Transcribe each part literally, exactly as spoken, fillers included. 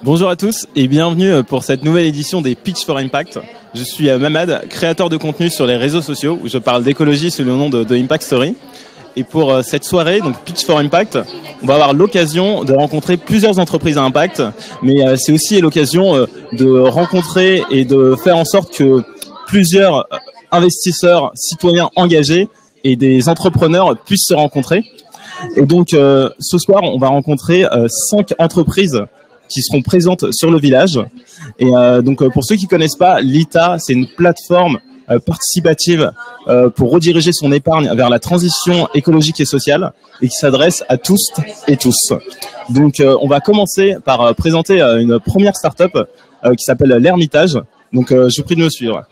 Bonjour à tous et bienvenue pour cette nouvelle édition des Pitch for Impact. Je suis Mamad, créateur de contenu sur les réseaux sociaux où je parle d'écologie sous le nom de, de Impact Story. Et pour cette soirée, donc Pitch for Impact, on va avoir l'occasion de rencontrer plusieurs entreprises à impact, mais c'est aussi l'occasion de rencontrer et de faire en sorte que plusieurs investisseurs, citoyens engagés et des entrepreneurs puissent se rencontrer. Et donc euh, ce soir, on va rencontrer euh, cinq entreprises qui seront présentes sur le village. Et euh, donc pour ceux qui connaissent pas, l'I T A, c'est une plateforme euh, participative euh, pour rediriger son épargne vers la transition écologique et sociale et qui s'adresse à tous et tous. Donc euh, on va commencer par euh, présenter euh, une première start-up euh, qui s'appelle l'Hermitage. Donc euh, je vous prie de me suivre.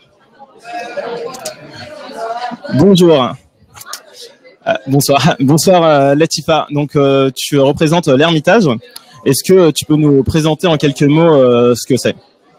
Bonjour. Euh, bonsoir, bonsoir euh, Latifa. Donc euh, tu représentes euh, l'Hermitage. Est-ce que tu peux nous présenter en quelques mots euh, ce que c'est?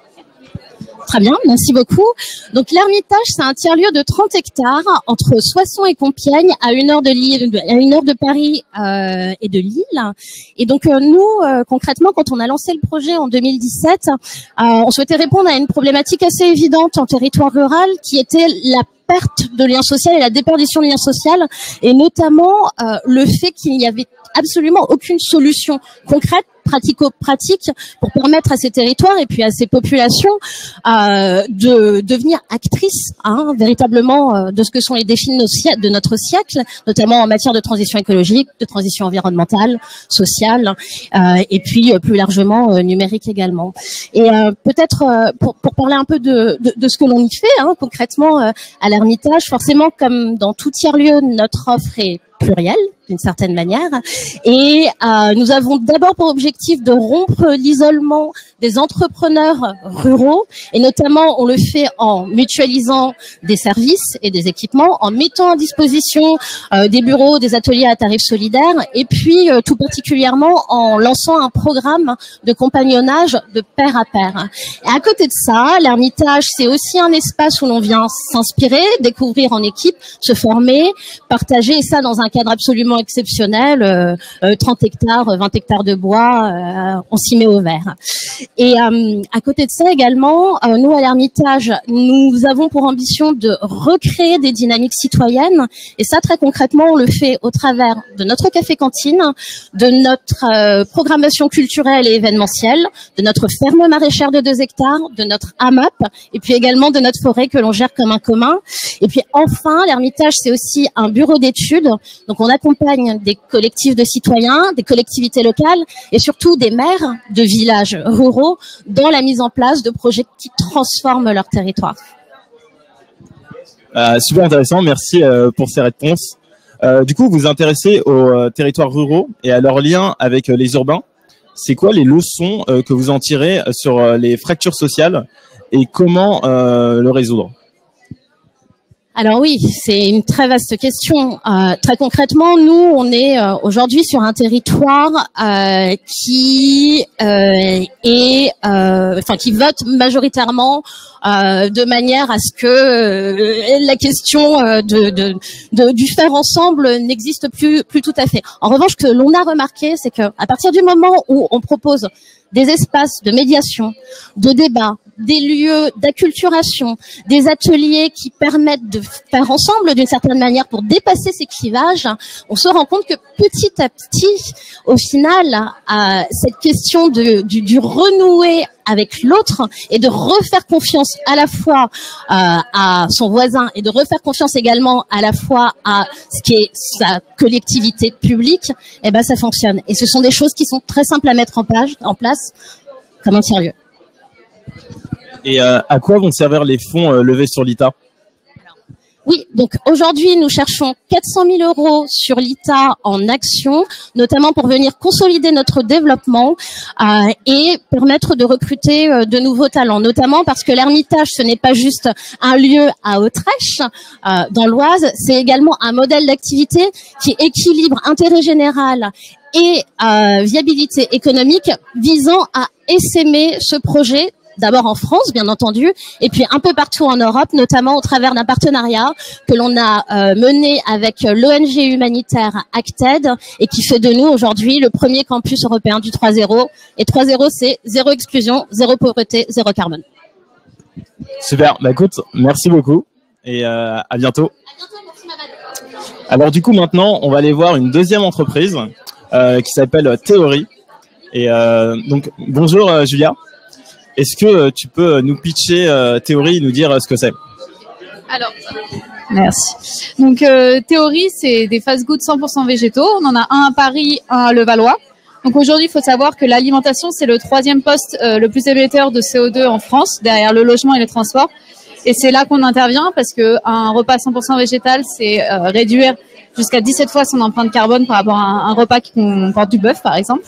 Très bien, merci beaucoup. Donc l'Hermitage, c'est un tiers-lieu de trente hectares entre Soissons et Compiègne, à une heure de Lille, à une heure de Paris euh, et de Lille. Et donc euh, nous, euh, concrètement, quand on a lancé le projet en deux mille dix-sept, euh, on souhaitait répondre à une problématique assez évidente en territoire rural, qui était la perte de lien social et la déperdition de lien social, et notamment euh, le fait qu'il n'y avait absolument aucune solution concrète, pratico-pratique, pour permettre à ces territoires et puis à ces populations euh, de devenir actrices hein, véritablement euh, de ce que sont les défis de, nos siècles, de notre siècle, notamment en matière de transition écologique, de transition environnementale, sociale, euh, et puis euh, plus largement euh, numérique également. Et euh, peut-être euh, pour, pour parler un peu de, de, de ce que l'on y fait hein, concrètement euh, à l'Hermitage, forcément comme dans tout tiers-lieu, notre offre est plurielle d'une certaine manière, et euh, nous avons d'abord pour objectif de rompre l'isolement des entrepreneurs ruraux, et notamment on le fait en mutualisant des services et des équipements, en mettant à disposition euh, des bureaux, des ateliers à tarifs solidaires, et puis euh, tout particulièrement en lançant un programme de compagnonnage de pair à pair. Et à côté de ça, l'Hermitage, c'est aussi un espace où l'on vient s'inspirer, découvrir en équipe, se former, partager, et ça dans un cadre absolument exceptionnel, euh, euh, trente hectares, vingt hectares de bois, euh, on s'y met au vert. Et euh, à côté de ça également, euh, nous à l'Hermitage, nous avons pour ambition de recréer des dynamiques citoyennes, et ça très concrètement, on le fait au travers de notre café-cantine, de notre euh, programmation culturelle et événementielle, de notre ferme maraîchère de deux hectares, de notre A M A P, et puis également de notre forêt que l'on gère comme un commun. Et puis enfin, l'Hermitage, c'est aussi un bureau d'études, donc on accompagne des collectifs de citoyens, des collectivités locales et surtout des maires de villages ruraux dans la mise en place de projets qui transforment leur territoire. Euh, super intéressant, merci euh, pour ces réponses. Euh, du coup, vous vous intéressez aux euh, territoires ruraux et à leur lien avec euh, les urbains. C'est quoi les leçons euh, que vous en tirez sur euh, les fractures sociales et comment euh, le résoudre? Alors oui, c'est une très vaste question. Euh, très concrètement, nous, on est euh, aujourd'hui sur un territoire euh, qui euh, est, euh, enfin, qui vote majoritairement euh, de manière à ce que euh, la question euh, de, de, de du faire ensemble n'existe plus, plus tout à fait. En revanche, ce que l'on a remarqué, c'est que à partir du moment où on propose des espaces de médiation, de débat, des lieux d'acculturation, des ateliers qui permettent de faire ensemble d'une certaine manière pour dépasser ces clivages, on se rend compte que petit à petit, au final, euh, cette question de, du, du renouer avec l'autre et de refaire confiance à la fois euh, à son voisin et de refaire confiance également à la fois à ce qui est sa collectivité publique, eh ben ça fonctionne. Et ce sont des choses qui sont très simples à mettre en place, en place comme un tiers-lieu. Et euh, à quoi vont servir les fonds euh, levés sur l'I T A? Oui, donc aujourd'hui, nous cherchons quatre cent mille euros sur l'I T A en action, notamment pour venir consolider notre développement euh, et permettre de recruter euh, de nouveaux talents, notamment parce que l'Hermitage, ce n'est pas juste un lieu à Autrèche, euh, dans l'Oise, c'est également un modèle d'activité qui équilibre intérêt général et euh, viabilité économique visant à essaimer ce projet D'abord en France, bien entendu, et puis un peu partout en Europe, notamment au travers d'un partenariat que l'on a euh, mené avec l'O N G humanitaire Acted et qui fait de nous aujourd'hui le premier campus européen du trois zéro. Et trois zéro, c'est zéro exclusion, zéro pauvreté, zéro carbone. Super. Bah écoute, merci beaucoup et euh, à bientôt. À bientôt, merci Mamad. Alors du coup, maintenant, on va aller voir une deuxième entreprise euh, qui s'appelle Theory. Et euh, donc, bonjour euh, Julia. Est-ce que euh, tu peux nous pitcher euh, Theory et nous dire euh, ce que c'est? Alors, merci. Donc, euh, Theory, c'est des fast-goods cent pour cent végétaux. On en a un à Paris, un à Levallois. Donc, aujourd'hui, il faut savoir que l'alimentation, c'est le troisième poste euh, le plus émetteur de C O deux en France, derrière le logement et les transports. Et c'est là qu'on intervient parce que un repas cent pour cent végétal, c'est euh, réduire jusqu'à dix-sept fois son empreinte carbone par rapport à un, un repas qui comporte du bœuf, par exemple.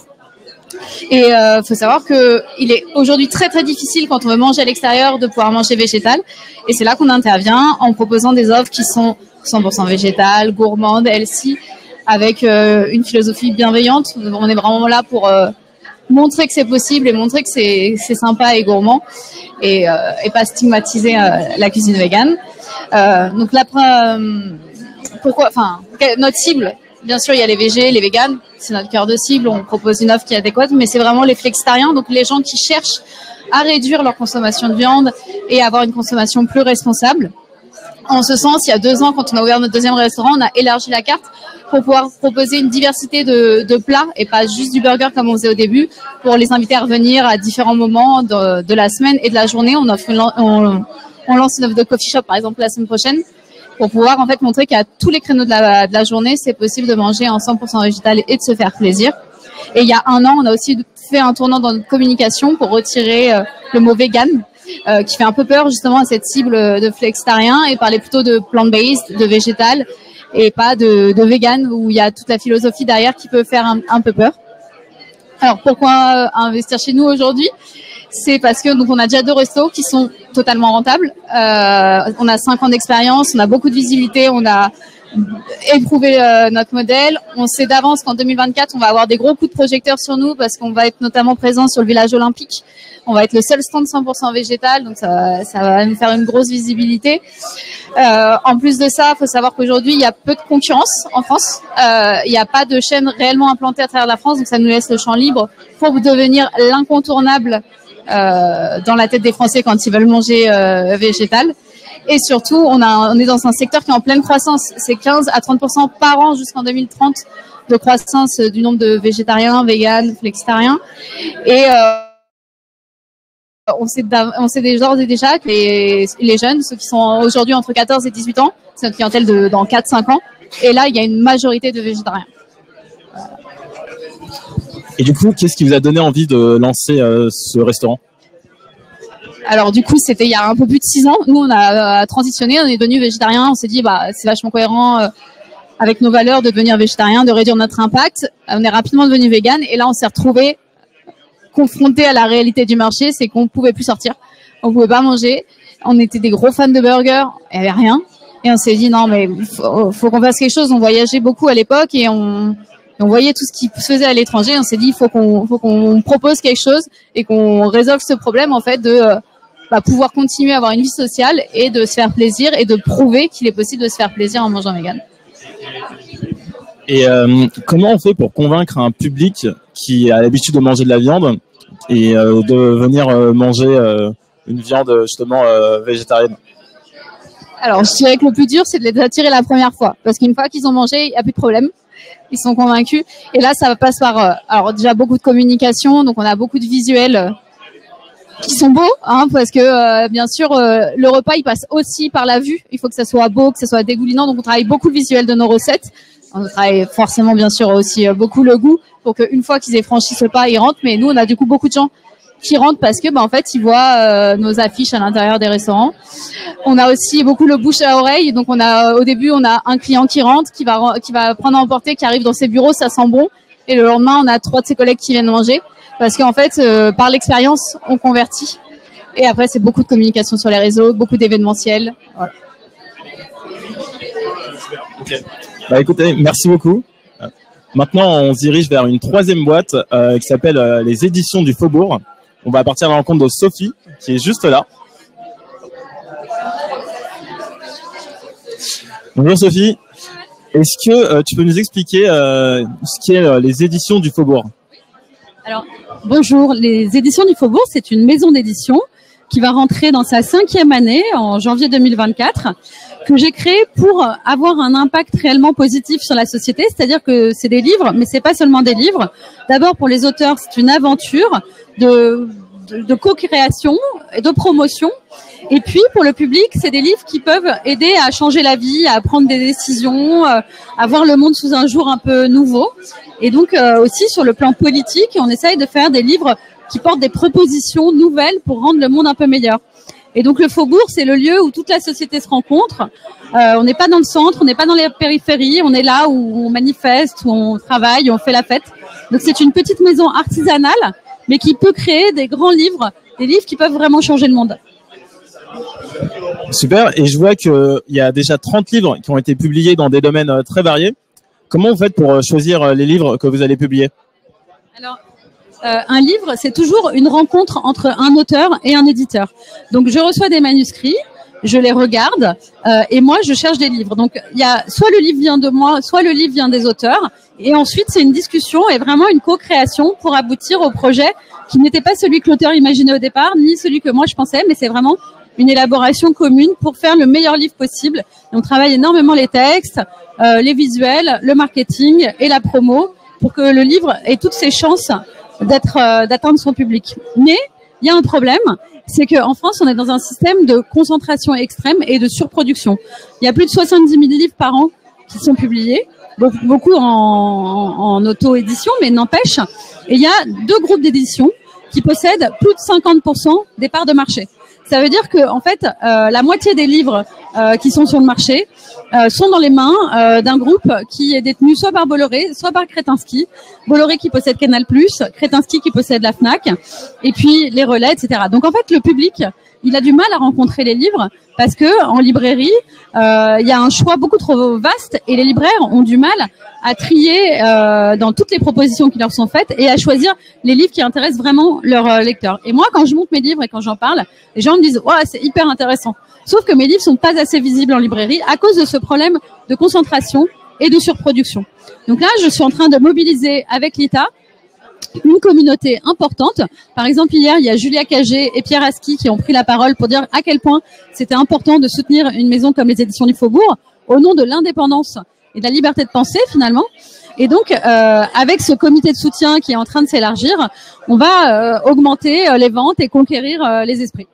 Et euh, faut savoir que il est aujourd'hui très très difficile quand on veut manger à l'extérieur de pouvoir manger végétal. Et c'est là qu'on intervient en proposant des offres qui sont cent pour cent végétales, gourmandes, healthy, avec euh, une philosophie bienveillante. On est vraiment là pour euh, montrer que c'est possible et montrer que c'est c'est sympa et gourmand et, euh, et pas stigmatiser euh, la cuisine végane. Euh, donc là, euh, pourquoi, enfin, notre cible. Bien sûr, il y a les végés, les véganes, c'est notre cœur de cible, on propose une offre qui est adéquate, mais c'est vraiment les flexitariens, donc les gens qui cherchent à réduire leur consommation de viande et avoir une consommation plus responsable. En ce sens, il y a deux ans, quand on a ouvert notre deuxième restaurant, on a élargi la carte pour pouvoir proposer une diversité de, de plats et pas juste du burger comme on faisait au début, pour les inviter à revenir à différents moments de, de la semaine et de la journée. On, offre une, on, on lance une offre de coffee shop, par exemple, la semaine prochaine, pour pouvoir en fait montrer qu'à tous les créneaux de la, de la journée, c'est possible de manger en cent pour cent végétal et de se faire plaisir. Et il y a un an, on a aussi fait un tournant dans notre communication pour retirer euh, le mot vegan, euh, qui fait un peu peur justement à cette cible de flexitariens, et parler plutôt de plant-based, de végétal, et pas de, de vegan, où il y a toute la philosophie derrière qui peut faire un, un peu peur. Alors pourquoi investir chez nous aujourd'hui ? C'est parce que donc on a déjà deux restos qui sont totalement rentables. Euh, on a cinq ans d'expérience, on a beaucoup de visibilité, on a éprouvé euh, notre modèle. On sait d'avance qu'en deux mille vingt-quatre, on va avoir des gros coups de projecteur sur nous parce qu'on va être notamment présent sur le village olympique. On va être le seul stand cent pour cent végétal, donc ça, ça va nous faire une grosse visibilité. Euh, en plus de ça, il faut savoir qu'aujourd'hui, il y a peu de concurrence en France. Euh, il n'y a pas de chaîne réellement implantée à travers la France, donc ça nous laisse le champ libre pour devenir l'incontournable Euh, dans la tête des Français quand ils veulent manger euh, végétal. Et surtout, on, a, on est dans un secteur qui est en pleine croissance. C'est quinze à trente pour cent par an jusqu'en deux mille trente de croissance du nombre de végétariens, véganes, flexitariens. Et euh, on sait, on sait déjà, déjà que les, les jeunes, ceux qui sont aujourd'hui entre quatorze et dix-huit ans, c'est notre clientèle de, dans quatre à cinq ans. Et là, il y a une majorité de végétariens. Voilà. Et du coup, qu'est-ce qui vous a donné envie de lancer euh, ce restaurant? Alors du coup, c'était il y a un peu plus de six ans. Nous, on a euh, transitionné, on est devenu végétarien. On s'est dit, bah, c'est vachement cohérent euh, avec nos valeurs de devenir végétarien, de réduire notre impact. On est rapidement devenu vegan et là, on s'est retrouvé confronté à la réalité du marché, c'est qu'on pouvait plus sortir, on pouvait pas manger. On était des gros fans de burgers, il y avait rien. Et on s'est dit, non, mais faut, faut qu'on fasse quelque chose. On voyageait beaucoup à l'époque et on Et on voyait tout ce qui se faisait à l'étranger. On s'est dit, il faut qu'on, faut qu'on propose quelque chose et qu'on résolve ce problème, en fait, de euh, bah, pouvoir continuer à avoir une vie sociale et de se faire plaisir et de prouver qu'il est possible de se faire plaisir en mangeant vegan. Et euh, comment on fait pour convaincre un public qui a l'habitude de manger de la viande et euh, de venir euh, manger euh, une viande justement euh, végétarienne? Alors, je dirais que le plus dur, c'est de les attirer la première fois. Parce qu'une fois qu'ils ont mangé, il n'y a plus de problème. Ils sont convaincus. Et là, ça passe par, euh, alors déjà beaucoup de communication. Donc, on a beaucoup de visuels euh, qui sont beaux, hein, parce que euh, bien sûr, euh, le repas, il passe aussi par la vue. Il faut que ça soit beau, que ça soit dégoulinant. Donc, on travaille beaucoup le visuel de nos recettes. On travaille forcément, bien sûr, aussi euh, beaucoup le goût pour qu'une fois qu'ils aient franchi ce pas, ils rentrent. Mais nous, on a du coup beaucoup de gens qui rentrent parce que, bah, en fait, ils voient euh, nos affiches à l'intérieur des restaurants. On a aussi beaucoup le bouche à oreille. Donc, on a, au début, on a un client qui rentre, qui va, qui va prendre à emporter, qui arrive dans ses bureaux, ça sent bon. Et le lendemain, on a trois de ses collègues qui viennent manger. Parce qu'en fait, euh, par l'expérience, on convertit. Et après, c'est beaucoup de communication sur les réseaux, beaucoup d'événementiels. Voilà. Okay. Bah, écoutez, merci beaucoup. Maintenant, on se dirige vers une troisième boîte euh, qui s'appelle euh, les Éditions du Faubourg. On va partir à la rencontre de Sophie, qui est juste là. Bonjour Sophie. Est-ce que euh, tu peux nous expliquer euh, ce qu'est euh, les éditions du Faubourg? Alors, bonjour. Les éditions du Faubourg, c'est une maison d'édition qui va rentrer dans sa cinquième année en janvier deux mille vingt-quatre, que j'ai créée pour avoir un impact réellement positif sur la société. C'est-à-dire que c'est des livres, mais c'est pas seulement des livres. D'abord, pour les auteurs, c'est une aventure de, de, de co-création et de promotion. Et puis, pour le public, c'est des livres qui peuvent aider à changer la vie, à prendre des décisions, euh, à voir le monde sous un jour un peu nouveau. Et donc, euh, aussi, sur le plan politique, on essaye de faire des livres qui portent des propositions nouvelles pour rendre le monde un peu meilleur. Et donc, le Faubourg, c'est le lieu où toute la société se rencontre. Euh, on n'est pas dans le centre, on n'est pas dans les périphéries, on est là où on manifeste, où on travaille, où on fait la fête. Donc, c'est une petite maison artisanale, mais qui peut créer des grands livres, des livres qui peuvent vraiment changer le monde. Super, et je vois qu'il y a déjà trente livres qui ont été publiés dans des domaines très variés. Comment vous faites pour choisir les livres que vous allez publier? Alors, euh, un livre, c'est toujours une rencontre entre un auteur et un éditeur. Donc, je reçois des manuscrits, je les regarde, euh, et moi, je cherche des livres. Donc, il y a soit le livre vient de moi, soit le livre vient des auteurs, et ensuite, c'est une discussion et vraiment une co-création pour aboutir au projet qui n'était pas celui que l'auteur imaginait au départ, ni celui que moi je pensais, mais c'est vraiment une élaboration commune pour faire le meilleur livre possible. Et on travaille énormément les textes, euh, les visuels, le marketing et la promo pour que le livre ait toutes ses chances d'être, euh, d'atteindre son public. Mais il y a un problème, c'est qu'en France, on est dans un système de concentration extrême et de surproduction. Il y a plus de soixante-dix mille livres par an qui sont publiés, beaucoup en, en, en auto-édition, mais n'empêche. Et il y a deux groupes d'édition qui possèdent plus de cinquante pour cent des parts de marché. Ça veut dire que, en fait, euh, la moitié des livres euh, qui sont sur le marché euh, sont dans les mains euh, d'un groupe qui est détenu soit par Bolloré, soit par Kretinsky. Bolloré qui possède Canal+, Kretinsky qui possède la Fnac, et puis les relais, et cetera. Donc, en fait, le public, il a du mal à rencontrer les livres parce que en librairie, euh, il y a un choix beaucoup trop vaste et les libraires ont du mal à trier euh, dans toutes les propositions qui leur sont faites et à choisir les livres qui intéressent vraiment leurs euh, lecteurs. Et moi, quand je monte mes livres et quand j'en parle, les gens me disent « Ouais, c'est hyper intéressant ». Sauf que mes livres sont pas assez visibles en librairie à cause de ce problème de concentration et de surproduction. Donc là, je suis en train de mobiliser avec l'I T A une communauté importante. Par exemple, hier, il y a Julia Cagé et Pierre Aski qui ont pris la parole pour dire à quel point c'était important de soutenir une maison comme les Éditions du Faubourg au nom de l'indépendance et de la liberté de penser, finalement. Et donc, euh, avec ce comité de soutien qui est en train de s'élargir, on va euh, augmenter euh, les ventes et conquérir euh, les esprits.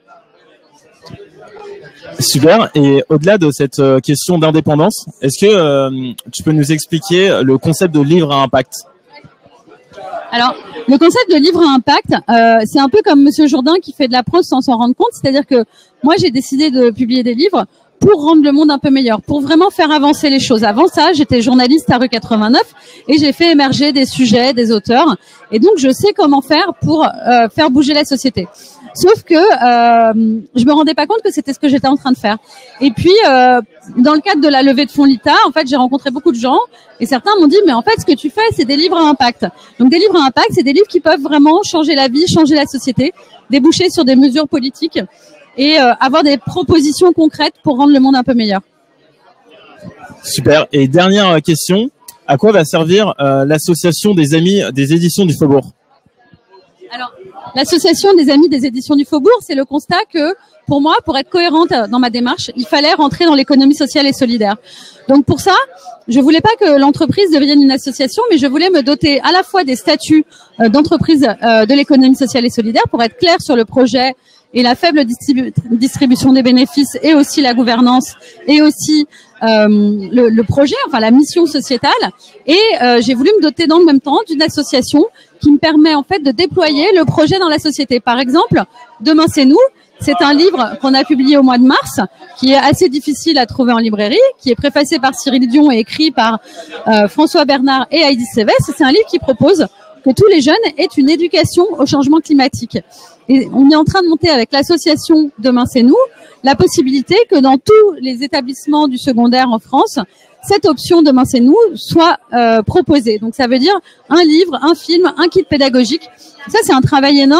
Super. Et au-delà de cette euh, question d'indépendance, est-ce que euh, tu peux nous expliquer le concept de livre à impact? Alors, le concept de livre à impact, euh, c'est un peu comme Monsieur Jourdain qui fait de la prose sans s'en rendre compte. C'est-à-dire que moi, j'ai décidé de publier des livres pour rendre le monde un peu meilleur, pour vraiment faire avancer les choses. Avant ça, j'étais journaliste à Rue quatre-vingt-neuf et j'ai fait émerger des sujets, des auteurs. Et donc, je sais comment faire pour euh, faire bouger la société. Sauf que euh, je me rendais pas compte que c'était ce que j'étais en train de faire. Et puis, euh, dans le cadre de la levée de fonds L'I T A, en fait, j'ai rencontré beaucoup de gens et certains m'ont dit « Mais en fait, ce que tu fais, c'est des livres à impact. » Donc, des livres à impact, c'est des livres qui peuvent vraiment changer la vie, changer la société, déboucher sur des mesures politiques et euh, avoir des propositions concrètes pour rendre le monde un peu meilleur. Super. Et dernière question, à quoi va servir euh, l'association des amis des éditions du Faubourg? Alors, l'association des amis des éditions du Faubourg, c'est le constat que, pour moi, pour être cohérente dans ma démarche, il fallait rentrer dans l'économie sociale et solidaire. Donc, pour ça, je voulais pas que l'entreprise devienne une association, mais je voulais me doter à la fois des statuts euh, d'entreprise euh, de l'économie sociale et solidaire pour être clair sur le projet et la faible distribu distribution des bénéfices et aussi la gouvernance et aussi euh, le, le projet, enfin la mission sociétale. Et euh, j'ai voulu me doter dans le même temps d'une association qui me permet en fait de déployer le projet dans la société. Par exemple, Demain c'est nous, c'est un livre qu'on a publié au mois de mars, qui est assez difficile à trouver en librairie, qui est préfacé par Cyril Dion et écrit par euh, François Bernard et Heidi Sévès. C'est un livre qui propose que tous les jeunes aient une éducation au changement climatique. Et on est en train de monter avec l'association Demain c'est nous la possibilité que dans tous les établissements du secondaire en France, cette option Demain c'est nous soit euh, proposée. Donc ça veut dire un livre, un film, un kit pédagogique. Ça c'est un travail énorme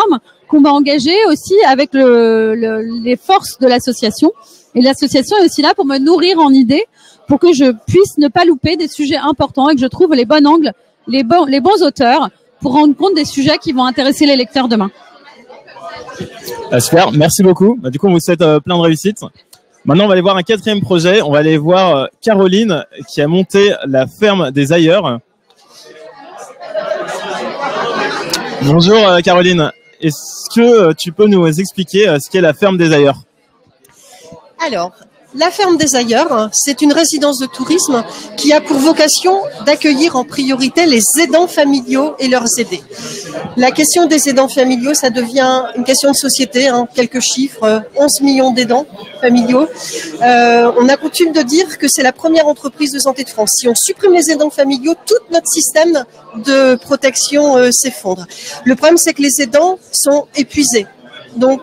qu'on va engager aussi avec le, le, les forces de l'association. Et l'association est aussi là pour me nourrir en idées, pour que je puisse ne pas louper des sujets importants et que je trouve les bons angles, les bons, les bons auteurs pour rendre compte des sujets qui vont intéresser les lecteurs demain. Ah, super, merci beaucoup. Bah, du coup, on vous souhaite euh, plein de réussites. Maintenant, on va aller voir un quatrième projet. On va aller voir euh, Caroline qui a monté la ferme des ailleurs. Bonjour euh, Caroline. Est-ce que euh, tu peux nous expliquer euh, ce qu'est la ferme des ailleurs? Alors, la ferme des ailleurs, c'est une résidence de tourisme qui a pour vocation d'accueillir en priorité les aidants familiaux et leurs aidés. La question des aidants familiaux, ça devient une question de société, hein, quelques chiffres, onze millions d'aidants familiaux. Euh, on a coutume de dire que c'est la première entreprise de santé de France. Si on supprime les aidants familiaux, tout notre système de protection euh, s'effondre. Le problème, c'est que les aidants sont épuisés. Donc,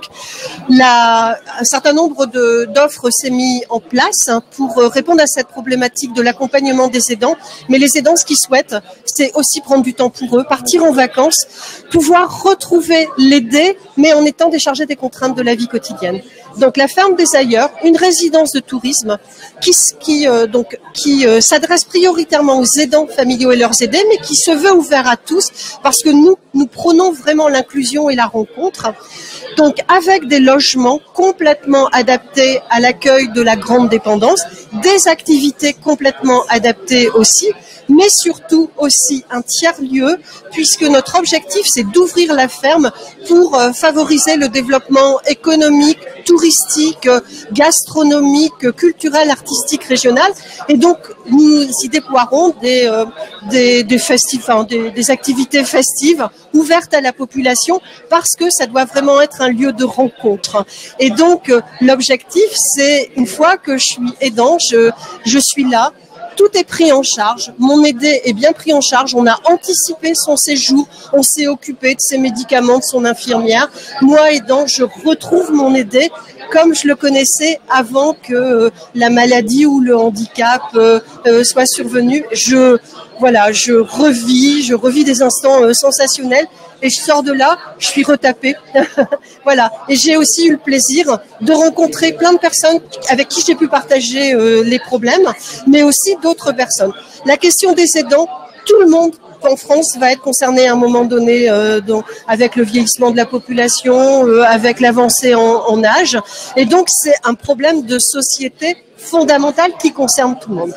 la, un certain nombre d'offres s'est mis en place pour répondre à cette problématique de l'accompagnement des aidants. Mais les aidants, ce qu'ils souhaitent, c'est aussi prendre du temps pour eux, partir en vacances, pouvoir retrouver l'aider, mais en étant déchargés des contraintes de la vie quotidienne. Donc, la ferme des ailleurs, une résidence de tourisme qui, qui, euh, donc, qui euh, s'adresse prioritairement aux aidants familiaux et leurs aidés, mais qui se veut ouvert à tous parce que nous, nous prônons vraiment l'inclusion et la rencontre. Donc, avec des logements complètement adaptés à l'accueil de la grande dépendance, des activités complètement adaptées aussi, mais surtout aussi un tiers-lieu, puisque notre objectif, c'est d'ouvrir la ferme pour euh, favoriser le développement économique, touristique, gastronomique, culturel, artistique, régional. Et donc, nous y déploierons des, euh, des, des, festifs, enfin, des, des activités festives ouvertes à la population, parce que ça doit vraiment être un lieu de rencontre. Et donc, euh, l'objectif, c'est, une fois que je suis aidant, je, je suis là, tout est pris en charge, mon aidé est bien pris en charge, on a anticipé son séjour, on s'est occupé de ses médicaments, de son infirmière. Moi aidant, je retrouve mon aidé comme je le connaissais avant que la maladie ou le handicap euh, euh, soit survenu. Je, voilà, je revis, je revis des instants euh, sensationnels. Et je sors de là, je suis retapée. Voilà. Et j'ai aussi eu le plaisir de rencontrer plein de personnes avec qui j'ai pu partager euh, les problèmes, mais aussi d'autres personnes. La question des aidants, tout le monde en France va être concerné à un moment donné euh, donc, avec le vieillissement de la population, euh, avec l'avancée en, en âge. Et donc, c'est un problème de société fondamental qui concerne tout le monde.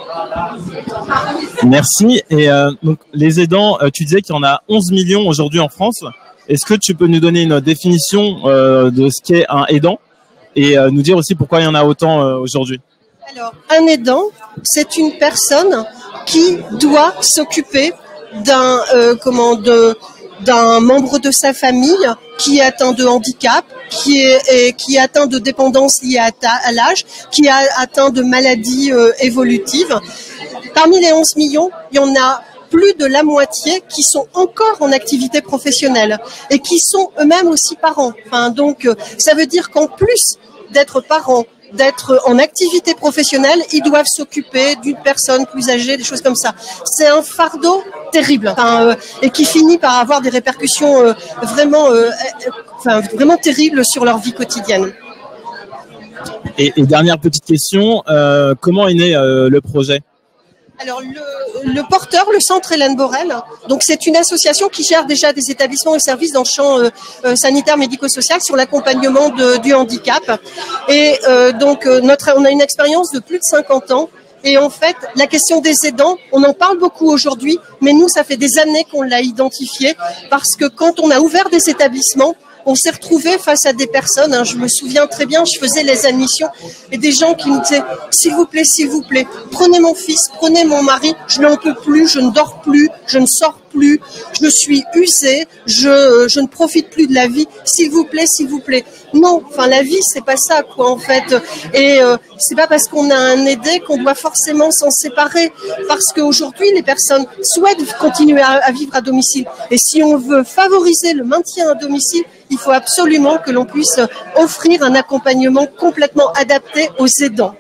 Merci. Et euh, donc, les aidants, euh, tu disais qu'il y en a onze millions aujourd'hui en France. Est-ce que tu peux nous donner une définition euh, de ce qu'est un aidant et euh, nous dire aussi pourquoi il y en a autant euh, aujourd'hui? Alors, un aidant, c'est une personne qui doit s'occuper d'un euh, comment de d'un membre de sa famille qui est atteint de handicap, qui est, est qui est atteint de dépendance liée à, à l'âge, qui est atteint de maladies euh, évolutives. Parmi les onze millions, il y en a plus de la moitié qui sont encore en activité professionnelle et qui sont eux-mêmes aussi parents. Enfin, donc, euh, ça veut dire qu'en plus d'être parents, d'être en activité professionnelle, ils doivent s'occuper d'une personne plus âgée, des choses comme ça. C'est un fardeau terrible, enfin, euh, et qui finit par avoir des répercussions euh, vraiment, euh, enfin, vraiment terribles sur leur vie quotidienne. Et, et dernière petite question, euh, comment est né euh, le projet? Alors, le, le porteur, le centre Hélène Borel, donc c'est une association qui gère déjà des établissements et services dans le champ euh, euh, sanitaire médico-social sur l'accompagnement du handicap. Et euh, donc, euh, notre, on a une expérience de plus de cinquante ans. Et en fait, la question des aidants, on en parle beaucoup aujourd'hui, mais nous, ça fait des années qu'on l'a identifié, parce que quand on a ouvert des établissements, on s'est retrouvé face à des personnes, hein, je me souviens très bien, je faisais les admissions, et des gens qui nous disaient « S'il vous plaît, s'il vous plaît, prenez mon fils, prenez mon mari, je n'en peux plus, je ne dors plus, je ne sors plus, je suis usée, je, je ne profite plus de la vie, s'il vous plaît, s'il vous plaît. » Non, enfin la vie, c'est pas ça, quoi, en fait. Et euh, c'est pas parce qu'on a un aidé qu'on doit forcément s'en séparer, parce qu'aujourd'hui, les personnes souhaitent continuer à, à vivre à domicile. Et si on veut favoriser le maintien à domicile, il faut absolument que l'on puisse offrir un accompagnement complètement adapté aux aidants.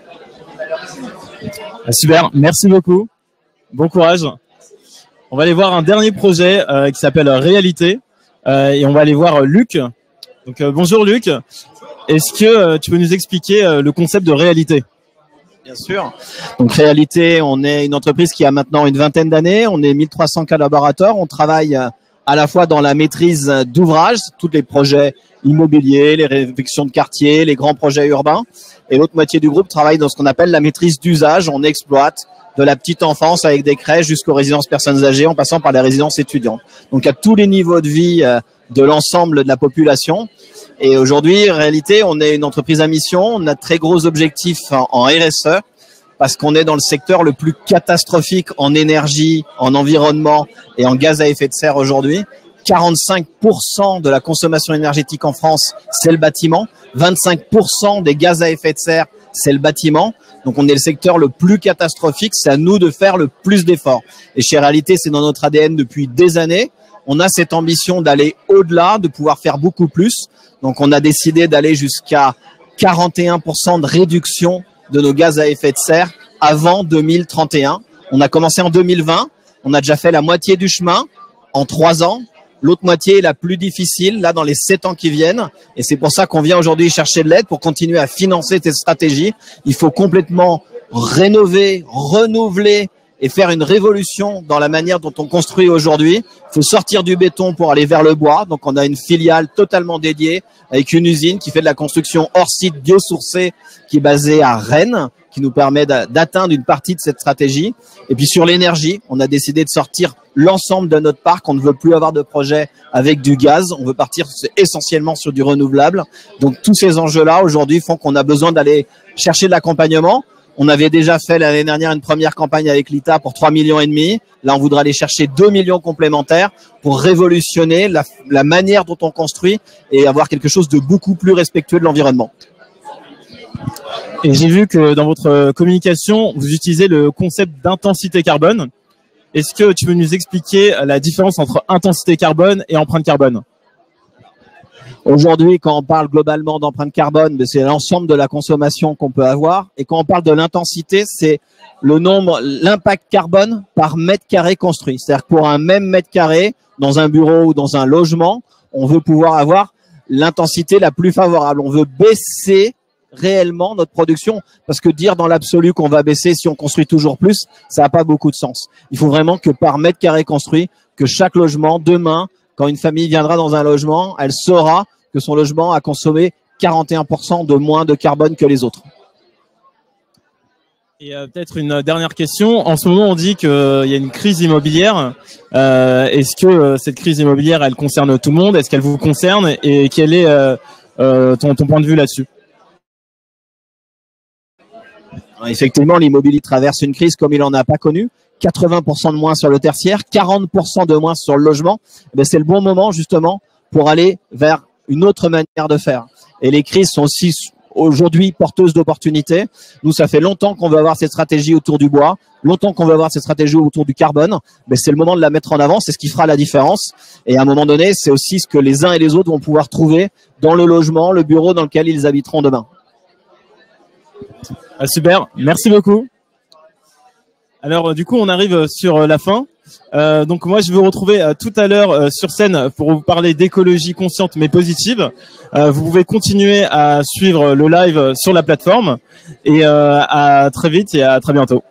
Super, merci beaucoup. Bon courage. On va aller voir un dernier projet euh, qui s'appelle Réalité. Euh, et on va aller voir Luc Donc euh, bonjour Luc, est-ce que euh, tu peux nous expliquer euh, le concept de réalité? Bien sûr. Donc Réalité, on est une entreprise qui a maintenant une vingtaine d'années, on est mille trois cents collaborateurs, on travaille à la fois dans la maîtrise d'ouvrages, tous les projets immobiliers, les réfections de quartier, les grands projets urbains, et l'autre moitié du groupe travaille dans ce qu'on appelle la maîtrise d'usage, on exploite de la petite enfance avec des crèches jusqu'aux résidences personnes âgées en passant par les résidences étudiantes. Donc à tous les niveaux de vie de l'ensemble de la population. Et aujourd'hui, en réalité, on est une entreprise à mission. On a de très gros objectifs en, en R S E parce qu'on est dans le secteur le plus catastrophique en énergie, en environnement et en gaz à effet de serre aujourd'hui. quarante-cinq pour cent de la consommation énergétique en France, c'est le bâtiment. vingt-cinq pour cent des gaz à effet de serre, c'est le bâtiment. Donc, on est le secteur le plus catastrophique. C'est à nous de faire le plus d'efforts. Et chez Réalité, c'est dans notre A D N depuis des années. On a cette ambition d'aller au-delà, de pouvoir faire beaucoup plus. Donc, on a décidé d'aller jusqu'à quarante et un pour cent de réduction de nos gaz à effet de serre avant deux mille trente et un. On a commencé en deux mille vingt. On a déjà fait la moitié du chemin en trois ans. L'autre moitié est la plus difficile, là, dans les sept ans qui viennent. Et c'est pour ça qu'on vient aujourd'hui chercher de l'aide pour continuer à financer cette stratégie. Il faut complètement rénover, renouveler et faire une révolution dans la manière dont on construit aujourd'hui. Il faut sortir du béton pour aller vers le bois. Donc, on a une filiale totalement dédiée avec une usine qui fait de la construction hors site biosourcée qui est basée à Rennes, qui nous permet d'atteindre une partie de cette stratégie. Et puis, sur l'énergie, on a décidé de sortir l'ensemble de notre parc. On ne veut plus avoir de projet avec du gaz. On veut partir essentiellement sur du renouvelable. Donc, tous ces enjeux-là, aujourd'hui, font qu'on a besoin d'aller chercher de l'accompagnement. On avait déjà fait l'année dernière une première campagne avec l'I T A pour trois millions et demi. Là, on voudra aller chercher deux millions complémentaires pour révolutionner la, la manière dont on construit et avoir quelque chose de beaucoup plus respectueux de l'environnement. Et j'ai vu que dans votre communication, vous utilisez le concept d'intensité carbone. Est-ce que tu peux nous expliquer la différence entre intensité carbone et empreinte carbone? Aujourd'hui, quand on parle globalement d'empreinte carbone, c'est l'ensemble de la consommation qu'on peut avoir. Et quand on parle de l'intensité, c'est le nombre, l'impact carbone par mètre carré construit. C'est-à-dire que pour un même mètre carré, dans un bureau ou dans un logement, on veut pouvoir avoir l'intensité la plus favorable. On veut baisser réellement notre production, parce que dire dans l'absolu qu'on va baisser si on construit toujours plus, ça n'a pas beaucoup de sens. Il faut vraiment que par mètre carré construit, que chaque logement, demain, quand une famille viendra dans un logement, elle saura que son logement a consommé quarante et un pour cent de moins de carbone que les autres. Et euh, peut-être une dernière question. En ce moment, on dit qu'il euh, y a une crise immobilière. Euh, Est-ce que euh, cette crise immobilière, elle concerne tout le monde? Est-ce qu'elle vous concerne? Et quel est euh, euh, ton, ton point de vue là-dessus? Effectivement, l'immobilier traverse une crise comme il n'en a pas connu. quatre-vingts pour cent de moins sur le tertiaire, quarante pour cent de moins sur le logement. Eh c'est le bon moment justement pour aller vers une autre manière de faire. Et les crises sont aussi aujourd'hui porteuses d'opportunités. Nous, ça fait longtemps qu'on veut avoir cette stratégie autour du bois, longtemps qu'on veut avoir cette stratégie autour du carbone. Mais c'est le moment de la mettre en avant, c'est ce qui fera la différence. Et à un moment donné, c'est aussi ce que les uns et les autres vont pouvoir trouver dans le logement, le bureau dans lequel ils habiteront demain. Ah, super, merci beaucoup. Alors du coup, on arrive sur la fin. Euh, donc moi, je vais vous retrouver euh, tout à l'heure euh, sur scène pour vous parler d'écologie consciente mais positive. Euh, vous pouvez continuer à suivre le live sur la plateforme et euh, à très vite et à très bientôt.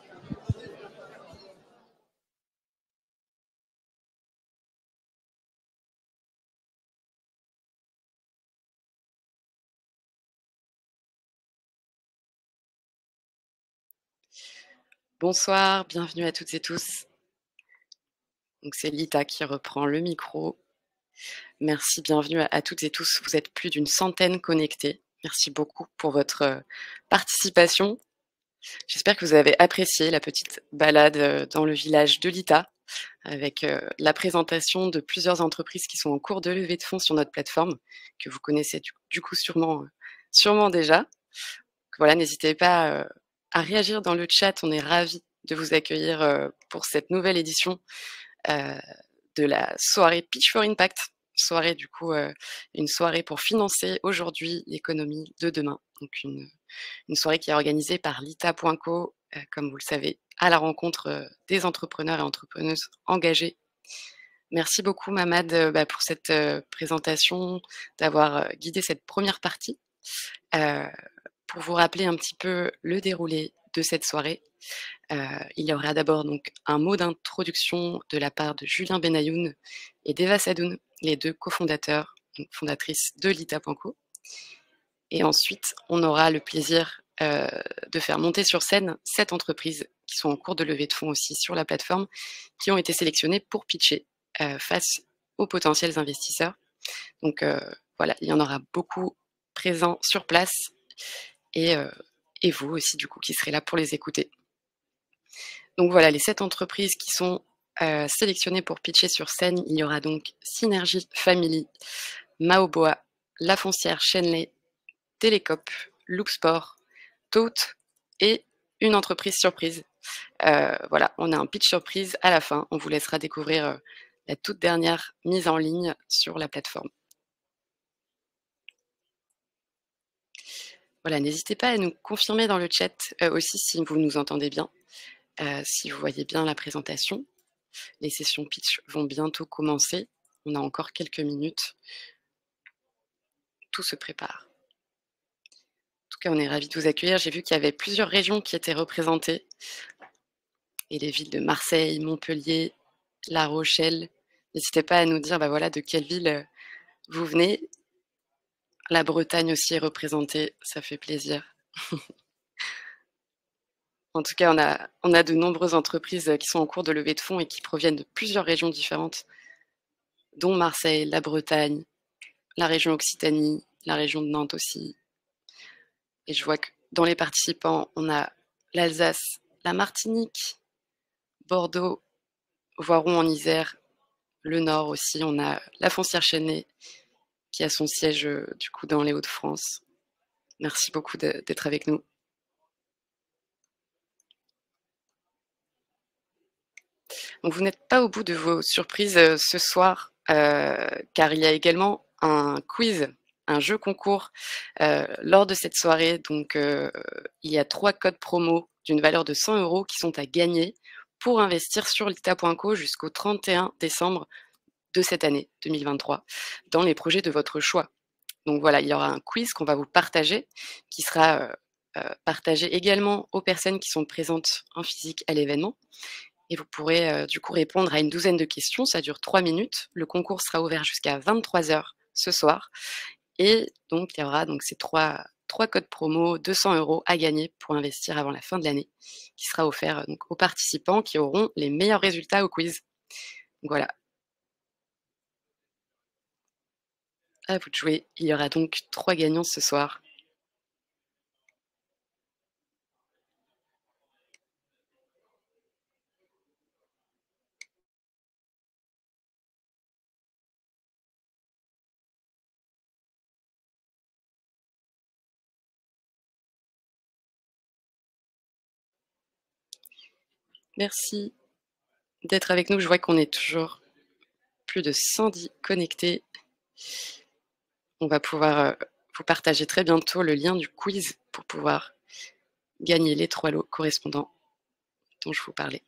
Bonsoir, bienvenue à toutes et tous. Donc c'est Lita qui reprend le micro. Merci, bienvenue à, à toutes et tous. Vous êtes plus d'une centaine connectés. Merci beaucoup pour votre euh, participation. J'espère que vous avez apprécié la petite balade euh, dans le village de Lita avec euh, la présentation de plusieurs entreprises qui sont en cours de levée de fonds sur notre plateforme, que vous connaissez du, du coup sûrement, euh, sûrement déjà. Donc, voilà, n'hésitez pas euh, à réagir dans le chat. On est ravis de vous accueillir euh, pour cette nouvelle édition euh, de la soirée Pitch for Impact. Soirée du coup, euh, une soirée pour financer aujourd'hui l'économie de demain. Donc une, une soirée qui est organisée par Lita point co, euh, comme vous le savez, à la rencontre euh, des entrepreneurs et entrepreneuses engagés Merci beaucoup, Mamad, euh, bah, pour cette euh, présentation, d'avoir euh, guidé cette première partie. Euh, pour vous rappeler un petit peu le déroulé de cette soirée, euh, il y aura d'abord donc un mot d'introduction de la part de Julien Benayoun et d'Eva Sadoun, les deux cofondateurs, donc fondatrices de Lita point co. Et ensuite, on aura le plaisir euh, de faire monter sur scène sept entreprises qui sont en cours de levée de fonds aussi sur la plateforme, qui ont été sélectionnées pour pitcher euh, face aux potentiels investisseurs. Donc euh, voilà, il y en aura beaucoup présents sur place et, euh, et vous aussi du coup qui serez là pour les écouter. Donc voilà, les sept entreprises qui sont euh, sélectionnées pour pitcher sur scène, il y aura donc Synergie Family, Maoboa, La Foncière Shenley, Télécop, Looksport, Tote et une entreprise surprise. Euh, voilà, on a un pitch surprise à la fin. On vous laissera découvrir euh, la toute dernière mise en ligne sur la plateforme. Voilà, n'hésitez pas à nous confirmer dans le chat euh, aussi si vous nous entendez bien, euh, si vous voyez bien la présentation. Les sessions pitch vont bientôt commencer. On a encore quelques minutes. Tout se prépare. En tout cas, on est ravis de vous accueillir. J'ai vu qu'il y avait plusieurs régions qui étaient représentées. Et les villes de Marseille, Montpellier, La Rochelle. N'hésitez pas à nous dire bah voilà, de quelle ville vous venez. La Bretagne aussi est représentée, ça fait plaisir. En tout cas, on a, on a de nombreuses entreprises qui sont en cours de levée de fonds et qui proviennent de plusieurs régions différentes, dont Marseille, la Bretagne, la région Occitanie, la région de Nantes aussi. Et je vois que dans les participants, on a l'Alsace, la Martinique, Bordeaux, Voiron en Isère, le Nord aussi. On a La Foncière Chênée qui a son siège du coup dans les Hauts-de-France. Merci beaucoup d'être avec nous. Donc vous n'êtes pas au bout de vos surprises euh, ce soir, euh, car il y a également un quiz, un jeu concours euh, lors de cette soirée. Donc euh, il y a trois codes promo d'une valeur de cent euros qui sont à gagner pour investir sur Lita point co jusqu'au trente et un décembre de cette année deux mille vingt-trois dans les projets de votre choix. Donc voilà, il y aura un quiz qu'on va vous partager, qui sera euh, euh, partagé également aux personnes qui sont présentes en physique à l'événement. Et vous pourrez euh, du coup répondre à une douzaine de questions, ça dure trois minutes. Le concours sera ouvert jusqu'à vingt-trois heures ce soir. Et donc il y aura donc ces trois, trois codes promo, deux cents euros à gagner pour investir avant la fin de l'année, qui sera offert donc, aux participants qui auront les meilleurs résultats au quiz. Donc voilà. À vous de jouer. Il y aura donc trois gagnants ce soir. Merci d'être avec nous. Je vois qu'on est toujours plus de cent dix connectés. On va pouvoir euh, vous partager très bientôt le lien du quiz pour pouvoir gagner les trois lots correspondants dont je vous parlais.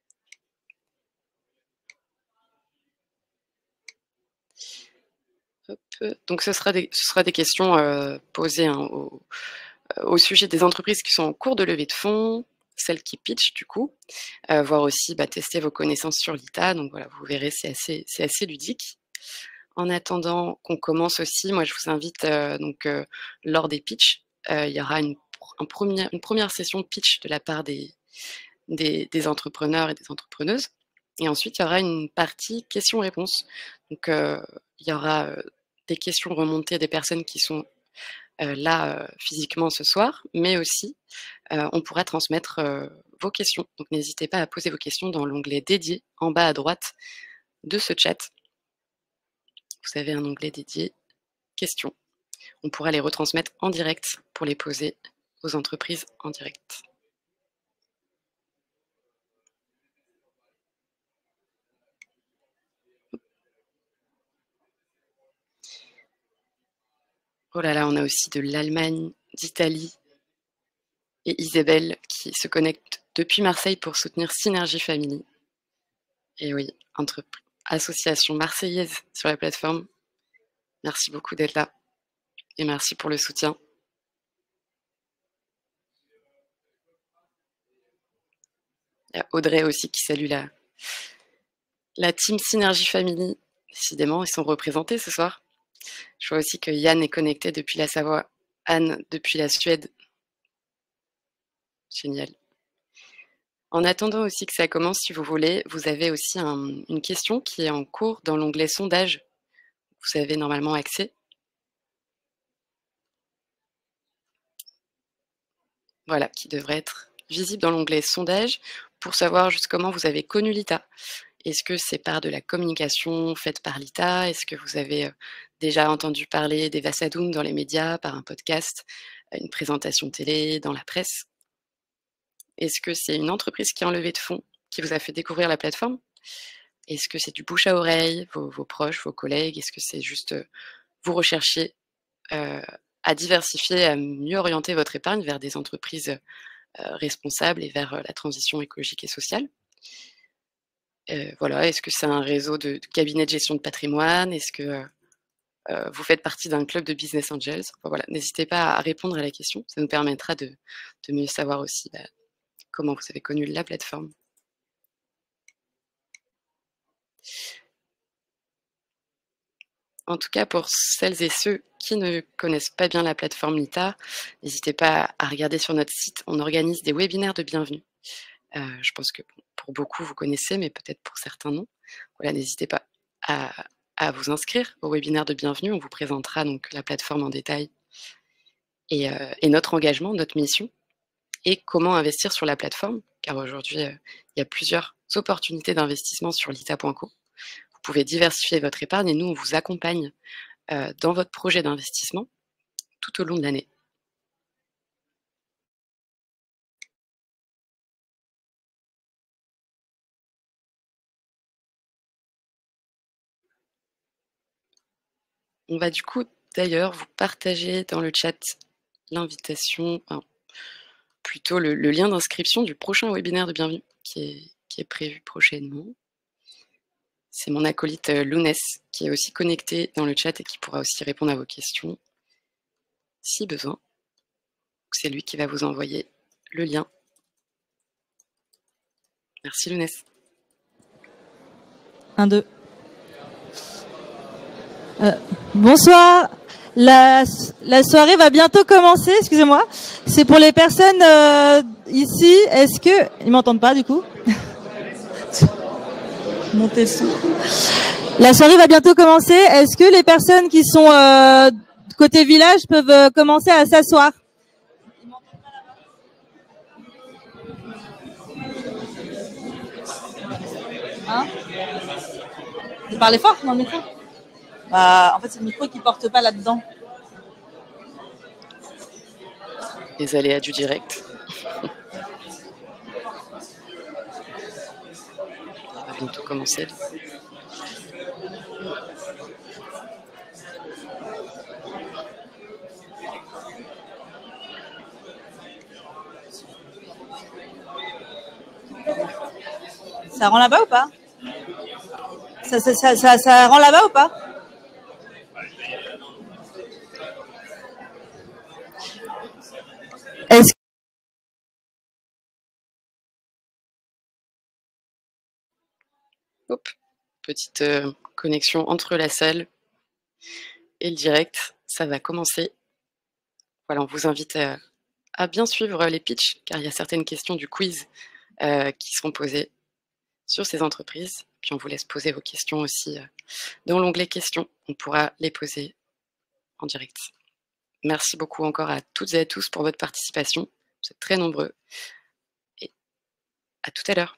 Hop. Donc ce sera des, ce sera des questions euh, posées hein, au, au sujet des entreprises qui sont en cours de levée de fonds, celles qui pitchent du coup, euh, voire aussi bah, tester vos connaissances sur Lita. Donc voilà, vous verrez, c'est assez, c'est assez ludique. En attendant qu'on commence aussi, moi je vous invite euh, donc euh, lors des pitchs, euh, il y aura une, un premier, une première session de pitch de la part des, des, des entrepreneurs et des entrepreneuses. Et ensuite, il y aura une partie questions-réponses. Donc, euh, il y aura euh, des questions remontées des personnes qui sont euh, là euh, physiquement ce soir, mais aussi, euh, on pourra transmettre euh, vos questions. Donc, n'hésitez pas à poser vos questions dans l'onglet dédié en bas à droite de ce chat. Vous avez un onglet dédié questions. On pourra les retransmettre en direct pour les poser aux entreprises en direct. Oh là là, on a aussi de l'Allemagne, d'Italie et Isabelle qui se connecte depuis Marseille pour soutenir Synergie Family. Et oui, entre association marseillaise sur la plateforme. Merci beaucoup d'être là et merci pour le soutien. Il y a Audrey aussi qui salue la, la team Synergie Family. Décidément, ils sont représentés ce soir. Je vois aussi que Yann est connecté depuis la Savoie, Anne depuis la Suède. Génial. En attendant aussi que ça commence, si vous voulez, vous avez aussi un, une question qui est en cours dans l'onglet sondage. Vous avez normalement accès. Voilà, qui devrait être visible dans l'onglet sondage pour savoir juste comment vous avez connu l'I T A. Est-ce que c'est par de la communication faite par l'I T A? Est-ce que vous avez déjà entendu parler d'Eva Sadoun dans les médias, par un podcast, une présentation télé, dans la presse? Est-ce que c'est une entreprise qui a enlevé de fonds, qui vous a fait découvrir la plateforme? Est-ce que c'est du bouche à oreille, vos, vos proches, vos collègues? Est-ce que c'est juste vous recherchez euh, à diversifier, à mieux orienter votre épargne vers des entreprises euh, responsables et vers euh, la transition écologique et sociale? euh, Voilà, est-ce que c'est un réseau de, de cabinets de gestion de patrimoine? Est-ce que euh, vous faites partie d'un club de business angels? Enfin, voilà, n'hésitez pas à répondre à la question, ça nous permettra de, de mieux savoir aussi bah, comment vous avez connu la plateforme. En tout cas, pour celles et ceux qui ne connaissent pas bien la plateforme l'I T A, n'hésitez pas à regarder sur notre site. On organise des webinaires de bienvenue. Euh, je pense que pour beaucoup, vous connaissez, mais peut-être pour certains non. Voilà, n'hésitez pas à, à vous inscrire au webinaire de bienvenue. On vous présentera donc la plateforme en détail et, euh, et notre engagement, notre mission, et comment investir sur la plateforme, car aujourd'hui, euh, il y a plusieurs opportunités d'investissement sur l'I T A point co. Vous pouvez diversifier votre épargne et nous, on vous accompagne euh, dans votre projet d'investissement tout au long de l'année. On va du coup d'ailleurs vous partager dans le chat l'invitation, enfin, plutôt le, le lien d'inscription du prochain webinaire de bienvenue qui est, qui est prévu prochainement. C'est mon acolyte Lounès qui est aussi connecté dans le chat et qui pourra aussi répondre à vos questions si besoin. C'est lui qui va vous envoyer le lien. Merci Lounès. Un, deux. Euh, bonsoir. La, la soirée va bientôt commencer, excusez-moi. C'est pour les personnes euh, ici. Est-ce que... Ils m'entendent pas du coup? Montez le son. La soirée va bientôt commencer. Est-ce que les personnes qui sont euh, côté village peuvent euh, commencer à s'asseoir? Hein? Vous parlez fort dans le micro? Bah, en fait, c'est le micro qui porte pas là-dedans. Les aléas du direct. On va bientôt commencer. Ça rend là-bas ou pas? Ça, ça, ça, ça, ça rend là-bas ou pas? Est-ce Hop, petite euh, connexion entre la salle et le direct. Ça va commencer. Voilà, on vous invite à, à bien suivre les pitchs, car il y a certaines questions du quiz euh, qui seront posées sur ces entreprises. Puis on vous laisse poser vos questions aussi euh, dans l'onglet questions. On pourra les poser en direct. Merci beaucoup encore à toutes et à tous pour votre participation. Vous êtes très nombreux. Et à tout à l'heure.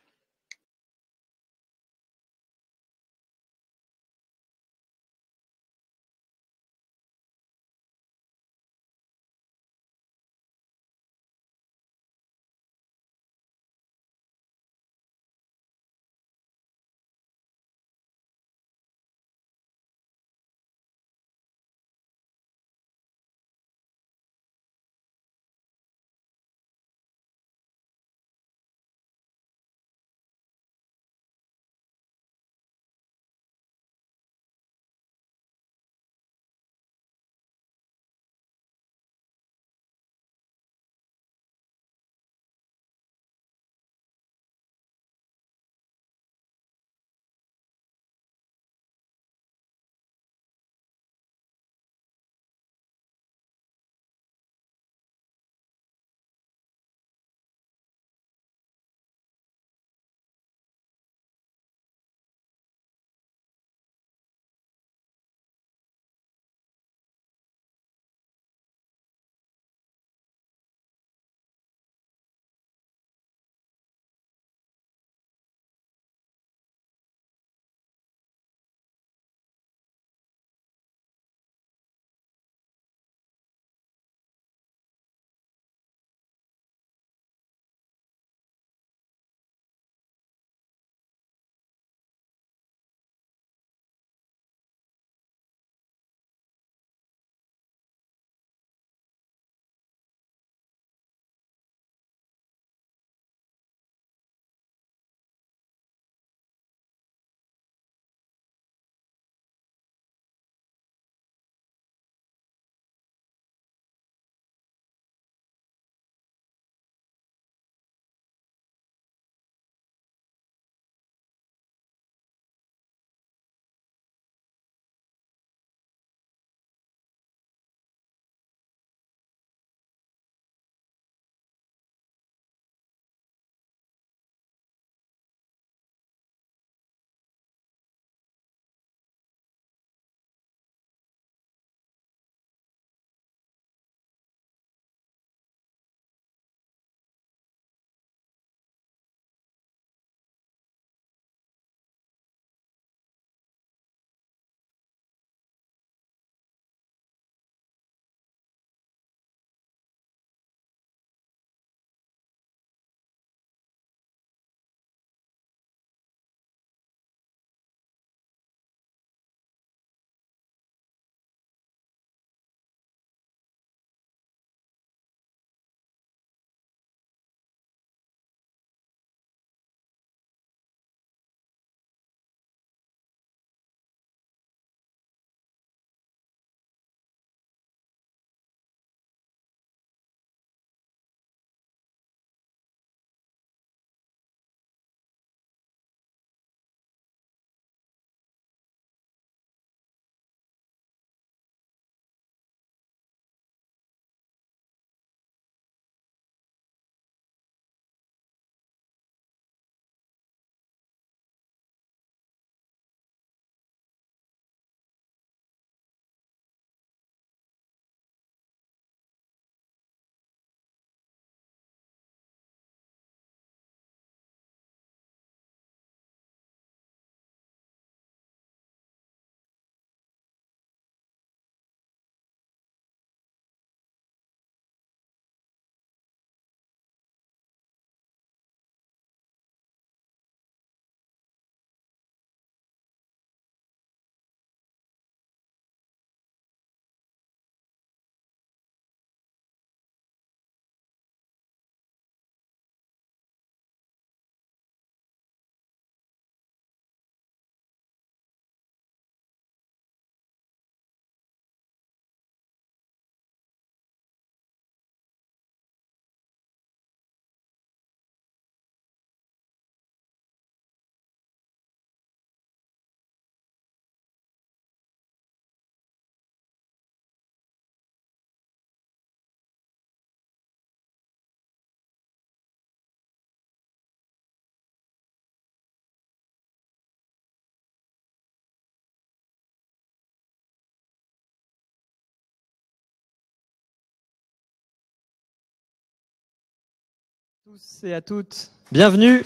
tous et à toutes, bienvenue.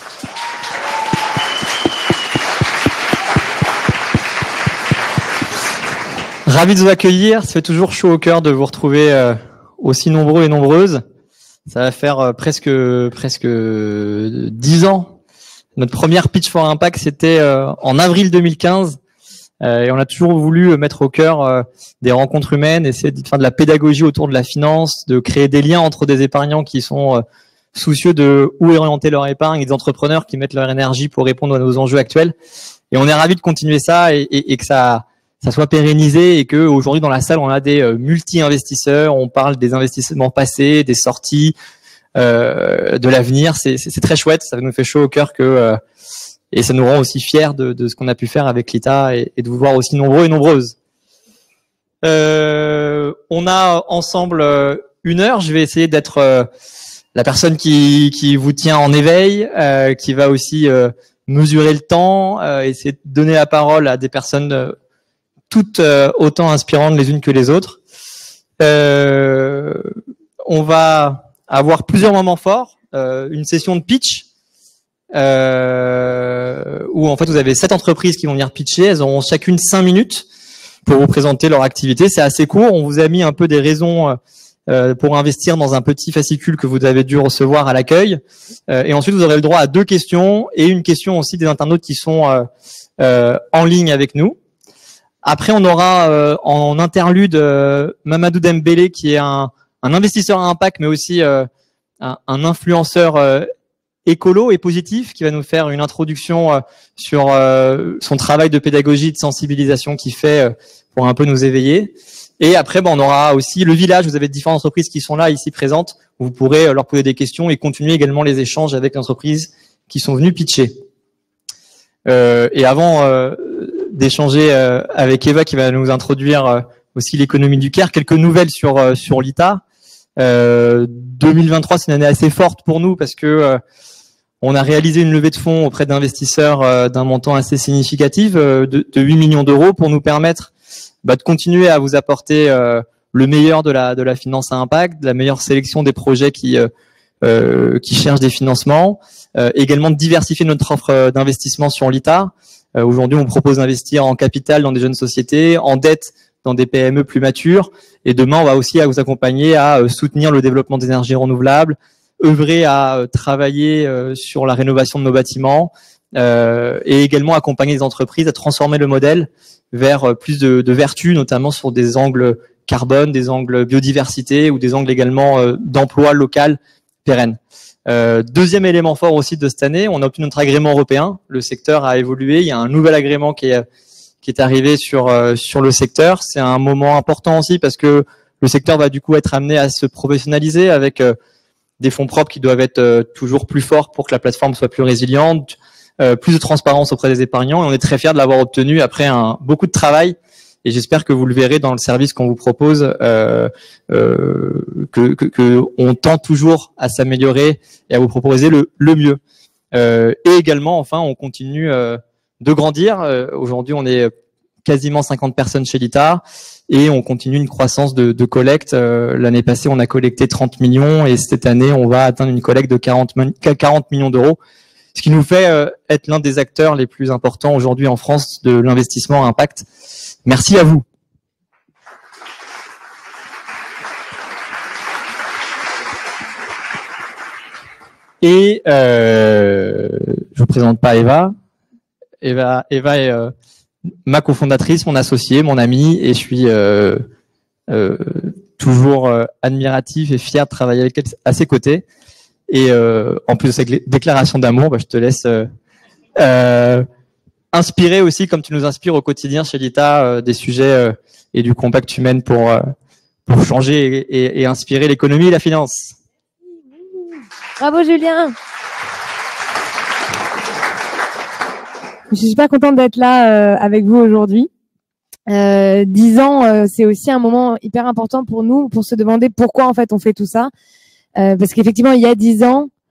Ravi de vous accueillir, ça fait toujours chaud au cœur de vous retrouver euh, aussi nombreux et nombreuses. Ça va faire euh, presque presque dix ans. Notre première Pitch for Impact, c'était euh, en avril deux mille quinze. Euh, et on a toujours voulu mettre au cœur euh, des rencontres humaines, essayer de faire de la pédagogie autour de la finance, de créer des liens entre des épargnants qui sont euh, soucieux de où orienter leur épargne et des entrepreneurs qui mettent leur énergie pour répondre à nos enjeux actuels. Et on est ravis de continuer ça et, et, et que ça, ça soit pérennisé et que aujourd'hui dans la salle on a des euh, multi-investisseurs, on parle des investissements passés, des sorties, euh, de l'avenir. C'est, c'est, c'est très chouette, ça nous fait chaud au cœur que euh, et ça nous rend aussi fiers de, de ce qu'on a pu faire avec l'I T A et, et de vous voir aussi nombreux et nombreuses. Euh, on a ensemble une heure. Je vais essayer d'être euh, la personne qui, qui vous tient en éveil, euh, qui va aussi euh, mesurer le temps, euh, essayer de donner la parole à des personnes euh, toutes euh, autant inspirantes les unes que les autres. Euh, on va avoir plusieurs moments forts, euh, une session de pitch. Euh, où en fait vous avez sept entreprises qui vont venir pitcher, elles auront chacune cinq minutes pour vous présenter leur activité. C'est assez court, on vous a mis un peu des raisons euh, pour investir dans un petit fascicule que vous avez dû recevoir à l'accueil. Euh, et ensuite vous aurez le droit à deux questions et une question aussi des internautes qui sont euh, euh, en ligne avec nous. Après on aura euh, en interlude euh, Mamadou Dembélé qui est un, un investisseur à impact mais aussi euh, un, un influenceur euh, écolo et positif qui va nous faire une introduction euh, sur euh, son travail de pédagogie, de sensibilisation qu'il fait euh, pour un peu nous éveiller. Et après, bon, on aura aussi le village. Vous avez différentes entreprises qui sont là, ici présentes, où vous pourrez euh, leur poser des questions et continuer également les échanges avec les entreprises qui sont venues pitcher. Euh, et avant euh, d'échanger euh, avec Eva qui va nous introduire euh, aussi l'économie du Caire, quelques nouvelles sur euh, sur l'I T A. Euh, deux mille vingt-trois, c'est une année assez forte pour nous parce que euh, on a réalisé une levée de fonds auprès d'investisseurs euh, d'un montant assez significatif euh, de, de huit millions d'euros pour nous permettre bah, de continuer à vous apporter euh, le meilleur de la de la finance à impact, de la meilleure sélection des projets qui euh, euh, qui cherchent des financements, euh, également de diversifier notre offre d'investissement sur l'I T A. Euh, aujourd'hui, on propose d'investir en capital dans des jeunes sociétés, en dette dans des P M E plus matures, et demain, on va aussi vous accompagner à euh, soutenir le développement des énergies renouvelables, œuvrer à euh, travailler euh, sur la rénovation de nos bâtiments euh, et également accompagner les entreprises à transformer le modèle vers euh, plus de, de vertus, notamment sur des angles carbone, des angles biodiversité ou des angles également euh, d'emploi local pérenne. Euh, deuxième élément fort aussi de cette année, on a obtenu notre agrément européen. Le secteur a évolué, il y a un nouvel agrément qui est qui est arrivé sur euh, sur le secteur. C'est un moment important aussi parce que le secteur va du coup être amené à se professionnaliser avec euh, des fonds propres qui doivent être euh, toujours plus forts pour que la plateforme soit plus résiliente, euh, plus de transparence auprès des épargnants. Et on est très fiers de l'avoir obtenu après un beaucoup de travail. Et j'espère que vous le verrez dans le service qu'on vous propose, euh, euh, que, que, que on tend toujours à s'améliorer et à vous proposer le, le mieux. Euh, et également, enfin, on continue euh, de grandir. Euh, aujourd'hui, on est quasiment cinquante personnes chez l'I T A et on continue une croissance de, de collecte. Euh, l'année passée, on a collecté trente millions et cette année, on va atteindre une collecte de quarante millions d'euros, ce qui nous fait euh, être l'un des acteurs les plus importants aujourd'hui en France de l'investissement à impact. Merci à vous. Et euh, je vous présente pas Eva. Eva, Eva est euh, ma cofondatrice, mon associée, mon amie, et je suis euh, euh, toujours euh, admiratif et fier de travailler avec elle à ses côtés. Et euh, en plus de cette déclaration d'amour, bah, je te laisse euh, euh, inspirer aussi, comme tu nous inspires au quotidien chez l'I T A, euh, des sujets euh, et du compact humain pour euh, pour changer et, et, et inspirer l'économie et la finance. Bravo Julien. Je suis super contente d'être là euh, avec vous aujourd'hui. Euh, dix ans, euh, c'est aussi un moment hyper important pour nous, pour se demander pourquoi en fait on fait tout ça. Euh, parce qu'effectivement, il y a dix ans,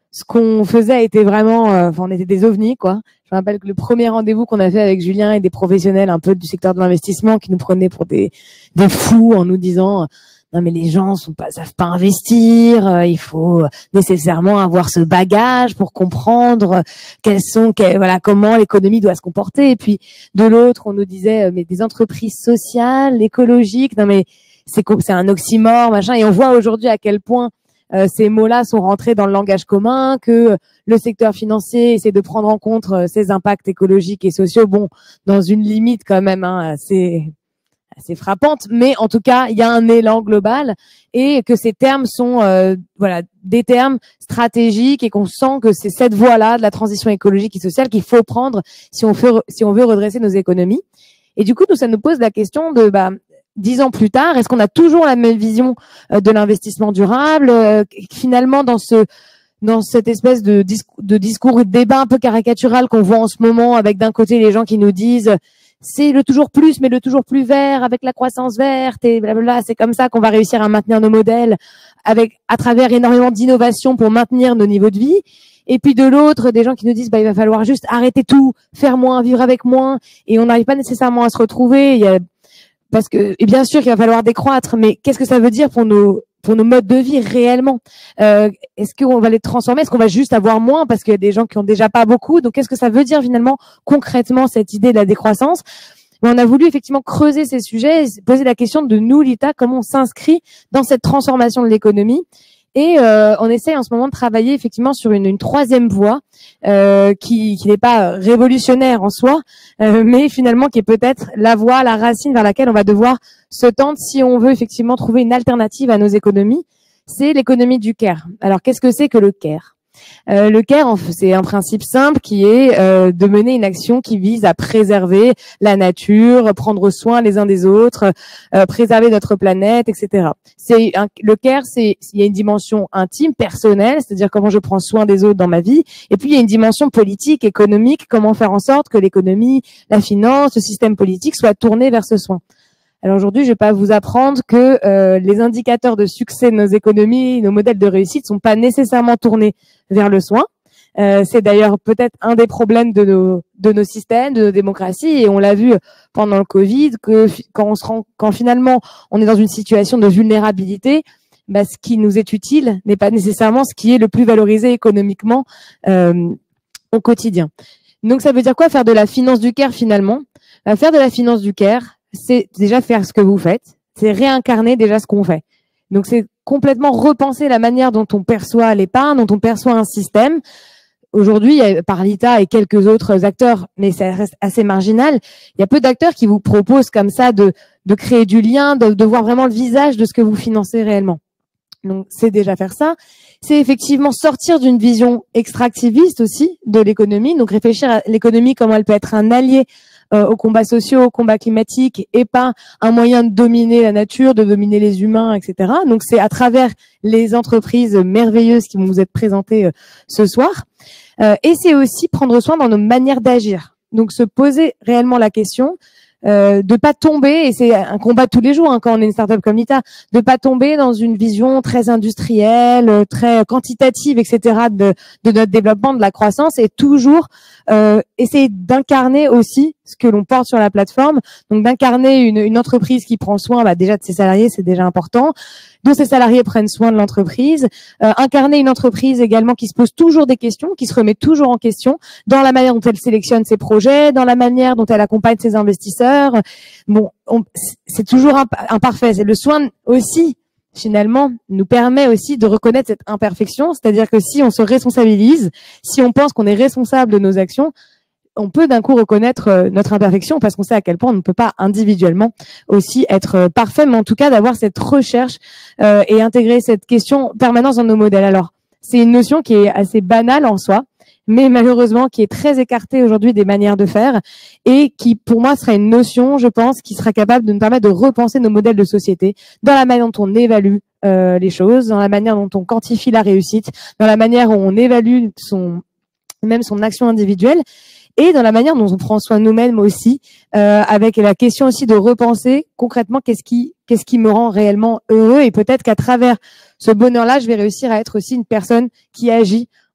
ce qu'on faisait était vraiment, euh, enfin, on était des ovnis, quoi. Je me rappelle que le premier rendez-vous qu'on a fait avec Julien et des professionnels un peu du secteur de l'investissement qui nous prenaient pour des, des fous en nous disant non mais les gens sont pas savent pas investir, euh, il faut nécessairement avoir ce bagage pour comprendre quelles sont quelles, voilà comment l'économie doit se comporter. Et puis de l'autre, on nous disait euh, mais des entreprises sociales, écologiques, non mais c'est c'est un oxymore machin. Et on voit aujourd'hui à quel point euh, ces mots-là sont rentrés dans le langage commun, que le secteur financier essaie de prendre en compte euh, ses impacts écologiques et sociaux, bon dans une limite quand même hein, assez assez frappante, mais en tout cas, il y a un élan global et que ces termes sont euh, voilà des termes stratégiques et qu'on sent que c'est cette voie-là de la transition écologique et sociale qu'il faut prendre si on veut si on veut redresser nos économies. Et du coup, nous ça nous pose la question de bah dix ans plus tard, est-ce qu'on a toujours la même vision euh, de l'investissement durable euh, finalement dans ce dans cette espèce de, discours, de discours de débat un peu caricatural qu'on voit en ce moment avec d'un côté les gens qui nous disent c'est le toujours plus, mais le toujours plus vert avec la croissance verte et blablabla. C'est comme ça qu'on va réussir à maintenir nos modèles avec, à travers énormément d'innovation pour maintenir nos niveaux de vie. Et puis de l'autre, des gens qui nous disent, bah, il va falloir juste arrêter tout, faire moins, vivre avec moins. Et on n'arrive pas nécessairement à se retrouver. Il y a, parce que, et bien sûr qu'il va falloir décroître, mais qu'est-ce que ça veut dire pour nos, pour nos modes de vie réellement? Euh, est-ce qu'on va les transformer? Est-ce qu'on va juste avoir moins parce qu'il y a des gens qui ont déjà pas beaucoup? Donc, qu'est-ce que ça veut dire finalement concrètement cette idée de la décroissance? Mais on a voulu effectivement creuser ces sujets, poser la question de nous, l'I T A, comment on s'inscrit dans cette transformation de l'économie. Et euh, on essaie en ce moment de travailler effectivement sur une, une troisième voie euh, qui, qui n'est pas révolutionnaire en soi, euh, mais finalement qui est peut-être la voie, la racine vers laquelle on va devoir se tendre si on veut effectivement trouver une alternative à nos économies. C'est l'économie du care. Alors qu'est-ce que c'est que le care? Euh, le care, c'est un principe simple qui est euh, de mener une action qui vise à préserver la nature, prendre soin les uns des autres, euh, préserver notre planète, et cetera. C'est un, le care, c'est il y a une dimension intime, personnelle, c'est-à-dire comment je prends soin des autres dans ma vie, et puis il y a une dimension politique, économique, comment faire en sorte que l'économie, la finance, le système politique soit tourné vers ce soin. Alors aujourd'hui, je vais pas vous apprendre que euh, les indicateurs de succès de nos économies, nos modèles de réussite sont pas nécessairement tournés vers le soin. Euh, c'est d'ailleurs peut-être un des problèmes de nos de nos systèmes, de nos démocraties, et on l'a vu pendant le Covid que quand on se rend, quand finalement on est dans une situation de vulnérabilité, bah, ce qui nous est utile n'est pas nécessairement ce qui est le plus valorisé économiquement euh, au quotidien. Donc ça veut dire quoi faire de la finance du care finalement? Bah, faire de la finance du care, c'est déjà faire ce que vous faites, c'est réincarner déjà ce qu'on fait. Donc c'est complètement repenser la manière dont on perçoit l'épargne, dont on perçoit un système. Aujourd'hui, par l'I T A et quelques autres acteurs, mais ça reste assez marginal, il y a peu d'acteurs qui vous proposent comme ça de, de créer du lien, de, de voir vraiment le visage de ce que vous financez réellement. Donc c'est déjà faire ça. C'est effectivement sortir d'une vision extractiviste aussi de l'économie, donc réfléchir à l'économie, comment elle peut être un allié Euh, aux combats sociaux, aux combats climatiques, et pas un moyen de dominer la nature, de dominer les humains, et cetera. Donc c'est à travers les entreprises merveilleuses qui vont vous être présentées euh, ce soir. Euh, et c'est aussi prendre soin dans nos manières d'agir. Donc se poser réellement la question euh, de pas tomber, et c'est un combat tous les jours hein, quand on est une startup comme l'I T A, de pas tomber dans une vision très industrielle, très quantitative, et cetera de, de notre développement, de la croissance, et toujours euh, essayer d'incarner aussi ce que l'on porte sur la plateforme, donc d'incarner une, une entreprise qui prend soin bah, déjà de ses salariés, c'est déjà important, dont ses salariés prennent soin de l'entreprise, euh, incarner une entreprise également qui se pose toujours des questions, qui se remet toujours en question dans la manière dont elle sélectionne ses projets, dans la manière dont elle accompagne ses investisseurs. Bon, on, c'est toujours imparfait. C'est le soin aussi, finalement, nous permet aussi de reconnaître cette imperfection, c'est-à-dire que si on se responsabilise, si on pense qu'on est responsable de nos actions, on peut d'un coup reconnaître notre imperfection parce qu'on sait à quel point on ne peut pas individuellement aussi être parfait, mais en tout cas d'avoir cette recherche euh, et intégrer cette question permanence dans nos modèles. Alors, c'est une notion qui est assez banale en soi, mais malheureusement qui est très écartée aujourd'hui des manières de faire et qui, pour moi, sera une notion, je pense, qui sera capable de nous permettre de repenser nos modèles de société dans la manière dont on évalue euh, les choses, dans la manière dont on quantifie la réussite, dans la manière où on évalue son même son action individuelle, et dans la manière dont on prend soin de nous-mêmes aussi, euh, avec la question aussi de repenser concrètement qu'est-ce qui qu'est-ce qui me rend réellement heureux, et peut-être qu'à travers ce bonheur-là, je vais réussir à être aussi une personne qui agit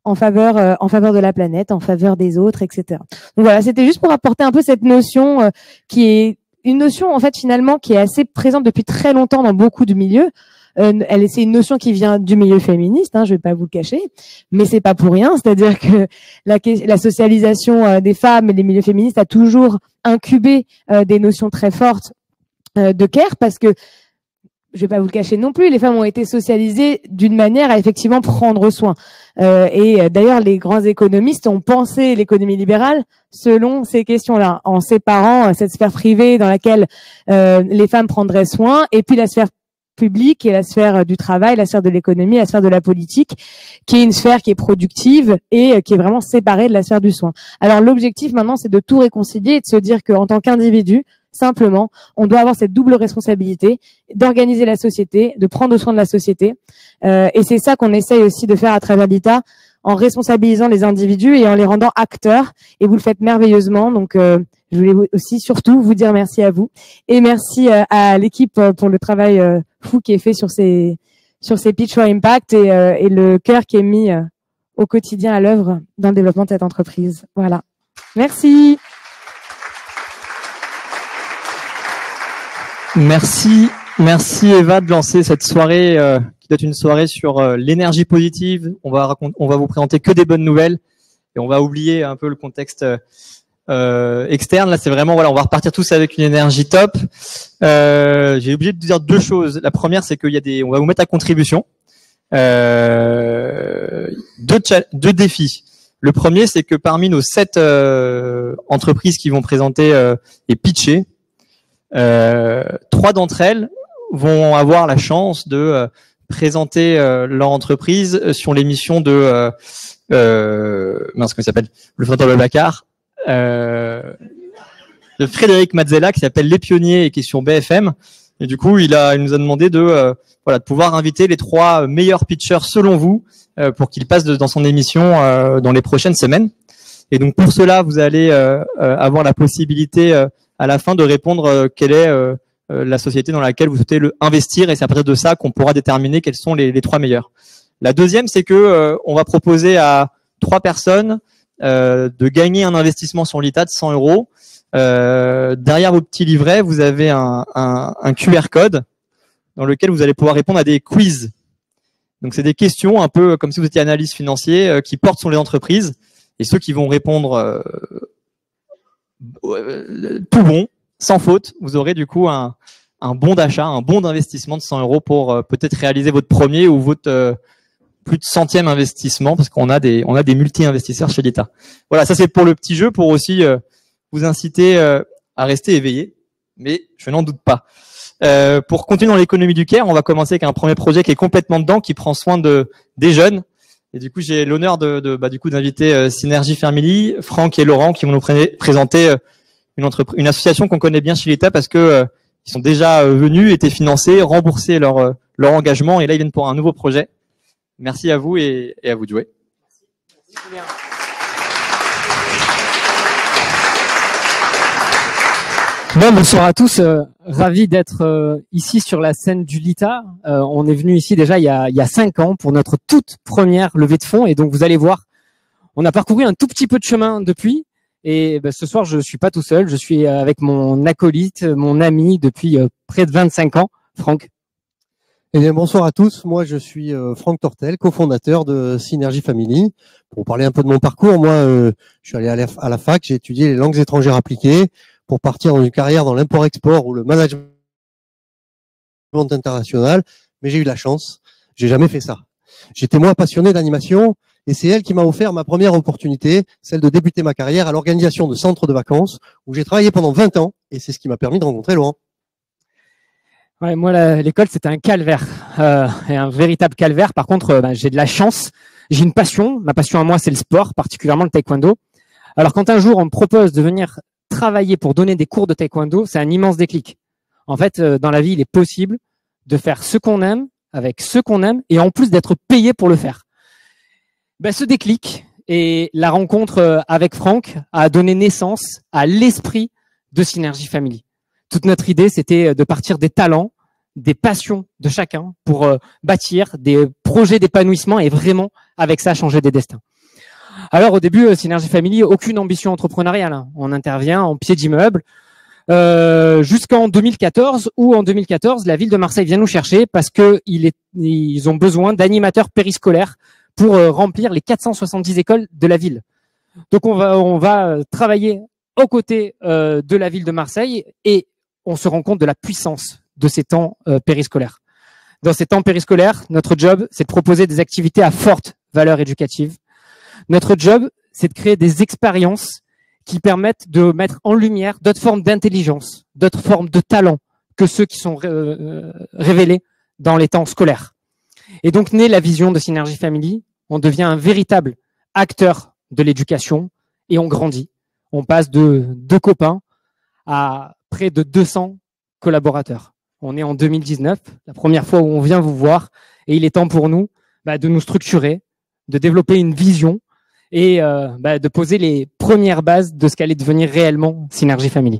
en faveur, euh, en faveur de la planète, en faveur des autres, et cetera. Donc voilà, c'était juste pour apporter un peu cette notion euh, qui est une notion en fait finalement qui est assez présente depuis très longtemps dans beaucoup de milieux. Euh, elle, c'est une notion qui vient du milieu féministe, hein, je vais pas vous le cacher, mais c'est pas pour rien. C'est-à-dire que la, la socialisation euh, des femmes et des milieux féministes a toujours incubé euh, des notions très fortes euh, de care, parce que je vais pas vous le cacher non plus, les femmes ont été socialisées d'une manière à effectivement prendre soin. Euh, et euh, d'ailleurs, les grands économistes ont pensé l'économie libérale selon ces questions-là, en séparant euh, cette sphère privée dans laquelle euh, les femmes prendraient soin, et puis la sphère publique et la sphère du travail, la sphère de l'économie, la sphère de la politique, qui est une sphère qui est productive et qui est vraiment séparée de la sphère du soin. Alors l'objectif maintenant, c'est de tout réconcilier et de se dire qu'en tant qu'individu, simplement, on doit avoir cette double responsabilité d'organiser la société, de prendre soin de la société. Euh, et c'est ça qu'on essaye aussi de faire à travers l'I T A, en responsabilisant les individus et en les rendant acteurs. Et vous le faites merveilleusement. Donc, euh, je voulais aussi surtout vous dire merci à vous. Et merci euh, à l'équipe pour le travail euh, fou qui est fait sur ces, sur ces Pitch for Impact et, euh, et le cœur qui est mis euh, au quotidien à l'œuvre dans le développement de cette entreprise. Voilà. Merci. Merci, merci Eva de lancer cette soirée euh, qui doit être une soirée sur euh, l'énergie positive. On va raconter, on va vous présenter que des bonnes nouvelles et on va oublier un peu le contexte euh, externe. Là, c'est vraiment voilà, on va repartir tous avec une énergie top. Euh, j'ai oublié de dire deux choses. La première, c'est qu'il y a des, on va vous mettre à contribution euh, deux, deux défis. Le premier, c'est que parmi nos sept euh, entreprises qui vont présenter euh, et pitcher, Euh, trois d'entre elles vont avoir la chance de euh, présenter euh, leur entreprise sur l'émission de euh, euh, mince, comment il s'appelle, le fondateur de Bacar, euh, de Frédéric Mazzella, qui s'appelle Les Pionniers et qui est sur B F M. Et du coup, il a, il nous a demandé de euh, voilà de pouvoir inviter les trois meilleurs pitchers selon vous euh, pour qu'ils passent de, dans son émission euh, dans les prochaines semaines. Et donc pour cela, vous allez euh, euh, avoir la possibilité euh, à la fin de répondre euh, quelle est euh, euh, la société dans laquelle vous souhaitez le investir, et c'est à partir de ça qu'on pourra déterminer quels sont les, les trois meilleurs. La deuxième, c'est que euh, on va proposer à trois personnes euh, de gagner un investissement sur l'I T A de cent euros. Euh, derrière vos petits livrets, vous avez un, un, un Q R code dans lequel vous allez pouvoir répondre à des quiz. Donc c'est des questions un peu comme si vous étiez analyste financier euh, qui portent sur les entreprises, et ceux qui vont répondre euh, tout bon, sans faute, vous aurez du coup un, un bon d'achat, un bon d'investissement de cent euros pour euh, peut-être réaliser votre premier ou votre euh, plus de centième investissement, parce qu'on a des on a des multi-investisseurs chez l'I T A. Voilà, ça c'est pour le petit jeu, pour aussi euh, vous inciter euh, à rester éveillé, mais je n'en doute pas. Euh, pour continuer dans l'économie du care, on va commencer avec un premier projet qui est complètement dedans, qui prend soin de des jeunes. Et du coup, j'ai l'honneur de, de bah, du coup d'inviter euh, Synergy Family, Franck et Laurent, qui vont nous pré présenter euh, une entreprise, une association qu'on connaît bien chez l'I T A, parce que euh, ils sont déjà euh, venus, étaient financés, remboursés leur euh, leur engagement, et là ils viennent pour un nouveau projet. Merci à vous et, et à vous de jouer. Merci. Bon, bonsoir à tous, euh, ravi d'être euh, ici sur la scène du L I T A. Euh, on est venu ici déjà il y a il y a cinq ans pour notre toute première levée de fonds, et donc vous allez voir, on a parcouru un tout petit peu de chemin depuis, et ben, ce soir je suis pas tout seul, je suis avec mon acolyte, mon ami depuis euh, près de vingt-cinq ans, Franck. Eh bien, bonsoir à tous, moi je suis euh, Franck Tortel, cofondateur de Synergy Family. Pour parler un peu de mon parcours, moi euh, je suis allé à la, à la fac, j'ai étudié les langues étrangères appliquées pour partir dans une carrière dans l'import-export ou le management international, mais j'ai eu la chance, j'ai jamais fait ça. J'étais moi passionné d'animation, et c'est elle qui m'a offert ma première opportunité, celle de débuter ma carrière à l'organisation de centres de vacances, où j'ai travaillé pendant vingt ans, et c'est ce qui m'a permis de rencontrer Laurent. Ouais, moi, l'école, c'était un calvaire, euh, et un véritable calvaire. Par contre, euh, bah, j'ai de la chance, j'ai une passion. Ma passion à moi, c'est le sport, particulièrement le taekwondo. Alors, quand un jour on me propose de venir travailler pour donner des cours de taekwondo, c'est un immense déclic. En fait, euh, dans la vie, il est possible de faire ce qu'on aime avec ce qu'on aime, et en plus d'être payé pour le faire. Ben, ce déclic et la rencontre euh, avec Franck a donné naissance à l'esprit de Synergy Family. Toute notre idée, c'était de partir des talents, des passions de chacun pour euh, bâtir des projets d'épanouissement et vraiment, avec ça, changer des destins. Alors au début, euh, Synergie Family, aucune ambition entrepreneuriale. Hein. On intervient en pied d'immeuble euh, jusqu'en deux mille quatorze, où en deux mille quatorze, la ville de Marseille vient nous chercher parce que il est, ils ont besoin d'animateurs périscolaires pour euh, remplir les quatre cent soixante-dix écoles de la ville. Donc on va, on va travailler aux côtés euh, de la ville de Marseille et on se rend compte de la puissance de ces temps euh, périscolaires. Dans ces temps périscolaires, notre job, c'est de proposer des activités à forte valeur éducative. Notre job, c'est de créer des expériences qui permettent de mettre en lumière d'autres formes d'intelligence, d'autres formes de talent que ceux qui sont euh, révélés dans les temps scolaires. Et donc naît la vision de Synergie Family. On devient un véritable acteur de l'éducation et on grandit. On passe de deux copains à près de deux cents collaborateurs. On est en deux mille dix-neuf, la première fois où on vient vous voir, et il est temps pour nous bah, de nous structurer, de développer une vision et euh, bah, de poser les premières bases de ce qu'allait devenir réellement Synergie Family.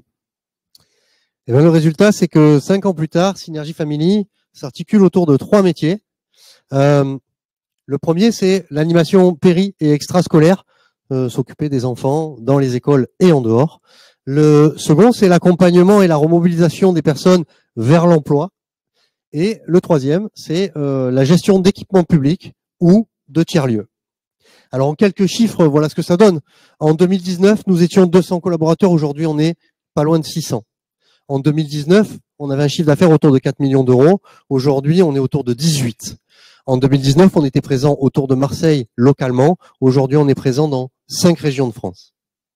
Et bien, le résultat, c'est que cinq ans plus tard, Synergie Family s'articule autour de trois métiers. Euh, le premier, c'est l'animation péri- et extrascolaire, euh, s'occuper des enfants dans les écoles et en dehors. Le second, c'est l'accompagnement et la remobilisation des personnes vers l'emploi. Et le troisième, c'est euh, la gestion d'équipements publics ou de tiers-lieux. Alors, en quelques chiffres, voilà ce que ça donne. En deux mille dix-neuf, nous étions deux cents collaborateurs. Aujourd'hui, on est pas loin de six cents. En deux mille dix-neuf, on avait un chiffre d'affaires autour de quatre millions d'euros. Aujourd'hui, on est autour de dix-huit. En deux mille dix-neuf, on était présent autour de Marseille localement. Aujourd'hui, on est présent dans cinq régions de France.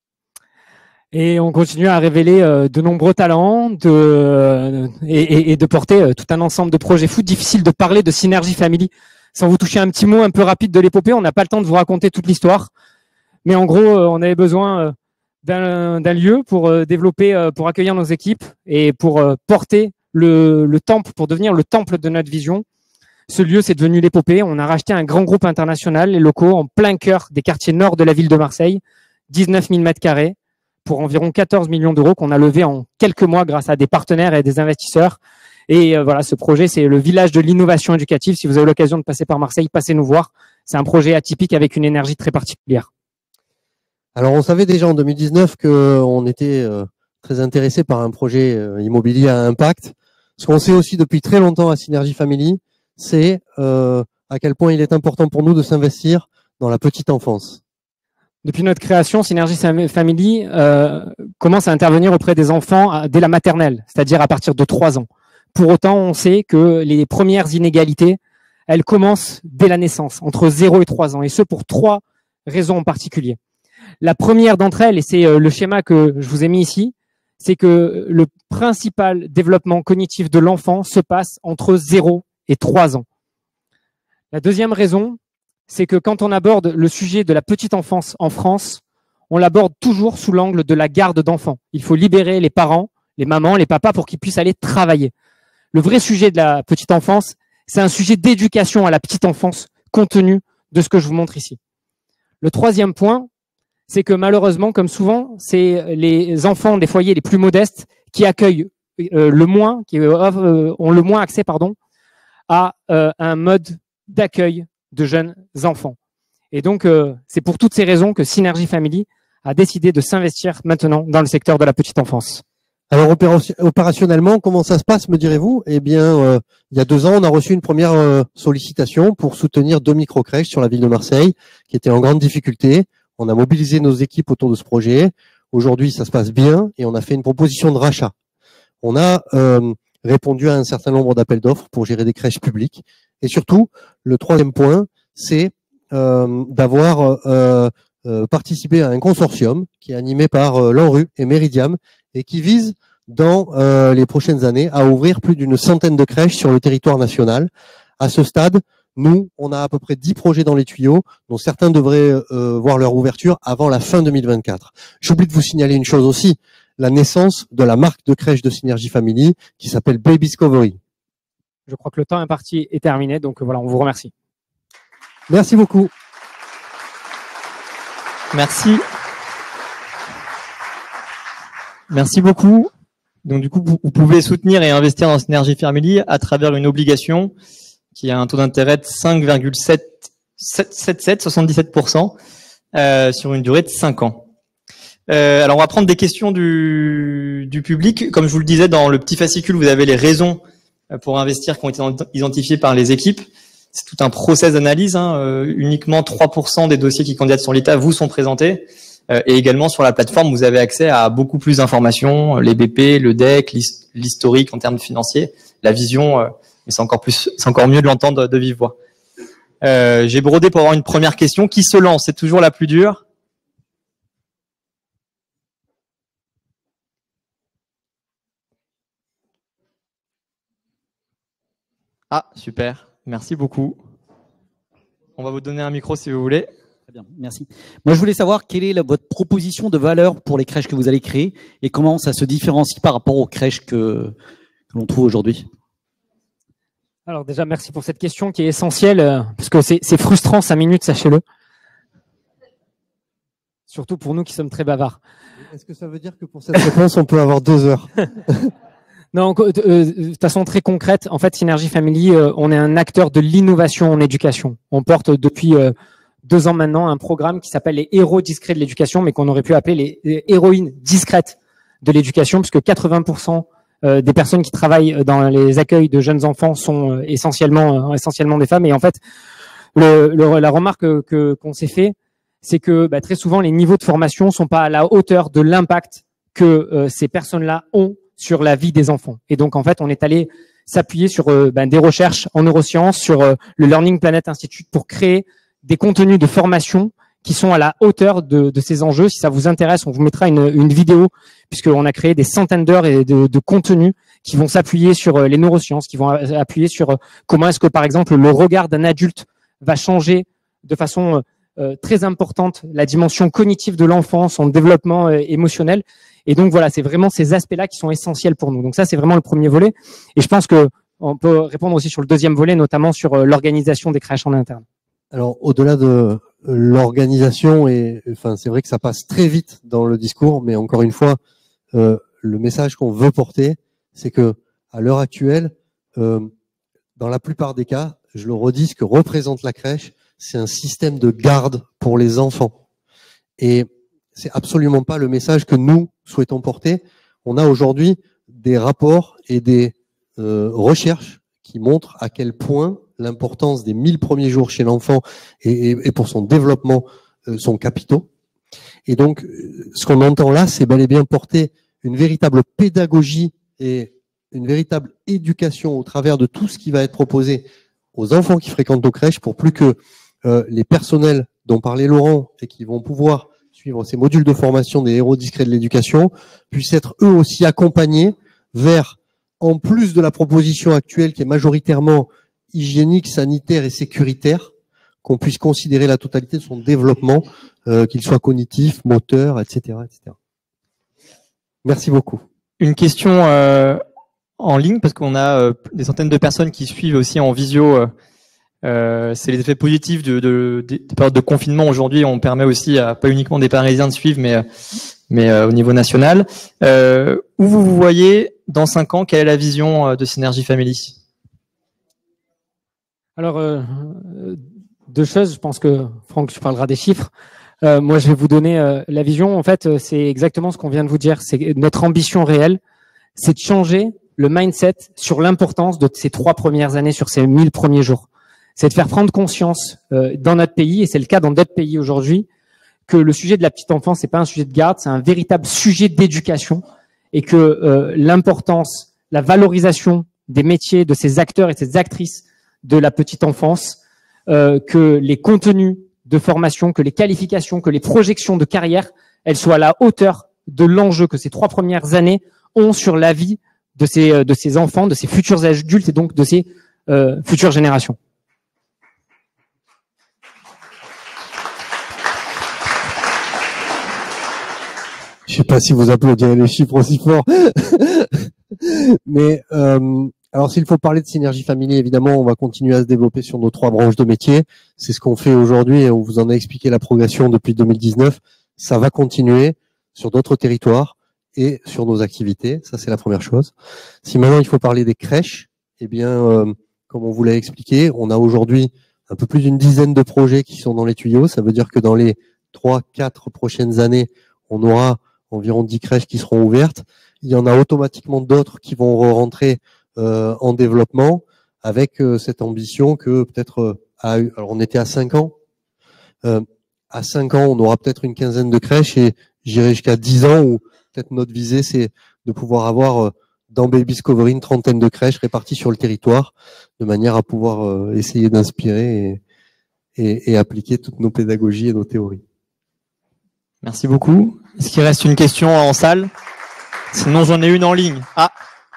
Et on continue à révéler euh, de nombreux talents de, euh, et, et, et de porter euh, tout un ensemble de projets foot. Difficile de parler de Synergie Family sans vous toucher un petit mot un peu rapide de l'épopée. On n'a pas le temps de vous raconter toute l'histoire. Mais en gros, euh, on avait besoin euh, d'un, d'un lieu pour euh, développer, euh, pour accueillir nos équipes et pour euh, porter le, le temple, pour devenir le temple de notre vision. Ce lieu, c'est devenu l'épopée. On a racheté un grand groupe international, les locaux, en plein cœur des quartiers nord de la ville de Marseille. dix-neuf mille mètres carrés. Pour environ quatorze millions d'euros qu'on a levé en quelques mois grâce à des partenaires et des investisseurs. Et euh, voilà, ce projet, c'est le village de l'innovation éducative. Si vous avez l'occasion de passer par Marseille, passez nous voir. C'est un projet atypique avec une énergie très particulière. Alors, on savait déjà en deux mille dix-neuf qu'on était euh, très intéressé par un projet euh, immobilier à impact. Ce qu'on sait aussi depuis très longtemps à Synergie Family, c'est euh, à quel point il est important pour nous de s'investir dans la petite enfance. Depuis notre création, Synergie Family euh, commence à intervenir auprès des enfants dès la maternelle, c'est-à-dire à partir de trois ans. Pour autant, on sait que les premières inégalités, elles commencent dès la naissance, entre zéro et trois ans, et ce pour trois raisons en particulier. La première d'entre elles, et c'est le schéma que je vous ai mis ici, c'est que le principal développement cognitif de l'enfant se passe entre zéro et trois ans. La deuxième raison, c'est que quand on aborde le sujet de la petite enfance en France, on l'aborde toujours sous l'angle de la garde d'enfants. Il faut libérer les parents, les mamans, les papas pour qu'ils puissent aller travailler. Le vrai sujet de la petite enfance, c'est un sujet d'éducation à la petite enfance compte tenu de ce que je vous montre ici. Le troisième point, c'est que malheureusement, comme souvent, c'est les enfants des foyers les plus modestes qui accueillent euh, le moins, qui euh, ont le moins accès, pardon, à euh, un mode d'accueil de jeunes enfants. Et donc, euh, c'est pour toutes ces raisons que Synergie Family a décidé de s'investir maintenant dans le secteur de la petite enfance. Alors, opérationnellement, comment ça se passe, me direz-vous? Eh bien, euh, il y a deux ans, on a reçu une première euh, sollicitation pour soutenir deux micro-crèches sur la ville de Marseille, qui étaient en grande difficulté. On a mobilisé nos équipes autour de ce projet. Aujourd'hui, ça se passe bien et on a fait une proposition de rachat. On a euh, répondu à un certain nombre d'appels d'offres pour gérer des crèches publiques. Et surtout, le troisième point, c'est euh, d'avoir euh, euh, participé à un consortium qui est animé par euh, l'ANRU et Meridiam et qui vise dans euh, les prochaines années à ouvrir plus d'une centaine de crèches sur le territoire national. À ce stade, nous, on a à peu près dix projets dans les tuyaux, dont certains devraient euh, voir leur ouverture avant la fin deux mille vingt-quatre. J'oublie de vous signaler une chose aussi, la naissance de la marque de crèche de Synergie Family qui s'appelle Babyscovery. Je crois que le temps imparti est terminé, donc voilà, on vous remercie. Merci beaucoup. Merci. Merci beaucoup. Donc du coup, vous pouvez soutenir et investir dans Synergie Family à travers une obligation qui a un taux d'intérêt de cinq virgule soixante-dix-sept pour cent. euh, sur une durée de cinq ans. Euh, alors, on va prendre des questions du, du public. Comme je vous le disais, dans le petit fascicule, vous avez les raisons pour investir qui ont été identifiées par les équipes. C'est tout un process d'analyse. Hein. Euh, uniquement trois pour cent des dossiers qui candidatent sur l'I T A vous sont présentés. Euh, et également, sur la plateforme, vous avez accès à beaucoup plus d'informations, les B P, le D E C, l'historique en termes financiers, la vision. Euh, mais c'est encore plus, c'est encore mieux de l'entendre de vive voix. Euh, j'ai brodé pour avoir une première question. Qui se lance? C'est toujours la plus dure. Ah, super. Merci beaucoup. On va vous donner un micro si vous voulez. Très bien, merci. Moi, je voulais savoir quelle est la, votre proposition de valeur pour les crèches que vous allez créer et comment ça se différencie par rapport aux crèches que, que l'on trouve aujourd'hui. Alors déjà, merci pour cette question qui est essentielle euh, parce que c'est frustrant, cinq minutes, sachez-le. Surtout pour nous qui sommes très bavards. Est-ce que ça veut dire que pour cette réponse, on peut avoir deux heures? Non, euh, de façon très concrète, en fait, Synergie Family, euh, on est un acteur de l'innovation en éducation. On porte depuis euh, deux ans maintenant un programme qui s'appelle les héros discrets de l'éducation, mais qu'on aurait pu appeler les, les héroïnes discrètes de l'éducation, puisque quatre-vingts pour cent euh, des personnes qui travaillent dans les accueils de jeunes enfants sont euh, essentiellement, euh, essentiellement des femmes. Et en fait, le, le, la remarque que qu'on s'est fait, c'est que bah, très souvent les niveaux de formation sont pas à la hauteur de l'impact que euh, ces personnes-là ont sur la vie des enfants. Et donc, en fait, on est allé s'appuyer sur euh, ben, des recherches en neurosciences, sur euh, le Learning Planet Institute pour créer des contenus de formation qui sont à la hauteur de, de ces enjeux. Si ça vous intéresse, on vous mettra une, une vidéo, puisqu'on a créé des centaines d'heures et de, de contenus qui vont s'appuyer sur euh, les neurosciences, qui vont appuyer sur euh, comment est-ce que, par exemple, le regard d'un adulte va changer de façon euh, très importante la dimension cognitive de l'enfant, son développement euh, émotionnel. Et donc voilà, c'est vraiment ces aspects-là qui sont essentiels pour nous. Donc ça, c'est vraiment le premier volet. Et je pense que on peut répondre aussi sur le deuxième volet, notamment sur euh, l'organisation des crèches en interne. Alors, au-delà de l'organisation, et enfin, c'est vrai que ça passe très vite dans le discours, mais encore une fois, euh, le message qu'on veut porter, c'est que à l'heure actuelle, euh, dans la plupart des cas, je le redis, ce que représente la crèche, c'est un système de garde pour les enfants. Et c'est absolument pas le message que nous souhaitons porter. On a aujourd'hui des rapports et des euh, recherches qui montrent à quel point l'importance des mille premiers jours chez l'enfant et, et, et pour son développement euh, sont capitaux. Et donc, ce qu'on entend là, c'est bel et bien porter une véritable pédagogie et une véritable éducation au travers de tout ce qui va être proposé aux enfants qui fréquentent nos crèches pour plus que euh, les personnels dont parlait Laurent et qui vont pouvoir suivre ces modules de formation des héros discrets de l'éducation puissent être eux aussi accompagnés vers, en plus de la proposition actuelle qui est majoritairement hygiénique, sanitaire et sécuritaire, qu'on puisse considérer la totalité de son développement, euh, qu'il soit cognitif, moteur, et cetera, et cetera. Merci beaucoup. Une question euh, en ligne, parce qu'on a euh, des centaines de personnes qui suivent aussi en visio. Euh, euh, c'est les effets positifs de, de, de, des périodes de confinement. Aujourd'hui, on permet aussi à pas uniquement des Parisiens de suivre, mais, mais euh, au niveau national. Euh, où vous vous voyez dans cinq ans? Quelle est la vision de Synergie Family? Alors, euh, deux choses. Je pense que Franck, tu parleras des chiffres. Euh, moi, je vais vous donner euh, la vision. En fait, c'est exactement ce qu'on vient de vous dire. C'est notre ambition réelle, c'est de changer le mindset sur l'importance de ces trois premières années, sur ces mille premiers jours. C'est de faire prendre conscience euh, dans notre pays, et c'est le cas dans d'autres pays aujourd'hui, que le sujet de la petite enfance, c'est pas un sujet de garde, c'est un véritable sujet d'éducation, et que euh, l'importance, la valorisation des métiers, de ces acteurs et ces actrices de la petite enfance, euh, que les contenus de formation, que les qualifications, que les projections de carrière, elles soient à la hauteur de l'enjeu que ces trois premières années ont sur la vie de ces, de ces enfants, de ces futurs adultes et donc de ces euh, futures générations. Je sais pas si vous applaudirez les chiffres aussi fort, mais euh, alors s'il faut parler de Synergie Family, évidemment, on va continuer à se développer sur nos trois branches de métier. C'est ce qu'on fait aujourd'hui et on vous en a expliqué la progression depuis deux mille dix-neuf. Ça va continuer sur d'autres territoires et sur nos activités. Ça, c'est la première chose. Si maintenant il faut parler des crèches, eh bien, euh, comme on vous l'a expliqué, on a aujourd'hui un peu plus d'une dizaine de projets qui sont dans les tuyaux. Ça veut dire que dans les trois, quatre prochaines années, on aura environ dix crèches qui seront ouvertes. Il y en a automatiquement d'autres qui vont rentrer euh, en développement avec euh, cette ambition que peut-être euh, à, alors on était à cinq ans. Euh, à cinq ans, on aura peut-être une quinzaine de crèches et j'irai jusqu'à dix ans où peut-être notre visée, c'est de pouvoir avoir euh, dans Baby Discovery une trentaine de crèches réparties sur le territoire de manière à pouvoir euh, essayer d'inspirer et, et, et appliquer toutes nos pédagogies et nos théories. Merci beaucoup. Est-ce qu'il reste une question en salle? Sinon, j'en ai une en ligne. Ah.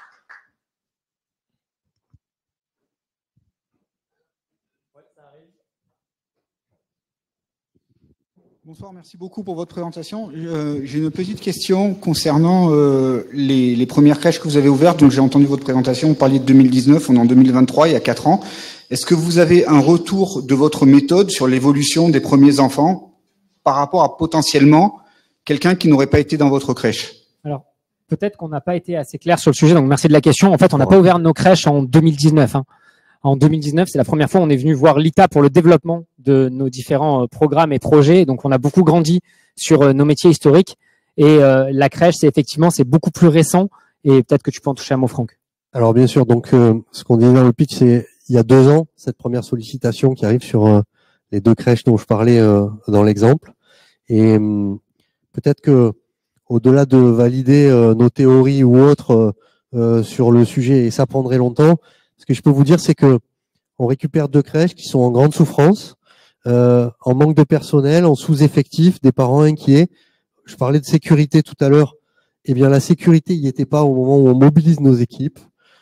Bonsoir, merci beaucoup pour votre présentation. Euh, j'ai une petite question concernant euh, les, les premières crèches que vous avez ouvertes. Donc, j'ai entendu votre présentation, vous parliez de deux mille dix-neuf, on est en deux mille vingt-trois, il y a quatre ans. Est-ce que vous avez un retour de votre méthode sur l'évolution des premiers enfants par rapport à potentiellement quelqu'un qui n'aurait pas été dans votre crèche? Alors, peut-être qu'on n'a pas été assez clair sur le sujet, donc merci de la question. En fait, on n'a pas ouvert nos crèches en deux mille dix-neuf. Hein. En deux mille dix-neuf, c'est la première fois où on est venu voir l'I T A pour le développement de nos différents programmes et projets. Donc, on a beaucoup grandi sur nos métiers historiques. Et euh, la crèche, c'est effectivement, c'est beaucoup plus récent. Et peut-être que tu peux en toucher un mot, Franck. Alors, bien sûr. Donc, euh, ce qu'on disait dans le pitch, c'est il y a deux ans, cette première sollicitation qui arrive sur euh, les deux crèches dont je parlais euh, dans l'exemple. Et euh, peut-être que au-delà de valider euh, nos théories ou autres euh, euh, sur le sujet, et ça prendrait longtemps, ce que je peux vous dire, c'est que on récupère deux crèches qui sont en grande souffrance, euh, en manque de personnel, en sous-effectif, des parents inquiets. Je parlais de sécurité tout à l'heure. Eh bien, la sécurité n'y était pas au moment où on mobilise nos équipes.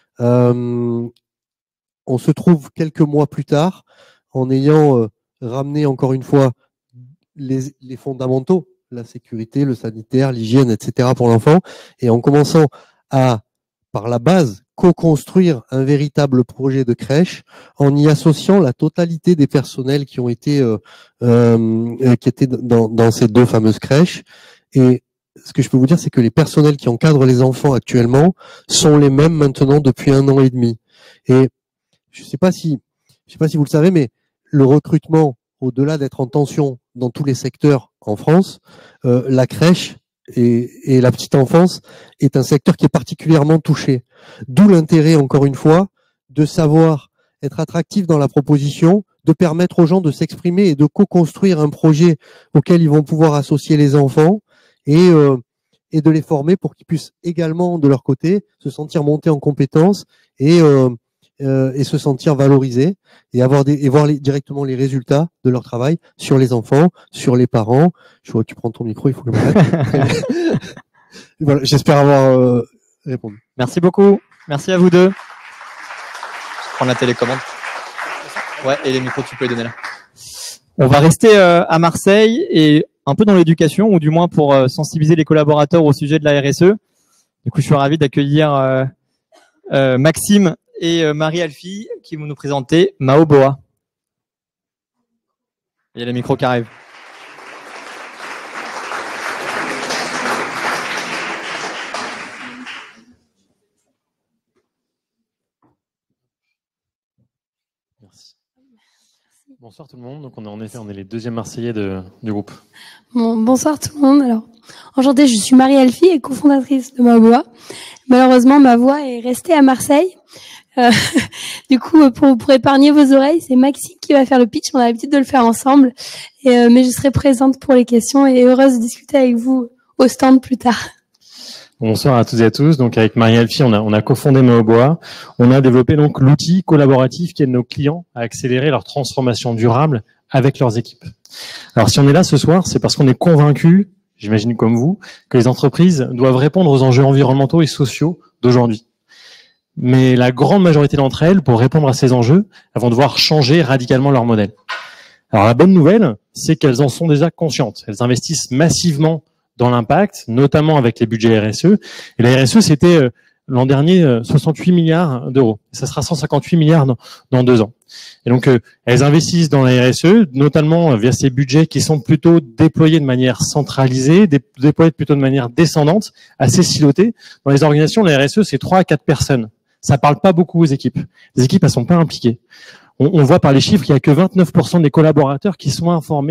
Euh, on se trouve quelques mois plus tard, en ayant euh, ramené encore une fois les, les fondamentaux, la sécurité, le sanitaire, l'hygiène, et cetera pour l'enfant, et en commençant à, par la base, co-construire un véritable projet de crèche en y associant la totalité des personnels qui ont été euh, euh, qui étaient dans, dans ces deux fameuses crèches. Et ce que je peux vous dire, c'est que les personnels qui encadrent les enfants actuellement sont les mêmes maintenant depuis un an et demi. Et je sais pas si je sais pas si vous le savez, mais le recrutement, au-delà d'être en tension dans tous les secteurs en France, euh, la crèche Et, et la petite enfance est un secteur qui est particulièrement touché. D'où l'intérêt, encore une fois, de savoir être attractif dans la proposition, de permettre aux gens de s'exprimer et de co-construire un projet auquel ils vont pouvoir associer les enfants et, euh, et de les former pour qu'ils puissent également, de leur côté, se sentir monter en compétences et, euh, euh, et se sentir valorisés et avoir des, et voir les, directement les résultats de leur travail sur les enfants, sur les parents. Je vois que tu prends ton micro, il faut que je m'arrête. Voilà, j'espère avoir euh, répondu. Merci beaucoup. Merci à vous deux. Je prends la télécommande. Ouais, et les micros, tu peux les donner là. On va rester euh, à Marseille et un peu dans l'éducation, ou du moins pour euh, sensibiliser les collaborateurs au sujet de la R S E. Du coup, je suis ravi d'accueillir euh, euh, Maxime et euh, Marie-Alfie qui vont nous présenter Maoboa. Il y a les micros qui arrivent. Merci. Bonsoir tout le monde. Donc on est en effet on est les deuxièmes Marseillais de, du groupe. Bon, bonsoir tout le monde. Alors, enchantée, je suis Marie-Alfie et cofondatrice de Maoboa. Malheureusement, ma voix est restée à Marseille. Euh, du coup, pour, pour épargner vos oreilles, c'est Maxime qui va faire le pitch. On a l'habitude de le faire ensemble. Et, euh, mais je serai présente pour les questions et heureuse de discuter avec vous au stand plus tard. Bonsoir à toutes et à tous. Donc avec Marie-Alfie, on a, on a cofondé Maoboa. On a développé donc l'outil collaboratif qui aide nos clients à accélérer leur transformation durable avec leurs équipes. Alors si on est là ce soir, c'est parce qu'on est convaincu, j'imagine comme vous, que les entreprises doivent répondre aux enjeux environnementaux et sociaux d'aujourd'hui. Mais la grande majorité d'entre elles, pour répondre à ces enjeux, elles vont devoir changer radicalement leur modèle. Alors la bonne nouvelle, c'est qu'elles en sont déjà conscientes. Elles investissent massivement dans l'impact, notamment avec les budgets R S E. Et la R S E, c'était euh, l'an dernier euh, soixante-huit milliards d'euros. Ça sera cent cinquante-huit milliards dans, dans deux ans. Et donc, euh, elles investissent dans la R S E, notamment euh, via ces budgets qui sont plutôt déployés de manière centralisée, dé déployés plutôt de manière descendante, assez silotée. Dans les organisations, la R S E, c'est trois à quatre personnes. Ça parle pas beaucoup aux équipes. Les équipes, elles sont pas impliquées. On, on voit par les chiffres qu'il y a que vingt-neuf pour cent des collaborateurs qui sont informés de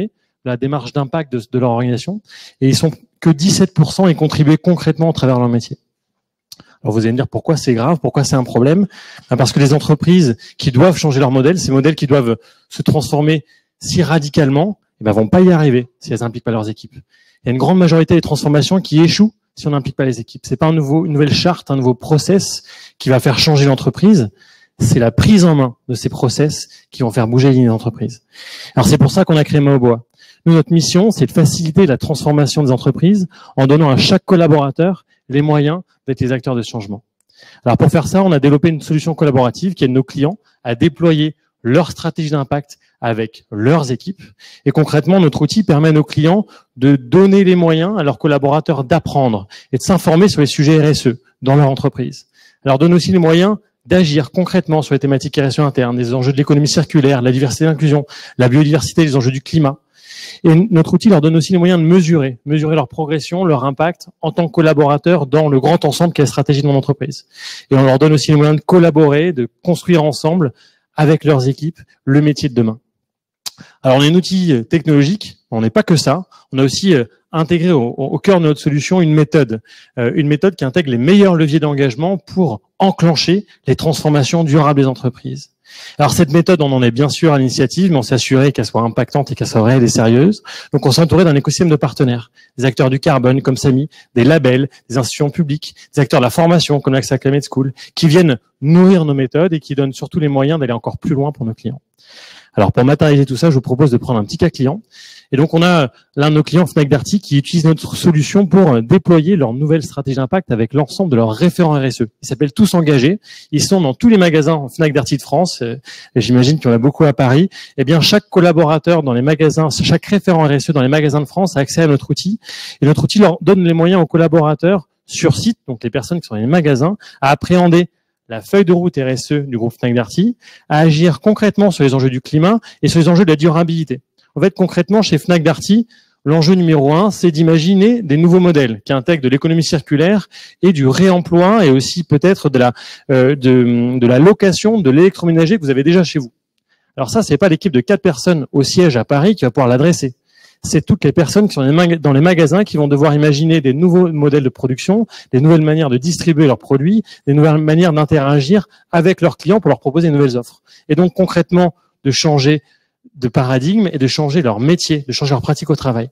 la démarche d'impact de, de leur organisation, et ils sont que dix-sept pour cent et contribuent concrètement au travers de leur métier. Alors vous allez me dire pourquoi c'est grave, pourquoi c'est un problème? Parce que les entreprises qui doivent changer leur modèle, ces modèles qui doivent se transformer si radicalement, eh ben, vont pas y arriver si elles n'impliquent pas leurs équipes. Il y a une grande majorité des transformations qui échouent si on n'implique pas les équipes. C'est pas un nouveau, une nouvelle charte, un nouveau process qui va faire changer l'entreprise. C'est la prise en main de ces process qui vont faire bouger les entreprises. Alors c'est pour ça qu'on a créé Maoboa. Nous, notre mission, c'est de faciliter la transformation des entreprises en donnant à chaque collaborateur les moyens d'être les acteurs de ce changement. Alors pour faire ça, on a développé une solution collaborative qui aide nos clients à déployer leur stratégie d'impact avec leurs équipes. Et concrètement, notre outil permet à nos clients de donner les moyens à leurs collaborateurs d'apprendre et de s'informer sur les sujets R S E dans leur entreprise. Alors donne aussi les moyens d'agir concrètement sur les thématiques R S E internes, les enjeux de l'économie circulaire, la diversité et l'inclusion, la biodiversité, les enjeux du climat. Et notre outil leur donne aussi les moyens de mesurer, mesurer leur progression, leur impact en tant que collaborateurs dans le grand ensemble qu'est la stratégie de mon entreprise. Et on leur donne aussi les moyens de collaborer, de construire ensemble avec leurs équipes le métier de demain. Alors on est un outil technologique, on n'est pas que ça, on a aussi intégré au, au cœur de notre solution une méthode, euh, une méthode qui intègre les meilleurs leviers d'engagement pour enclencher les transformations durables des entreprises. Alors cette méthode, on en est bien sûr à l'initiative, mais on s'est assuré qu'elle soit impactante et qu'elle soit réelle et sérieuse. Donc on s'est entouré d'un écosystème de partenaires, des acteurs du carbone comme Samy, des labels, des institutions publiques, des acteurs de la formation comme l'Axa Climate School, qui viennent nourrir nos méthodes et qui donnent surtout les moyens d'aller encore plus loin pour nos clients. Alors pour matérialiser tout ça, je vous propose de prendre un petit cas client. Et donc on a l'un de nos clients, Fnac Darty, qui utilise notre solution pour déployer leur nouvelle stratégie d'impact avec l'ensemble de leurs référents R S E. Ils s'appellent Tous Engagés. Ils sont dans tous les magasins Fnac Darty de France. Et j'imagine qu'il y en a beaucoup à Paris. Eh bien, chaque collaborateur dans les magasins, chaque référent R S E dans les magasins de France a accès à notre outil. Et notre outil leur donne les moyens aux collaborateurs sur site, donc les personnes qui sont dans les magasins, à appréhender la feuille de route R S E du groupe Fnac Darty, à agir concrètement sur les enjeux du climat et sur les enjeux de la durabilité. En fait, concrètement, chez Fnac Darty, l'enjeu numéro un, c'est d'imaginer des nouveaux modèles qui intègrent de l'économie circulaire et du réemploi et aussi peut-être de la, euh, de, de la location de l'électroménager que vous avez déjà chez vous. Alors ça, c'est pas l'équipe de quatre personnes au siège à Paris qui va pouvoir l'adresser. C'est toutes les personnes qui sont dans les magasins qui vont devoir imaginer des nouveaux modèles de production, des nouvelles manières de distribuer leurs produits, des nouvelles manières d'interagir avec leurs clients pour leur proposer de nouvelles offres. Et donc concrètement, de changer de paradigme et de changer leur métier, de changer leur pratique au travail.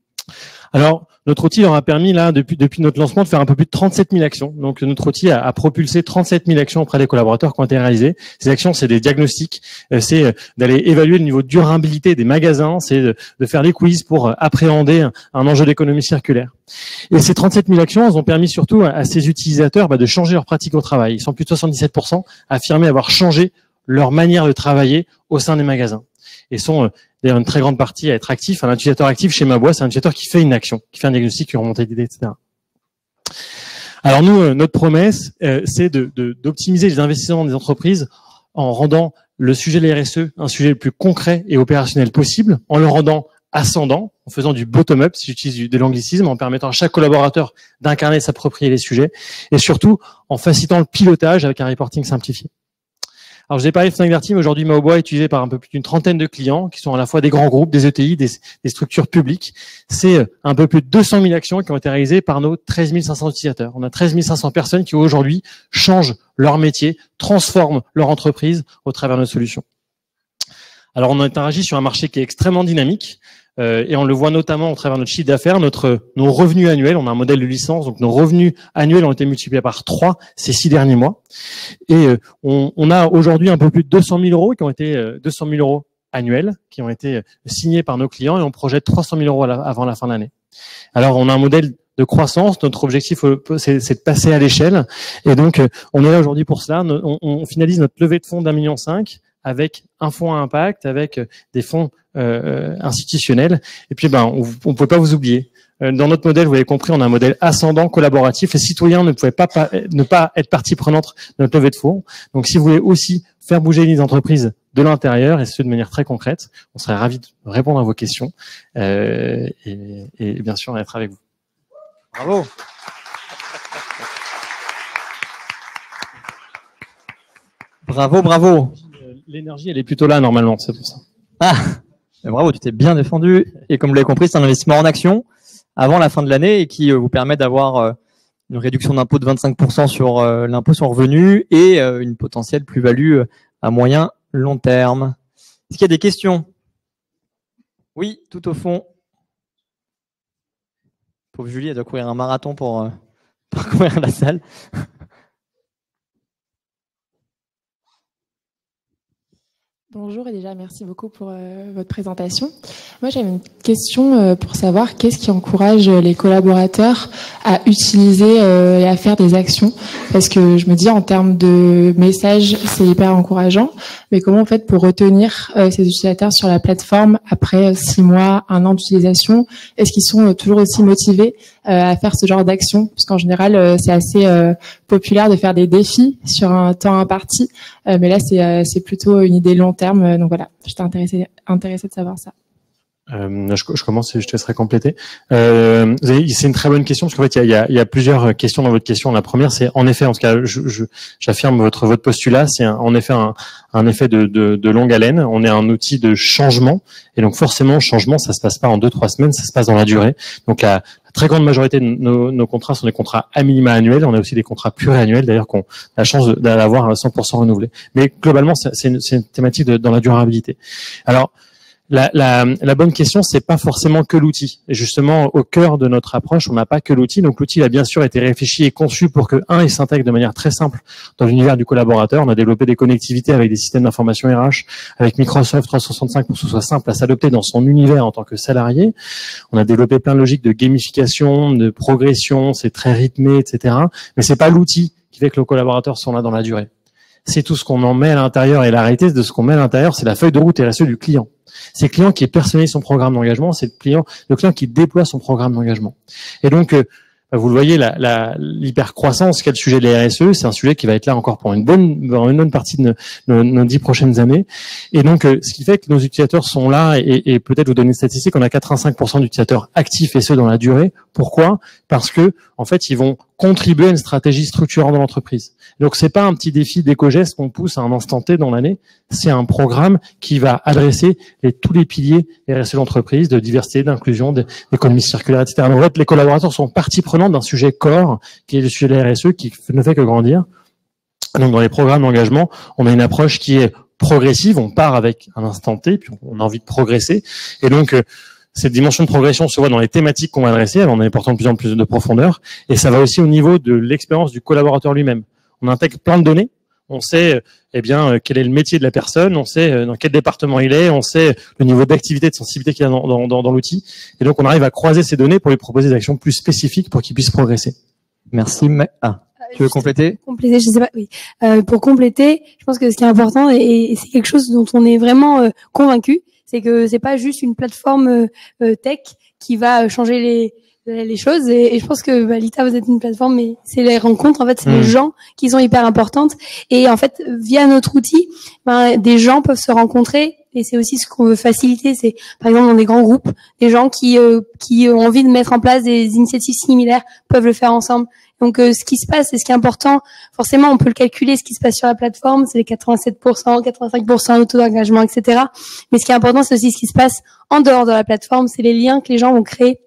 Alors, notre outil leur a permis, là, depuis, depuis notre lancement, de faire un peu plus de trente-sept mille actions. Donc, notre outil a, a propulsé trente-sept mille actions auprès des collaborateurs qui ont été réalisées. Ces actions, c'est des diagnostics, c'est d'aller évaluer le niveau de durabilité des magasins, c'est de, de faire les quiz pour appréhender un, un enjeu d'économie circulaire. Et ces trente-sept mille actions, elles ont permis surtout à, à ces utilisateurs bah, de changer leur pratique au travail. Ils sont plus de soixante-dix-sept pour cent à affirmer avoir changé leur manière de travailler au sein des magasins. Et sont euh, d'ailleurs une très grande partie à être actifs. Un utilisateur actif chez Mabois, c'est un utilisateur qui fait une action, qui fait un diagnostic, qui remonte d'idées, et cetera. Alors nous, euh, notre promesse, euh, c'est de, de, d'optimiser les investissements des entreprises en rendant le sujet de la R S E un sujet le plus concret et opérationnel possible, en le rendant ascendant, en faisant du bottom-up, si j'utilise de l'anglicisme, en permettant à chaque collaborateur d'incarner, de s'approprier les sujets, et surtout en facilitant le pilotage avec un reporting simplifié. Alors, je vous ai parlé de Fnac Darty, mais aujourd'hui, Maoboa est utilisé par un peu plus d'une trentaine de clients qui sont à la fois des grands groupes, des E T I, des, des structures publiques. C'est un peu plus de deux cent mille actions qui ont été réalisées par nos treize mille cinq cents utilisateurs. On a treize mille cinq cents personnes qui, aujourd'hui, changent leur métier, transforment leur entreprise au travers de nos solutions. Alors, on interagit sur un marché qui est extrêmement dynamique. Euh, et on le voit notamment au travers de notre chiffre d'affaires, notre nos revenus annuels. On a un modèle de licence, donc nos revenus annuels ont été multipliés par trois ces six derniers mois. Et euh, on, on a aujourd'hui un peu plus de deux cent mille euros qui ont été euh, deux cent mille euros annuels qui ont été signés par nos clients et on projette trois cent mille euros à la, avant la fin de l'année. Alors on a un modèle de croissance. Notre objectif, c'est, c'est de passer à l'échelle. Et donc on est là aujourd'hui pour cela. On, on finalise notre levée de fonds d'un million cinq avec un fonds à impact, avec des fonds euh, institutionnels. Et puis, ben, on ne peut pas vous oublier. Dans notre modèle, vous avez compris, on a un modèle ascendant, collaboratif. Les citoyens ne pouvaient pas, pas ne pas être partie prenante de notre levée de fonds. Donc, si vous voulez aussi faire bouger les entreprises de l'intérieur, et ce de manière très concrète, on serait ravis de répondre à vos questions euh, et, et bien sûr être avec vous. Bravo. Bravo, bravo. L'énergie, elle est plutôt là, normalement, c'est pour ça. Ah, Bravo, tu t'es bien défendu. Et comme vous l'avez compris, c'est un investissement en action avant la fin de l'année et qui vous permet d'avoir une réduction d'impôt de vingt-cinq pour cent sur l'impôt sur le revenu et une potentielle plus-value à moyen long terme. Est-ce qu'il y a des questions? Oui, tout au fond. Pauvre Julie, elle doit courir un marathon pour euh, parcourir la salle. Bonjour et déjà merci beaucoup pour euh, votre présentation. Moi j'avais une question euh, pour savoir qu'est-ce qui encourage les collaborateurs à utiliser euh, et à faire des actions, parce que je me dis en termes de messages c'est hyper encourageant, mais comment on fait pour retenir euh, ces utilisateurs sur la plateforme après six mois, un an d'utilisation? Est-ce qu'ils sont euh, toujours aussi motivés euh, à faire ce genre d'action? Parce qu'en général euh, c'est assez euh, populaire de faire des défis sur un temps imparti, euh, mais là c'est euh, c'est plutôt une idée long terme. Donc voilà, j'étais intéressée intéressée de savoir ça. Euh, je, je commence et je te laisserai compléter. Euh, c'est une très bonne question parce qu'en fait il y a, il y a plusieurs questions dans votre question. La première, c'est en effet, en tout cas, je, je, j'affirme votre votre postulat, c'est un, en effet un, un effet de, de, de longue haleine. On est un outil de changement et donc forcément, le changement, ça se passe pas en deux trois semaines, ça se passe dans la durée. Donc la, la très grande majorité de nos, nos contrats sont des contrats à minima annuels. On a aussi des contrats pluriannuels, d'ailleurs, qu'on a la chance d'avoir à cent pour cent renouvelés. Mais globalement, c'est une, une thématique de, dans la durabilité. Alors La, la, la bonne question, c'est pas forcément que l'outil. Et justement, au cœur de notre approche, on n'a pas que l'outil. Donc, l'outil a bien sûr été réfléchi et conçu pour que, un, il s'intègre de manière très simple dans l'univers du collaborateur. On a développé des connectivités avec des systèmes d'information R H, avec Microsoft trois cent soixante-cinq pour que ce soit simple à s'adopter dans son univers en tant que salarié. On a développé plein de logiques de gamification, de progression, c'est très rythmé, et cetera. Mais c'est pas l'outil qui fait que nos collaborateurs sont là dans la durée. C'est tout ce qu'on en met à l'intérieur, et la réalité de ce qu'on met à l'intérieur, c'est la feuille de route et R S E du client. C'est le client qui personnalise son programme d'engagement, c'est le client, le client qui déploie son programme d'engagement. Et donc, euh, vous le voyez, la, la, l'hypercroissance qu'a le sujet de la R S E, c'est un sujet qui va être là encore pour une bonne, pour une bonne partie de nos, nos, nos dix prochaines années. Et donc, euh, ce qui fait que nos utilisateurs sont là, et, et peut-être vous donner une statistique, on a quatre-vingt-cinq pour cent d'utilisateurs actifs et ce dans la durée. Pourquoi? Parce que, en fait, ils vont contribuer à une stratégie structurante dans l'entreprise. Donc, c'est pas un petit défi d'éco-geste qu'on pousse à un instant T dans l'année. C'est un programme qui va adresser les, tous les piliers des R S E de l'entreprise, de diversité, d'inclusion, d'économie circulaire, et cetera. Donc, en fait, les collaborateurs sont partie prenante d'un sujet core, qui est le sujet de la R S E, qui ne fait que grandir. Donc, dans les programmes d'engagement, on a une approche qui est progressive. On part avec un instant T, puis on a envie de progresser. Et donc, cette dimension de progression se voit dans les thématiques qu'on va adresser, en apportant de plus en plus de profondeur. Et ça va aussi au niveau de l'expérience du collaborateur lui-même. On intègre plein de données. On sait, eh bien, quel est le métier de la personne. On sait dans quel département il est. On sait le niveau d'activité, de sensibilité qu'il y a dans, dans, dans, dans l'outil. Et donc, on arrive à croiser ces données pour lui proposer des actions plus spécifiques pour qu'il puisse progresser. Merci. Ah, tu veux compléter? Compléter, je sais pas. Oui. Euh, pour compléter, je pense que ce qui est important et, et c'est quelque chose dont on est vraiment euh, convaincu, c'est que c'est pas juste une plateforme euh, tech qui va changer les les choses. Et, et je pense que bah, Lita, vous êtes une plateforme, mais c'est les rencontres. En fait, c'est mmh. les gens qui sont hyper importantes. Et en fait, via notre outil, ben, des gens peuvent se rencontrer. Et c'est aussi ce qu'on veut faciliter. C'est par exemple dans des grands groupes, des gens qui euh, qui ont envie de mettre en place des initiatives similaires peuvent le faire ensemble. Donc, euh, ce qui se passe, et ce qui est important, forcément, on peut le calculer, ce qui se passe sur la plateforme, c'est les quatre-vingt-sept pour cent, quatre-vingt-cinq pour cent d'auto d'engagement, et cetera. Mais ce qui est important, c'est aussi ce qui se passe en dehors de la plateforme, c'est les liens que les gens vont créer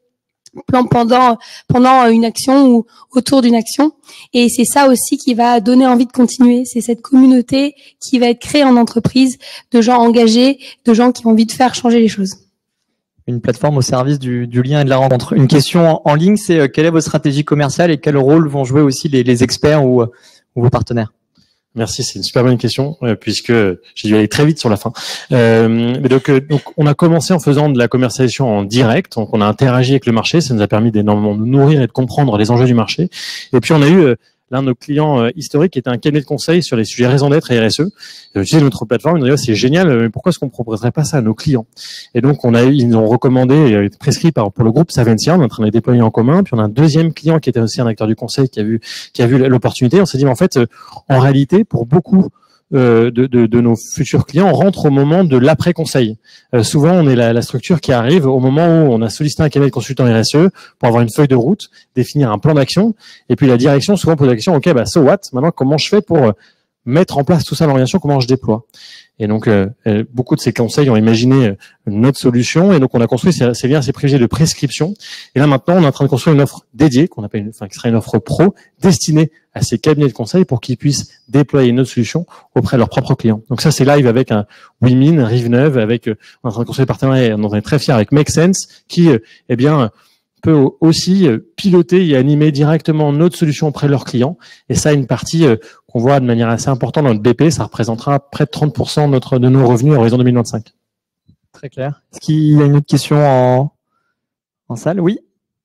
pendant pendant une action ou autour d'une action. Et c'est ça aussi qui va donner envie de continuer. C'est cette communauté qui va être créée en entreprise, de gens engagés, de gens qui ont envie de faire changer les choses. Une plateforme au service du, du lien et de la rencontre. Une question en, en ligne, c'est euh, quelle est votre stratégie commerciale et quel rôle vont jouer aussi les, les experts ou, ou vos partenaires? Merci, c'est une super bonne question euh, puisque j'ai dû aller très vite sur la fin. Euh, mais donc, euh, donc, on a commencé en faisant de la commercialisation en direct. Donc, on a interagi avec le marché. Ça nous a permis d'énormément de nourrir et de comprendre les enjeux du marché. Et puis, on a eu euh, l'un de nos clients euh, historiques qui était un cabinet de conseil sur les sujets raison d'être et R S E. Ils ont utilisé notre plateforme. Ils nous ont dit oh, c'est génial, mais pourquoi est-ce qu'on ne proposerait pas ça à nos clients? Et donc, on a eu, ils nous ont recommandé, euh, prescrit par pour le groupe Savencia. On est en train de les déployer en commun. Puis, on a un deuxième client qui était aussi un acteur du conseil qui a vu qui a vu l'opportunité. On s'est dit mais en fait, euh, en réalité, pour beaucoup Euh, de, de, de nos futurs clients, on rentre au moment de l'après-conseil. Euh, souvent, on est la, la structure qui arrive au moment où on a sollicité un cabinet de consultant R S E pour avoir une feuille de route, définir un plan d'action, et puis la direction souvent pose la question, ok, bah so what? Maintenant, comment je fais pour mettre en place tout ça, l'organisation, comment je déploie. Et donc, euh, beaucoup de ces conseils ont imaginé notre solution, et donc on a construit ces, ces liens, ces privilégiés de prescription. Et là maintenant, on est en train de construire une offre dédiée, qu'on appelle, une, enfin, qui sera une offre pro, destinée à ces cabinets de conseil pour qu'ils puissent déployer notre solution auprès de leurs propres clients. Donc ça, c'est live avec un Wimin, Rive-Neuve, avec, euh, on est en train de construire des partenariats, on en est très fiers avec Make Sense, qui, euh, eh bien, peut aussi piloter et animer directement notre solution auprès de leurs clients. Et ça, une partie euh, qu'on voit de manière assez importante dans notre B P, ça représentera près de trente pour cent de, notre, de nos revenus à horizon deux mille vingt-cinq. Très clair. Est-ce qu'il y a une autre question en, en salle? Oui.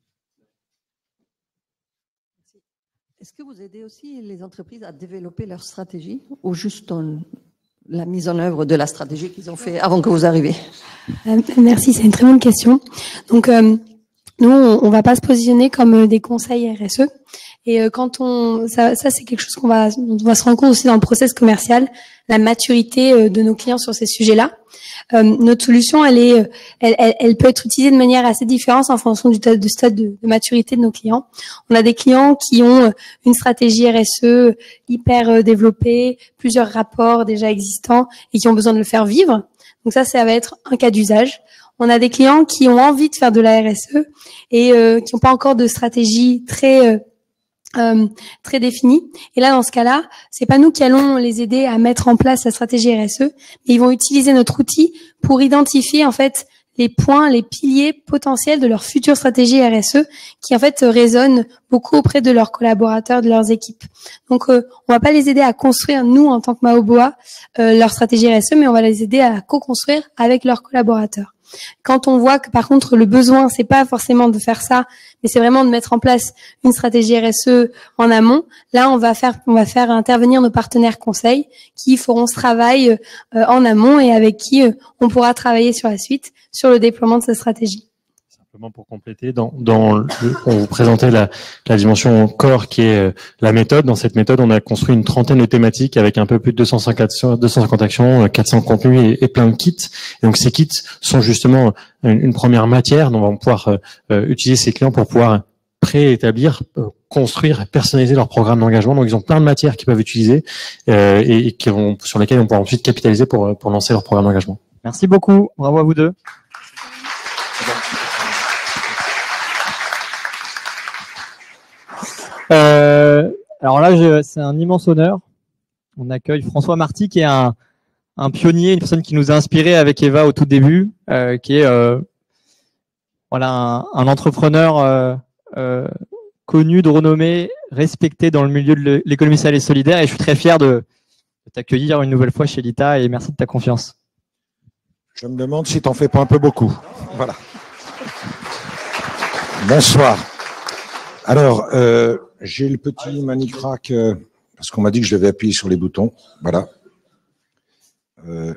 Est-ce que vous aidez aussi les entreprises à développer leur stratégie ou juste en, la mise en œuvre de la stratégie qu'ils ont fait avant que vous arriviez? euh, Merci, c'est une très bonne question. Donc, euh, nous, on, on va pas se positionner comme des conseils R S E. Et euh, quand on, ça, ça c'est quelque chose qu'on va, on va se rendre compte aussi dans le process commercial, la maturité euh, de nos clients sur ces sujets-là. Euh, notre solution, elle est, elle, elle, elle peut être utilisée de manière assez différente en fonction du stade de, stade de, de maturité de nos clients. On a des clients qui ont une stratégie R S E hyper développée, plusieurs rapports déjà existants et qui ont besoin de le faire vivre. Donc ça, ça va être un cas d'usage. On a des clients qui ont envie de faire de la R S E et euh, qui n'ont pas encore de stratégie très euh, euh, très définie. Et là, dans ce cas-là, c'est pas nous qui allons les aider à mettre en place la stratégie R S E, mais ils vont utiliser notre outil pour identifier en fait les points, les piliers potentiels de leur future stratégie R S E, qui en fait résonnent beaucoup auprès de leurs collaborateurs, de leurs équipes. Donc, euh, on va pas les aider à construire, nous, en tant que Maoboa, euh, leur stratégie R S E, mais on va les aider à la co-construire avec leurs collaborateurs. Quand on voit que par contre le besoin, c'est pas forcément de faire ça, mais c'est vraiment de mettre en place une stratégie R S E en amont, là on va faire on va faire intervenir nos partenaires conseils qui feront ce travail euh, en amont et avec qui euh, on pourra travailler sur la suite sur le déploiement de cette stratégie. Simplement pour compléter, dans, dans le, on vous présentait la, la dimension corps qui est euh, la méthode. Dans cette méthode, on a construit une trentaine de thématiques avec un peu plus de deux cent cinquante actions, quatre cents contenus et, et plein de kits. Et donc ces kits sont justement une, une première matière dont on va pouvoir euh, utiliser ces clients pour pouvoir préétablir, euh, construire, personnaliser leur programme d'engagement. Donc ils ont plein de matières qu'ils peuvent utiliser euh, et, et qui vont, sur lesquelles on pourra ensuite capitaliser pour, pour lancer leur programme d'engagement. Merci beaucoup. Bravo à vous deux. Euh, alors là, c'est un immense honneur. On accueille François Marty, qui est un, un pionnier, une personne qui nous a inspiré avec Eva au tout début, euh, qui est euh, voilà un, un entrepreneur euh, euh, connu, de renommée, respecté dans le milieu de l'économie sociale et solidaire. Et je suis très fier de, de t'accueillir une nouvelle fois chez Lita et merci de ta confiance. Je me demande si t'en fais pas un peu beaucoup. Voilà. Bonsoir. Alors, euh, j'ai le petit manicrac, euh, parce qu'on m'a dit que je devais appuyer sur les boutons. Voilà. Euh,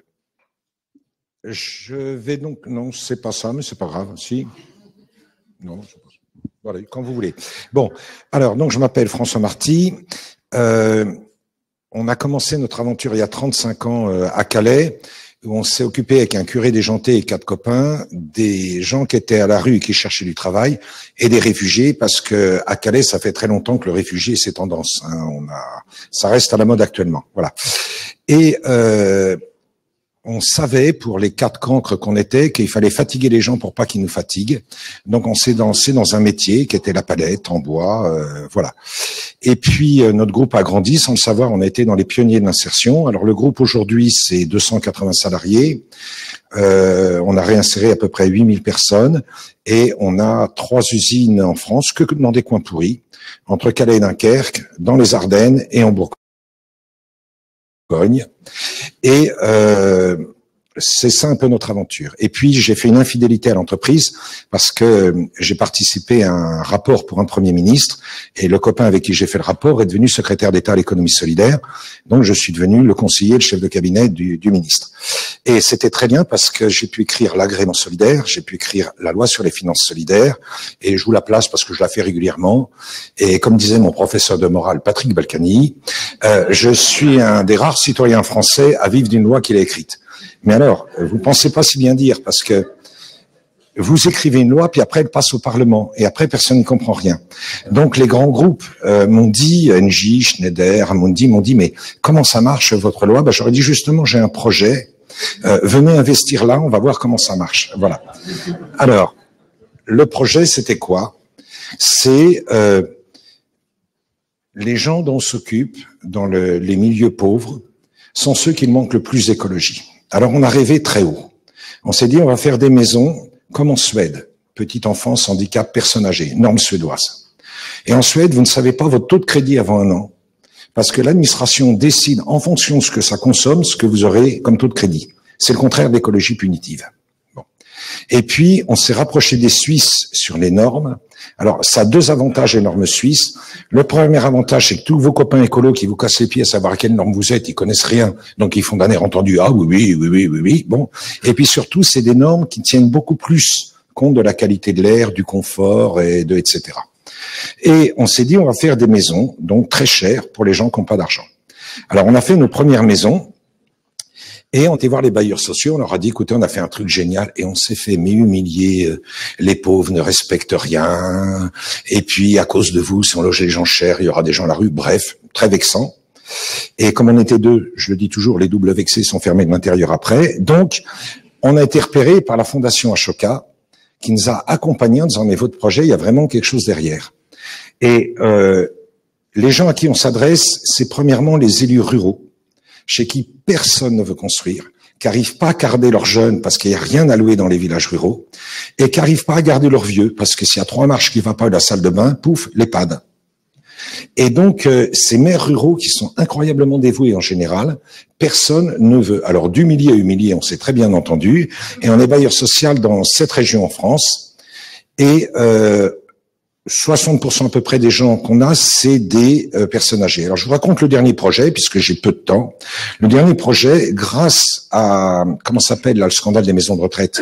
je vais donc... Non, c'est pas ça, mais c'est pas grave. Si. Non, c'est pas ça. Voilà, quand vous voulez. Bon, alors, donc je m'appelle François Marty. Euh, on a commencé notre aventure il y a trente-cinq ans euh, à Calais, où on s'est occupé avec un curé déjanté et quatre copains, des gens qui étaient à la rue et qui cherchaient du travail, et des réfugiés, parce que à Calais, ça fait très longtemps que le réfugié, c'est tendance. Hein, on a, ça reste à la mode actuellement. Voilà. Et euh, on savait, pour les quatre cancres qu'on était, qu'il fallait fatiguer les gens pour pas qu'ils nous fatiguent. Donc on s'est lancé dans un métier qui était la palette en bois, euh, voilà. Et puis euh, notre groupe a grandi, sans le savoir, on a été dans les pionniers de l'insertion. Alors le groupe aujourd'hui, c'est deux cent quatre-vingts salariés. Euh, on a réinséré à peu près huit mille personnes et on a trois usines en France, que dans des coins pourris, entre Calais et Dunkerque, dans les Ardennes et en Bourgogne. Et euh, c'est ça un peu notre aventure. Et puis j'ai fait une infidélité à l'entreprise parce que j'ai participé à un rapport pour un Premier ministre et le copain avec qui j'ai fait le rapport est devenu secrétaire d'État à l'économie solidaire. Donc je suis devenu le conseiller, le chef de cabinet du, du ministre. Et c'était très bien parce que j'ai pu écrire l'agrément solidaire, j'ai pu écrire la loi sur les finances solidaires et je vous la place parce que je la fais régulièrement. Et comme disait mon professeur de morale Patrick Balkany, euh, je suis un des rares citoyens français à vivre d'une loi qu'il a écrite. Mais alors, vous ne pensez pas si bien dire, parce que vous écrivez une loi, puis après elle passe au Parlement, et après personne ne comprend rien. Donc les grands groupes euh, m'ont dit, Engie, Schneider, Amundi, m'ont dit, mais comment ça marche votre loi? Ben, j'aurais dit justement, j'ai un projet, euh, venez investir là, on va voir comment ça marche. Voilà. Alors, le projet, c'était quoi? C'est euh, les gens dont on s'occupe dans le, les milieux pauvres sont ceux qui manquent le plus d'écologie. Alors on a rêvé très haut. On s'est dit, on va faire des maisons comme en Suède, petite enfance, handicap, personne âgée, norme suédoise. Et en Suède, vous ne savez pas votre taux de crédit avant un an, parce que l'administration décide en fonction de ce que ça consomme, ce que vous aurez comme taux de crédit. C'est le contraire de l'écologie punitive. Bon. Et puis, on s'est rapproché des Suisses sur les normes. Alors, ça a deux avantages, les normes suisses. Le premier avantage, c'est que tous vos copains écolos qui vous cassent les pieds à savoir à quelle norme vous êtes, ils connaissent rien, donc ils font d'un air entendu, ah oui, oui, oui, oui, oui, oui, bon. Et puis surtout, c'est des normes qui tiennent beaucoup plus compte de la qualité de l'air, du confort, et de, et cetera. Et on s'est dit, on va faire des maisons, donc très chères pour les gens qui n'ont pas d'argent. Alors, on a fait nos premières maisons, et on était voir les bailleurs sociaux, on leur a dit, écoutez, on a fait un truc génial, et on s'est fait mais humilier, euh, les pauvres ne respectent rien, et puis à cause de vous, si on loge les gens chers, il y aura des gens à la rue, bref, très vexant. Et comme on était deux, je le dis toujours, les doubles vexés sont fermés de l'intérieur après, donc on a été repéré par la Fondation Ashoka, qui nous a accompagnés en disant, mais votre projet, il y a vraiment quelque chose derrière. Et euh, les gens à qui on s'adresse, c'est premièrement les élus ruraux, chez qui personne ne veut construire, qui n'arrivent pas à garder leurs jeunes parce qu'il n'y a rien à louer dans les villages ruraux, et qui n'arrivent pas à garder leurs vieux parce que s'il y a trois marches qui ne vont pas à la salle de bain, pouf, l'EHPAD. Et donc, euh, ces maires ruraux qui sont incroyablement dévoués en général, personne ne veut. Alors, d'humilier à humilier, on s'est très bien entendu, et on est bailleur social dans sept régions en France, et euh, soixante pour cent à peu près des gens qu'on a, c'est des euh, personnes âgées. Alors, je vous raconte le dernier projet, puisque j'ai peu de temps. Le dernier projet, grâce à, comment s'appelle là, le scandale des maisons de retraite,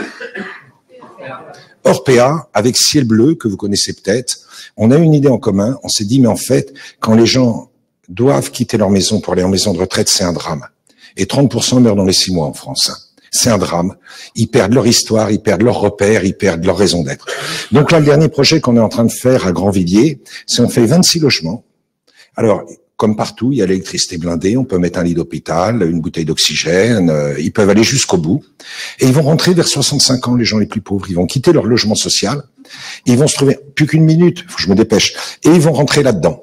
Orpea, avec Ciel Bleu, que vous connaissez peut-être, on a une idée en commun. On s'est dit, mais en fait, quand les gens doivent quitter leur maison pour aller en maison de retraite, c'est un drame. Et trente pour cent meurent dans les six mois en France. C'est un drame. Ils perdent leur histoire, ils perdent leurs repères, ils perdent leur raison d'être. Donc là, le dernier projet qu'on est en train de faire à Grandvilliers, c'est on fait vingt-six logements. Alors, comme partout, il y a l'électricité blindée, on peut mettre un lit d'hôpital, une bouteille d'oxygène, euh, ils peuvent aller jusqu'au bout. Et ils vont rentrer vers soixante-cinq ans, les gens les plus pauvres. Ils vont quitter leur logement social. Ils vont se trouver, plus qu'une minute, faut que je me dépêche, et ils vont rentrer là-dedans.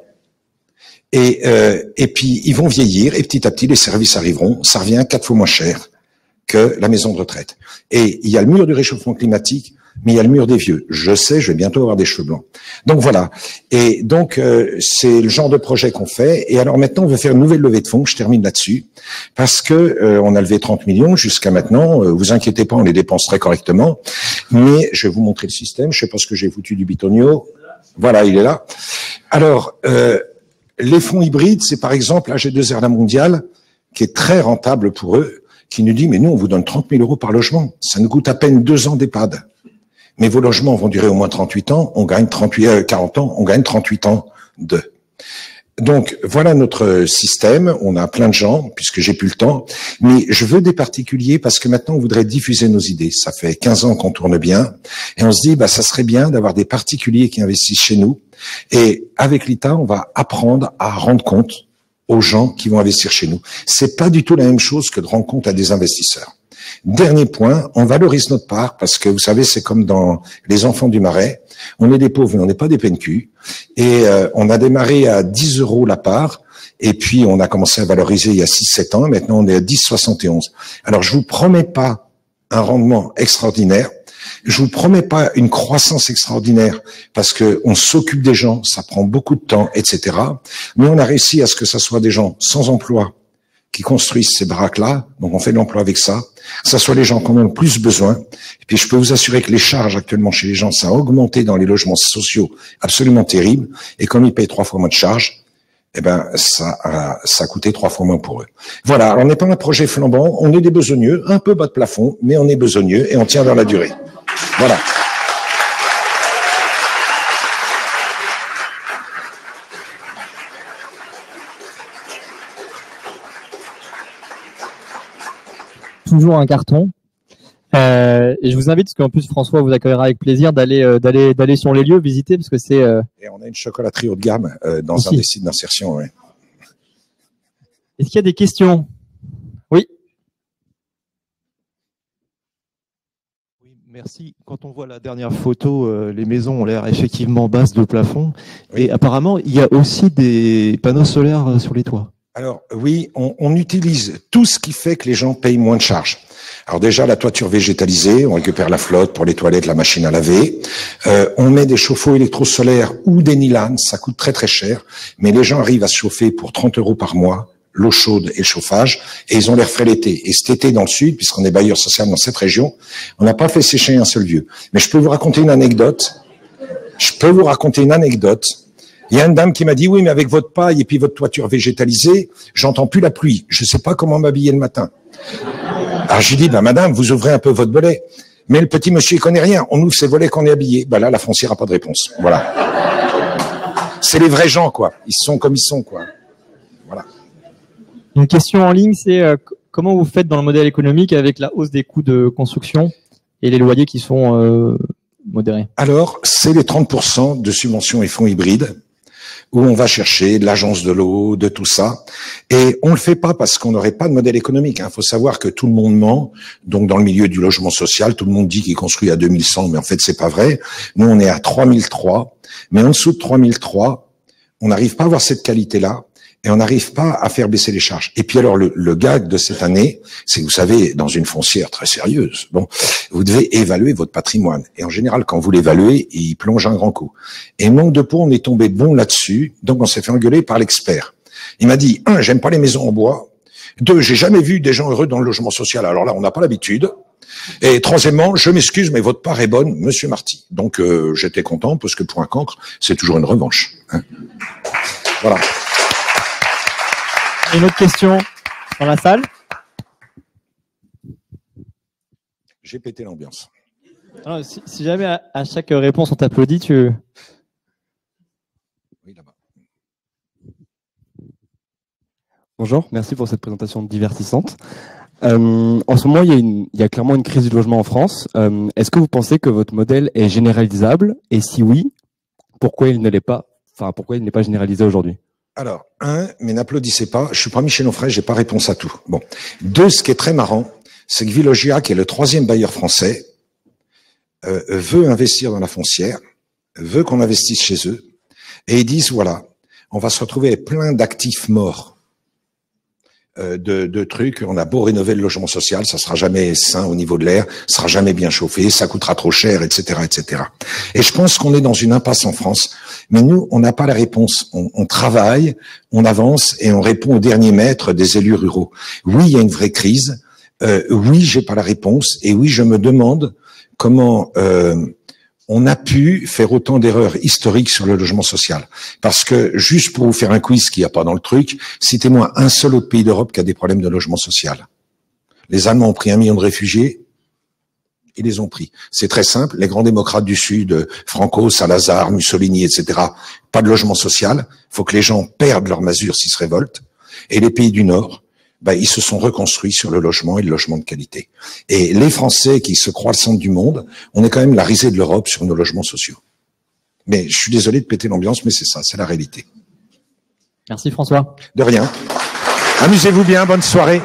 Et, euh, et puis, ils vont vieillir, et petit à petit, les services arriveront. Ça revient quatre fois moins cher que la maison de retraite. Et il y a le mur du réchauffement climatique, mais il y a le mur des vieux. Je sais, je vais bientôt avoir des cheveux blancs. Donc voilà. Et donc, euh, c'est le genre de projet qu'on fait. Et alors maintenant, on veut faire une nouvelle levée de fonds. Je termine là-dessus. Parce que euh, on a levé trente millions jusqu'à maintenant. Euh, vous inquiétez pas, on les dépense très correctement. Mais je vais vous montrer le système. Je sais pas ce que j'ai foutu du bitonio. Voilà, il est là. Alors, euh, les fonds hybrides, c'est par exemple A G deux R La Mondiale, qui est très rentable pour eux, qui nous dit, mais nous, on vous donne trente mille euros par logement. Ça nous coûte à peine deux ans d'EHPAD. Mais vos logements vont durer au moins trente-huit ans, on gagne trente-huit, euh, quarante ans, on gagne trente-huit ans de. Donc, voilà notre système. On a plein de gens, puisque j'ai plus le temps. Mais je veux des particuliers parce que maintenant, on voudrait diffuser nos idées. Ça fait quinze ans qu'on tourne bien. Et on se dit, bah, ça serait bien d'avoir des particuliers qui investissent chez nous. Et avec l'État, on va apprendre à rendre compte aux gens qui vont investir chez nous. C'est pas du tout la même chose que de rendre compte à des investisseurs. Dernier point, on valorise notre part parce que vous savez, c'est comme dans Les Enfants du Marais. On est des pauvres, mais on n'est pas des peine-culs. Et euh, on a démarré à dix euros la part. Et puis, on a commencé à valoriser il y a six sept ans. Maintenant, on est à dix virgule soixante et onze. Alors, je vous promets pas un rendement extraordinaire. Je vous promets pas une croissance extraordinaire parce que on s'occupe des gens, ça prend beaucoup de temps, et cetera. Mais on a réussi à ce que ça soit des gens sans emploi qui construisent ces baraques-là. Donc, on fait de l'emploi avec ça. Ça soit les gens qui en ont le plus besoin. Et puis, je peux vous assurer que les charges actuellement chez les gens, ça a augmenté dans les logements sociaux absolument terrible. Et comme ils payent trois fois moins de charges, eh ben, ça a, ça a coûté trois fois moins pour eux. Voilà. Alors, on n'est pas un projet flambant. On est des besogneux, un peu bas de plafond, mais on est besogneux et on tient dans la durée. Voilà. Toujours un carton. Euh, et je vous invite, parce qu'en plus François vous accueillera avec plaisir, d'aller euh, d'aller d'aller sur les lieux, visiter, parce que c'est. Euh... Et on a une chocolaterie haut de gamme euh, dans Aussi. un des sites d'insertion. Ouais. Est-ce qu'il y a des questions? Oui. Merci. Quand on voit la dernière photo, euh, les maisons ont l'air effectivement basses de plafond. Oui. Et apparemment, il y a aussi des panneaux solaires euh, sur les toits. Alors oui, on, on utilise tout ce qui fait que les gens payent moins de charges. Alors déjà, la toiture végétalisée, on récupère la flotte pour les toilettes, la machine à laver. Euh, on met des chauffe-eau électrosolaires ou des Nilan, ça coûte très très cher, mais les gens arrivent à se chauffer pour trente euros par mois, l'eau chaude et le chauffage, et ils ont l'air frais l'été. Et cet été, dans le sud, puisqu'on est bailleur social dans cette région, on n'a pas fait sécher un seul lieu. Mais je peux vous raconter une anecdote. Je peux vous raconter une anecdote. Il y a une dame qui m'a dit, oui, mais avec votre paille et puis votre toiture végétalisée, j'entends plus la pluie. Je sais pas comment m'habiller le matin. Alors j'ai dit, ben madame, vous ouvrez un peu votre volet. Mais le petit monsieur, il connaît rien. On ouvre ses volets quand on est habillé. Ben là, la foncière a pas de réponse. Voilà. C'est les vrais gens, quoi. Ils sont comme ils sont, quoi. Voilà. Une question en ligne, c'est euh, comment vous faites dans le modèle économique avec la hausse des coûts de construction et les loyers qui sont euh, modérés? Alors, c'est les trente pour cent de subventions et fonds hybrides, où on va chercher de l'agence de l'eau, de tout ça. Et on le fait pas parce qu'on n'aurait pas de modèle économique. Il faut savoir que tout le monde ment. Donc, dans le milieu du logement social, tout le monde dit qu'il construit à deux mille cent, mais en fait, c'est pas vrai. Nous, on est à trois mille trois. Mais en dessous de trois mille trois, on n'arrive pas à avoir cette qualité-là. Et on n'arrive pas à faire baisser les charges. Et puis alors, le, le gag de cette année, c'est que vous savez, dans une foncière très sérieuse, bon, vous devez évaluer votre patrimoine. Et en général, quand vous l'évaluez, il plonge un grand coup. Et manque de peau, on est tombé bon là-dessus. Donc, on s'est fait engueuler par l'expert. Il m'a dit, un, j'aime pas les maisons en bois. Deux, j'ai jamais vu des gens heureux dans le logement social. Alors là, on n'a pas l'habitude. Et troisièmement, je m'excuse, mais votre part est bonne, monsieur Marty. Donc, euh, j'étais content parce que pour un cancre, c'est toujours une revanche. Hein. Voilà. Une autre question dans la salle? J'ai pété l'ambiance. Alors, si, si jamais à, à chaque réponse on t'applaudit, tu... Oui, là-bas. Bonjour, merci pour cette présentation divertissante. Euh, en ce moment, il y, a une, il y a clairement une crise du logement en France. Euh, Est-ce que vous pensez que votre modèle est généralisable? Et si oui, pourquoi il ne l'est pas? Enfin, pourquoi il n'est pas généralisé aujourd'hui? Alors, un, mais n'applaudissez pas, je suis pas Michel Onfray, j'ai pas réponse à tout. Bon. Deux, ce qui est très marrant, c'est que Vilogia, qui est le troisième bailleur français, euh, veut investir dans la foncière, veut qu'on investisse chez eux, et ils disent, voilà, on va se retrouver avec plein d'actifs morts. Euh, de, de trucs, on a beau rénover le logement social, ça sera jamais sain au niveau de l'air, ça sera jamais bien chauffé, ça coûtera trop cher, et cetera, et cetera. Et je pense qu'on est dans une impasse en France, mais nous, on n'a pas la réponse. On, on travaille, on avance et on répond au dernier mètre des élus ruraux. Oui, il y a une vraie crise. Euh, oui, j'ai pas la réponse. Et oui, je me demande comment euh, on a pu faire autant d'erreurs historiques sur le logement social. Parce que, juste pour vous faire un quiz qu'il n'y a pas dans le truc, citez-moi un seul autre pays d'Europe qui a des problèmes de logement social. Les Allemands ont pris un million de réfugiés, ils les ont pris. C'est très simple, les grands démocrates du Sud, Franco, Salazar, Mussolini, et cetera, pas de logement social, il faut que les gens perdent leur masure s'ils se révoltent. Et les pays du Nord, ben, ils se sont reconstruits sur le logement et le logement de qualité. Et les Français qui se croient le centre du monde, on est quand même la risée de l'Europe sur nos logements sociaux. Mais je suis désolé de péter l'ambiance, mais c'est ça, c'est la réalité. Merci François. De rien. Amusez-vous bien, bonne soirée.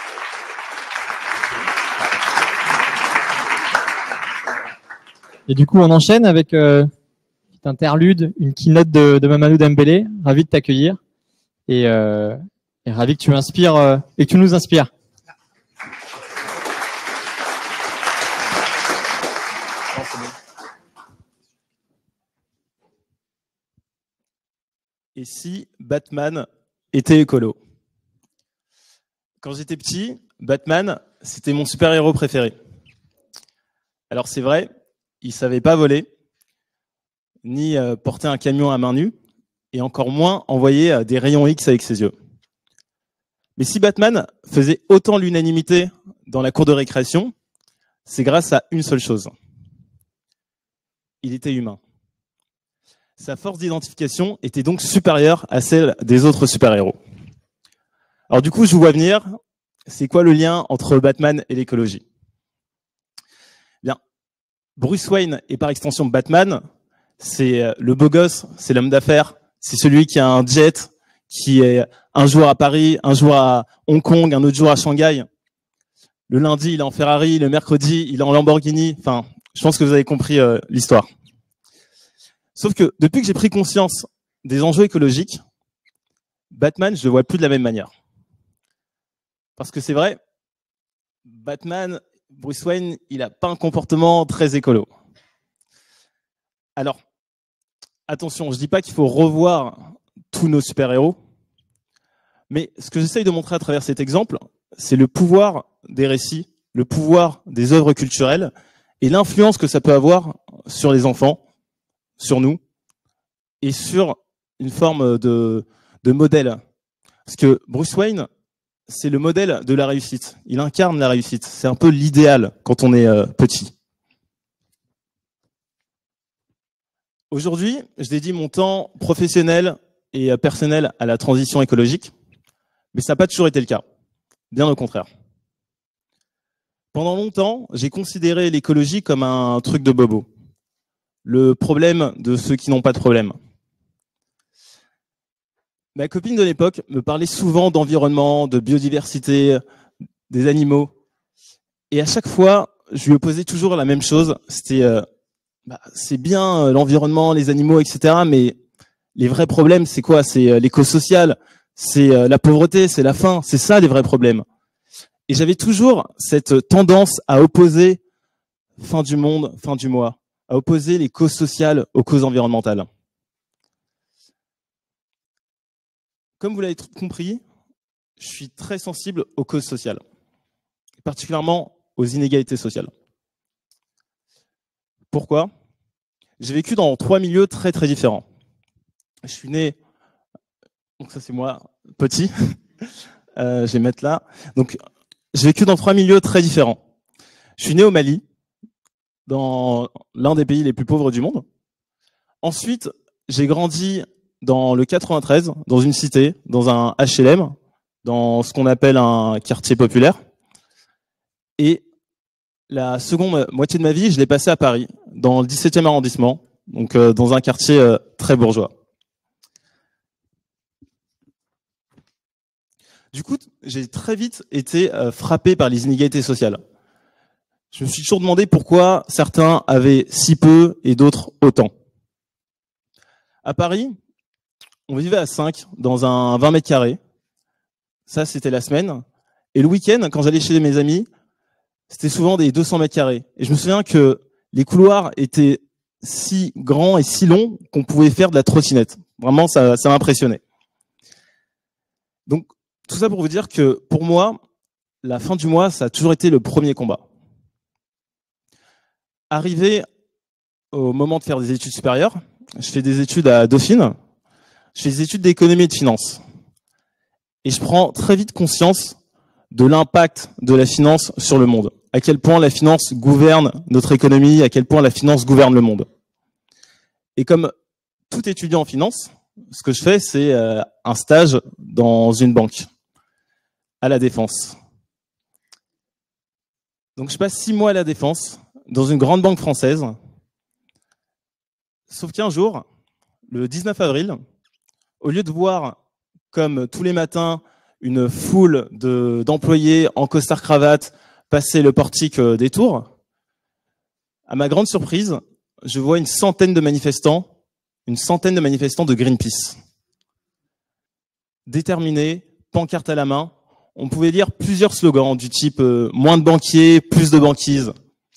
Et du coup, on enchaîne avec euh, une interlude, une keynote de, de Mamadou Dembélé. Ravi de t'accueillir. Et... Euh, Et ravi que tu inspires euh, et que tu nous inspires. Et si Batman était écolo? Quand j'étais petit, Batman, c'était mon super-héros préféré. Alors c'est vrai, il savait pas voler, ni euh, porter un camion à main nue, et encore moins envoyer euh, des rayons X avec ses yeux. Mais si Batman faisait autant l'unanimité dans la cour de récréation, c'est grâce à une seule chose. Il était humain. Sa force d'identification était donc supérieure à celle des autres super-héros. Alors du coup, je vous vois venir, c'est quoi le lien entre Batman et l'écologie? Bruce Wayne et par extension Batman, c'est le beau gosse, c'est l'homme d'affaires, c'est celui qui a un jet, qui est un jour à Paris, un jour à Hong Kong, un autre jour à Shanghai. Le lundi, il est en Ferrari, le mercredi, il est en Lamborghini. Enfin, je pense que vous avez compris euh, l'histoire. Sauf que depuis que j'ai pris conscience des enjeux écologiques, Batman, je le vois plus de la même manière. Parce que c'est vrai, Batman, Bruce Wayne, il n'a pas un comportement très écolo. Alors, attention, je dis pas qu'il faut revoir tous nos super-héros, mais ce que j'essaye de montrer à travers cet exemple, c'est le pouvoir des récits, le pouvoir des œuvres culturelles et l'influence que ça peut avoir sur les enfants, sur nous, et sur une forme de, de modèle. Parce que Bruce Wayne, c'est le modèle de la réussite. Il incarne la réussite. C'est un peu l'idéal quand on est euh, petit. Aujourd'hui, je dédie mon temps professionnel et personnel à la transition écologique, mais ça n'a pas toujours été le cas. Bien au contraire. Pendant longtemps, j'ai considéré l'écologie comme un truc de bobo. Le problème de ceux qui n'ont pas de problème. Ma copine de l'époque me parlait souvent d'environnement, de biodiversité, des animaux. Et à chaque fois, je lui opposais toujours la même chose. C'était, euh, bah, c'est bien euh, l'environnement, les animaux, et cetera. Mais les vrais problèmes, c'est quoi? C'est euh, l'éco-social, c'est euh, la pauvreté, c'est la faim. C'est ça les vrais problèmes. Et j'avais toujours cette tendance à opposer fin du monde, fin du mois, à opposer les causes sociales aux causes environnementales. Comme vous l'avez compris, je suis très sensible aux causes sociales, particulièrement aux inégalités sociales. Pourquoi? J'ai vécu dans trois milieux très très différents. Je suis né, donc ça c'est moi, petit, euh, je vais mettre là. Donc j'ai vécu dans trois milieux très différents. Je suis né au Mali, dans l'un des pays les plus pauvres du monde. Ensuite, j'ai grandi dans le quatre-vingt-treize, dans une cité, dans un H L M, dans ce qu'on appelle un quartier populaire. Et la seconde moitié de ma vie, je l'ai passée à Paris, dans le dix-septième arrondissement, donc euh, dans un quartier euh, très bourgeois. Du coup, j'ai très vite été euh, frappé par les inégalités sociales. Je me suis toujours demandé pourquoi certains avaient si peu et d'autres autant. À Paris, on vivait à cinq dans un vingt mètres carrés. Ça, c'était la semaine. Et le week-end, quand j'allais chez mes amis, c'était souvent des deux cents mètres carrés. Et je me souviens que les couloirs étaient si grands et si longs qu'on pouvait faire de la trottinette. Vraiment, ça, ça m'impressionnait. Donc, tout ça pour vous dire que pour moi, la fin du mois, ça a toujours été le premier combat. Arrivé au moment de faire des études supérieures, je fais des études à Dauphine, je fais des études d'économie et de finance. Et je prends très vite conscience de l'impact de la finance sur le monde. À quel point la finance gouverne notre économie, à quel point la finance gouverne le monde. Et comme tout étudiant en finance, ce que je fais, c'est un stage dans une banque, à la Défense. Donc je passe six mois à la Défense, dans une grande banque française. Sauf qu'un jour, le dix-neuf avril, au lieu de voir, comme tous les matins, une foule de, d'employés en costard-cravate passer le portique des tours, à ma grande surprise, je vois une centaine de manifestants, une centaine de manifestants de Greenpeace. Déterminés, pancarte à la main, on pouvait lire plusieurs slogans du type euh, « moins de banquiers, plus de banquise ».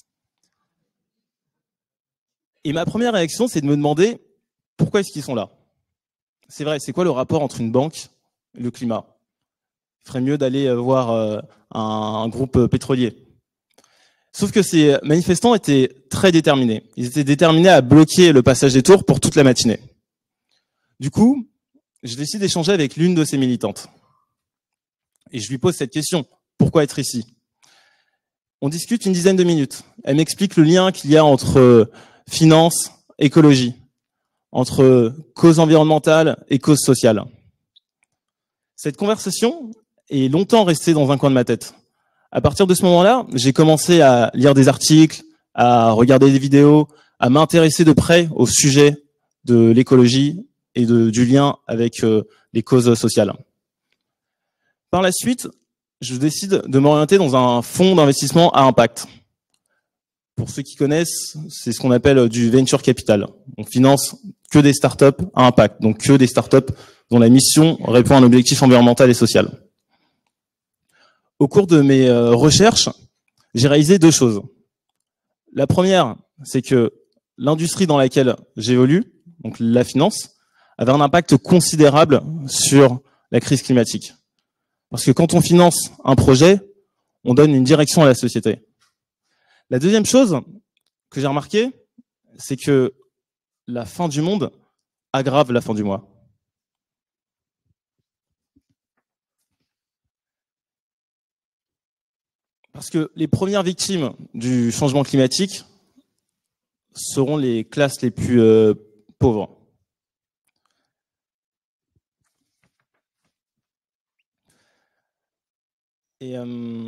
Et ma première réaction, c'est de me demander pourquoi est-ce qu'ils sont là. C'est vrai, c'est quoi le rapport entre une banque et le climat? Il ferait mieux d'aller voir euh, un, un groupe pétrolier. Sauf que ces manifestants étaient très déterminés. Ils étaient déterminés à bloquer le passage des tours pour toute la matinée. Du coup, je décide d'échanger avec l'une de ces militantes. Et je lui pose cette question. Pourquoi être ici? On discute une dizaine de minutes. Elle m'explique le lien qu'il y a entre finance, écologie, entre cause environnementale et cause sociale. Cette conversation est longtemps restée dans un coin de ma tête. À partir de ce moment-là, j'ai commencé à lire des articles, à regarder des vidéos, à m'intéresser de près au sujet de l'écologie et de, du lien avec euh, les causes sociales. Par la suite, je décide de m'orienter dans un fonds d'investissement à impact. Pour ceux qui connaissent, c'est ce qu'on appelle du venture capital. On finance que des startups à impact, donc que des startups dont la mission répond à un objectif environnemental et social. Au cours de mes recherches, j'ai réalisé deux choses. La première, c'est que l'industrie dans laquelle j'évolue, donc la finance, avait un impact considérable sur la crise climatique. Parce que quand on finance un projet, on donne une direction à la société. La deuxième chose que j'ai remarqué, c'est que la fin du monde aggrave la fin du mois. Parce que les premières victimes du changement climatique seront les classes les plus euh, pauvres. Et euh,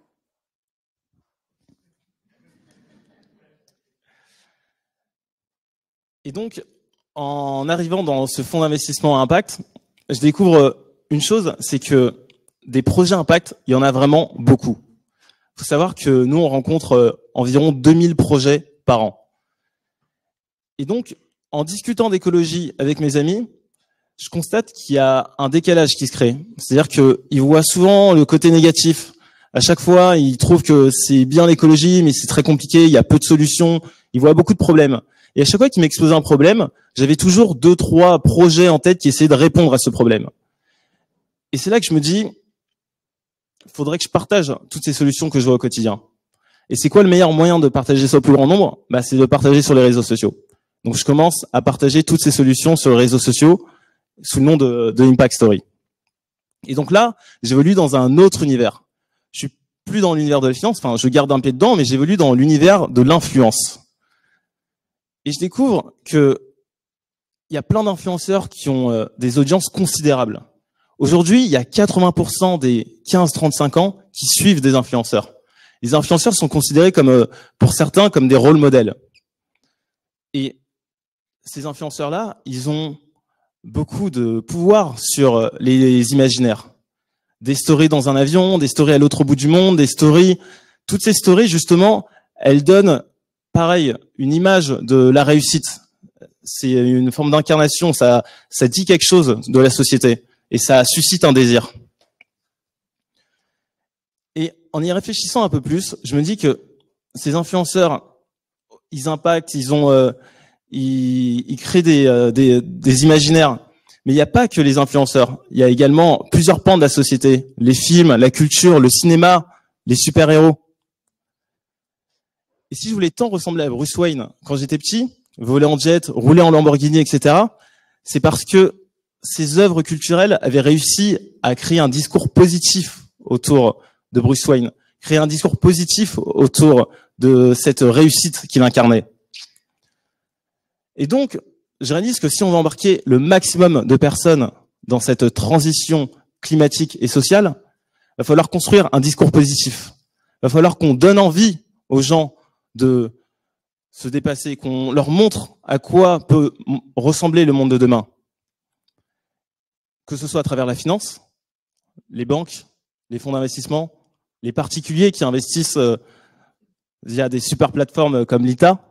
Et donc, en arrivant dans ce fonds d'investissement à impact, je découvre une chose, c'est que des projets impact, il y en a vraiment beaucoup. Il faut savoir que nous, on rencontre environ deux mille projets par an. Et donc, en discutant d'écologie avec mes amis, je constate qu'il y a un décalage qui se crée. C'est-à-dire qu'ils voient souvent le côté négatif. À chaque fois, ils trouvent que c'est bien l'écologie, mais c'est très compliqué, il y a peu de solutions, ils voient beaucoup de problèmes. Et à chaque fois qu'ils m'exposaient un problème, j'avais toujours deux, trois projets en tête qui essayaient de répondre à ce problème. Et c'est là que je me dis, il faudrait que je partage toutes ces solutions que je vois au quotidien. Et c'est quoi le meilleur moyen de partager ça au plus grand nombre? Bah, c'est de partager sur les réseaux sociaux. Donc je commence à partager toutes ces solutions sur les réseaux sociaux sous le nom de, de Impact Story. Et donc là, j'évolue dans un autre univers. Je suis plus dans l'univers de la finance, enfin je garde un pied dedans, mais j'évolue dans l'univers de l'influence. Et je découvre que il y a plein d'influenceurs qui ont euh, des audiences considérables. Aujourd'hui, il y a quatre-vingts pour cent des quinze trente-cinq ans qui suivent des influenceurs. Les influenceurs sont considérés comme, euh, pour certains, comme des rôles modèles. Et ces influenceurs-là, ils ont beaucoup de pouvoir sur les, les imaginaires. Des stories dans un avion, des stories à l'autre bout du monde, des stories. Toutes ces stories, justement, elles donnent pareil, une image de la réussite. C'est une forme d'incarnation, ça, ça dit quelque chose de la société et ça suscite un désir. Et en y réfléchissant un peu plus, je me dis que ces influenceurs, ils impactent, ils ont, euh, ils, ils créent des, euh, des, des imaginaires. Mais il n'y a pas que les influenceurs. Il y a également plusieurs pans de la société. Les films, la culture, le cinéma, les super-héros. Et si je voulais tant ressembler à Bruce Wayne quand j'étais petit, voler en jet, rouler en Lamborghini, et cetera, c'est parce que ces œuvres culturelles avaient réussi à créer un discours positif autour de Bruce Wayne, créer un discours positif autour de cette réussite qu'il incarnait. Et donc, je réalise que si on veut embarquer le maximum de personnes dans cette transition climatique et sociale, il va falloir construire un discours positif. Il va falloir qu'on donne envie aux gens de se dépasser, qu'on leur montre à quoi peut ressembler le monde de demain. Que ce soit à travers la finance, les banques, les fonds d'investissement, les particuliers qui investissent euh, via des super plateformes comme l'I T A,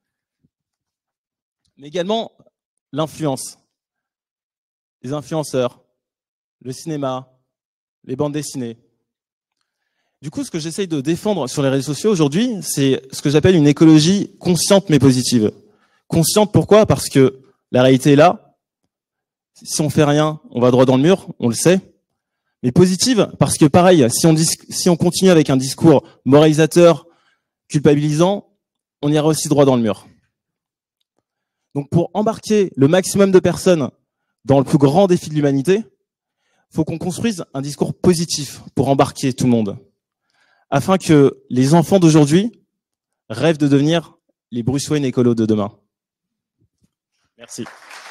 mais également l'influence, les influenceurs, le cinéma, les bandes dessinées. Du coup, ce que j'essaye de défendre sur les réseaux sociaux aujourd'hui, c'est ce que j'appelle une écologie consciente mais positive. Consciente, pourquoi? Parce que la réalité est là. Si on fait rien, on va droit dans le mur, on le sait. Mais positive, parce que pareil, si on, si on continue avec un discours moralisateur, culpabilisant, on ira aussi droit dans le mur. Donc pour embarquer le maximum de personnes dans le plus grand défi de l'humanité, il faut qu'on construise un discours positif pour embarquer tout le monde, afin que les enfants d'aujourd'hui rêvent de devenir les Bruce Wayne écolos de demain. Merci.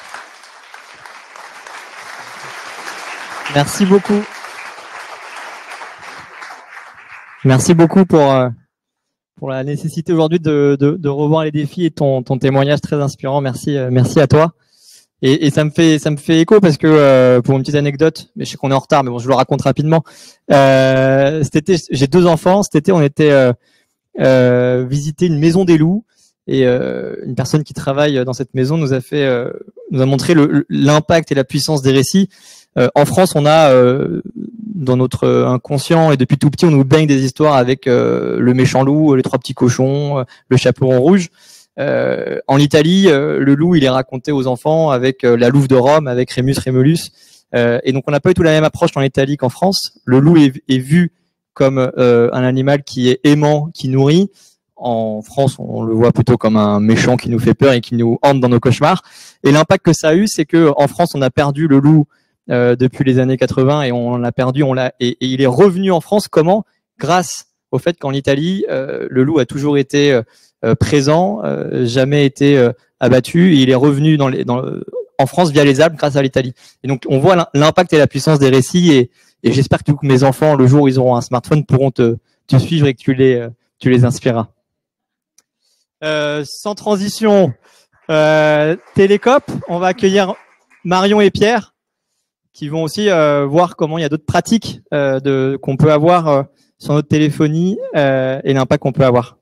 Merci beaucoup. Merci beaucoup pour, euh, pour la nécessité aujourd'hui de, de, de revoir les défis et ton, ton témoignage très inspirant. Merci, euh, merci à toi. Et, et ça me fait, ça me fait écho parce que euh, pour une petite anecdote, mais je sais qu'on est en retard, mais bon, je le raconte rapidement. Euh, cet été, j'ai deux enfants. Cet été, on était euh, euh, visiter une maison des loups et euh, une personne qui travaille dans cette maison nous a fait, euh, nous a montré le, l'impact et la puissance des récits. Euh, en France, on a euh, dans notre inconscient et depuis tout petit, on nous baigne des histoires avec euh, le méchant loup, les trois petits cochons, euh, le chaperon rouge. Euh, en Italie, euh, le loup, il est raconté aux enfants avec euh, la louve de Rome, avec Rémus Rémolus. Euh, et donc, on n'a pas eu tout la même approche en Italie qu'en France. Le loup est, est vu comme euh, un animal qui est aimant, qui nourrit. En France, on le voit plutôt comme un méchant qui nous fait peur et qui nous hante dans nos cauchemars. Et l'impact que ça a eu, c'est que en France, on a perdu le loup euh, depuis les années quatre-vingts et on l'a perdu, on l'a et, et il est revenu en France. Comment? Grâce au fait qu'en Italie, euh, le loup a toujours été euh, présent, euh, jamais été euh, abattu. Et il est revenu dans les, dans, en France via les Alpes grâce à l'Italie. Et donc, on voit l'impact et la puissance des récits. Et, et j'espère que, du coup, mes enfants, le jour où ils auront un smartphone, pourront te, te suivre et que tu les, tu les inspireras. Euh, sans transition, euh, Télécope, on va accueillir Marion et Pierre qui vont aussi euh, voir comment il y a d'autres pratiques euh, de, qu'on peut avoir euh, sur notre téléphonie euh, et l'impact qu'on peut avoir.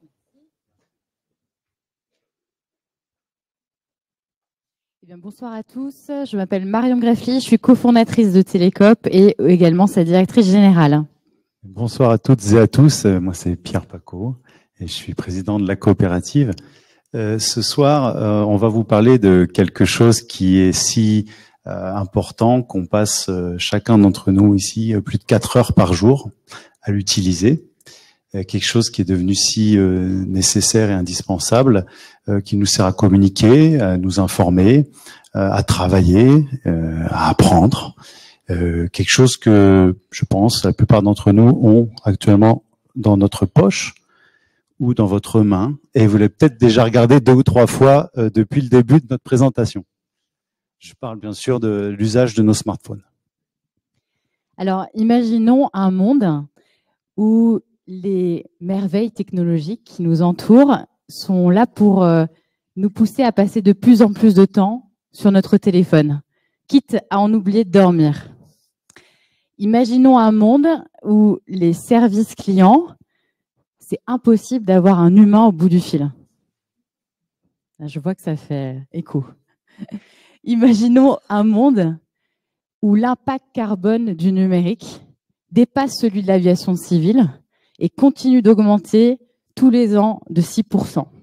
Eh bien, bonsoir à tous, je m'appelle Marion Greffly, je suis cofondatrice de Télécope et également sa directrice générale. Bonsoir à toutes et à tous, moi c'est Pierre Paco et je suis président de la coopérative. Euh, ce soir, euh, on va vous parler de quelque chose qui est si euh, important qu'on passe euh, chacun d'entre nous ici euh, plus de quatre heures par jour à l'utiliser. Euh, quelque chose qui est devenu si euh, nécessaire et indispensable, euh, qui nous sert à communiquer, à nous informer, euh, à travailler, euh, à apprendre. Euh, quelque chose que, je pense, la plupart d'entre nous ont actuellement dans notre poche ou dans votre main, et vous l'avez peut-être déjà regardé deux ou trois fois euh, depuis le début de notre présentation. Je parle bien sûr de l'usage de nos smartphones. Alors, imaginons un monde où les merveilles technologiques qui nous entourent sont là pour euh, nous pousser à passer de plus en plus de temps sur notre téléphone, quitte à en oublier de dormir. Imaginons un monde où les services clients, c'est impossible d'avoir un humain au bout du fil. Je vois que ça fait écho. Imaginons un monde où l'impact carbone du numérique dépasse celui de l'aviation civile et continue d'augmenter tous les ans de six pour cent.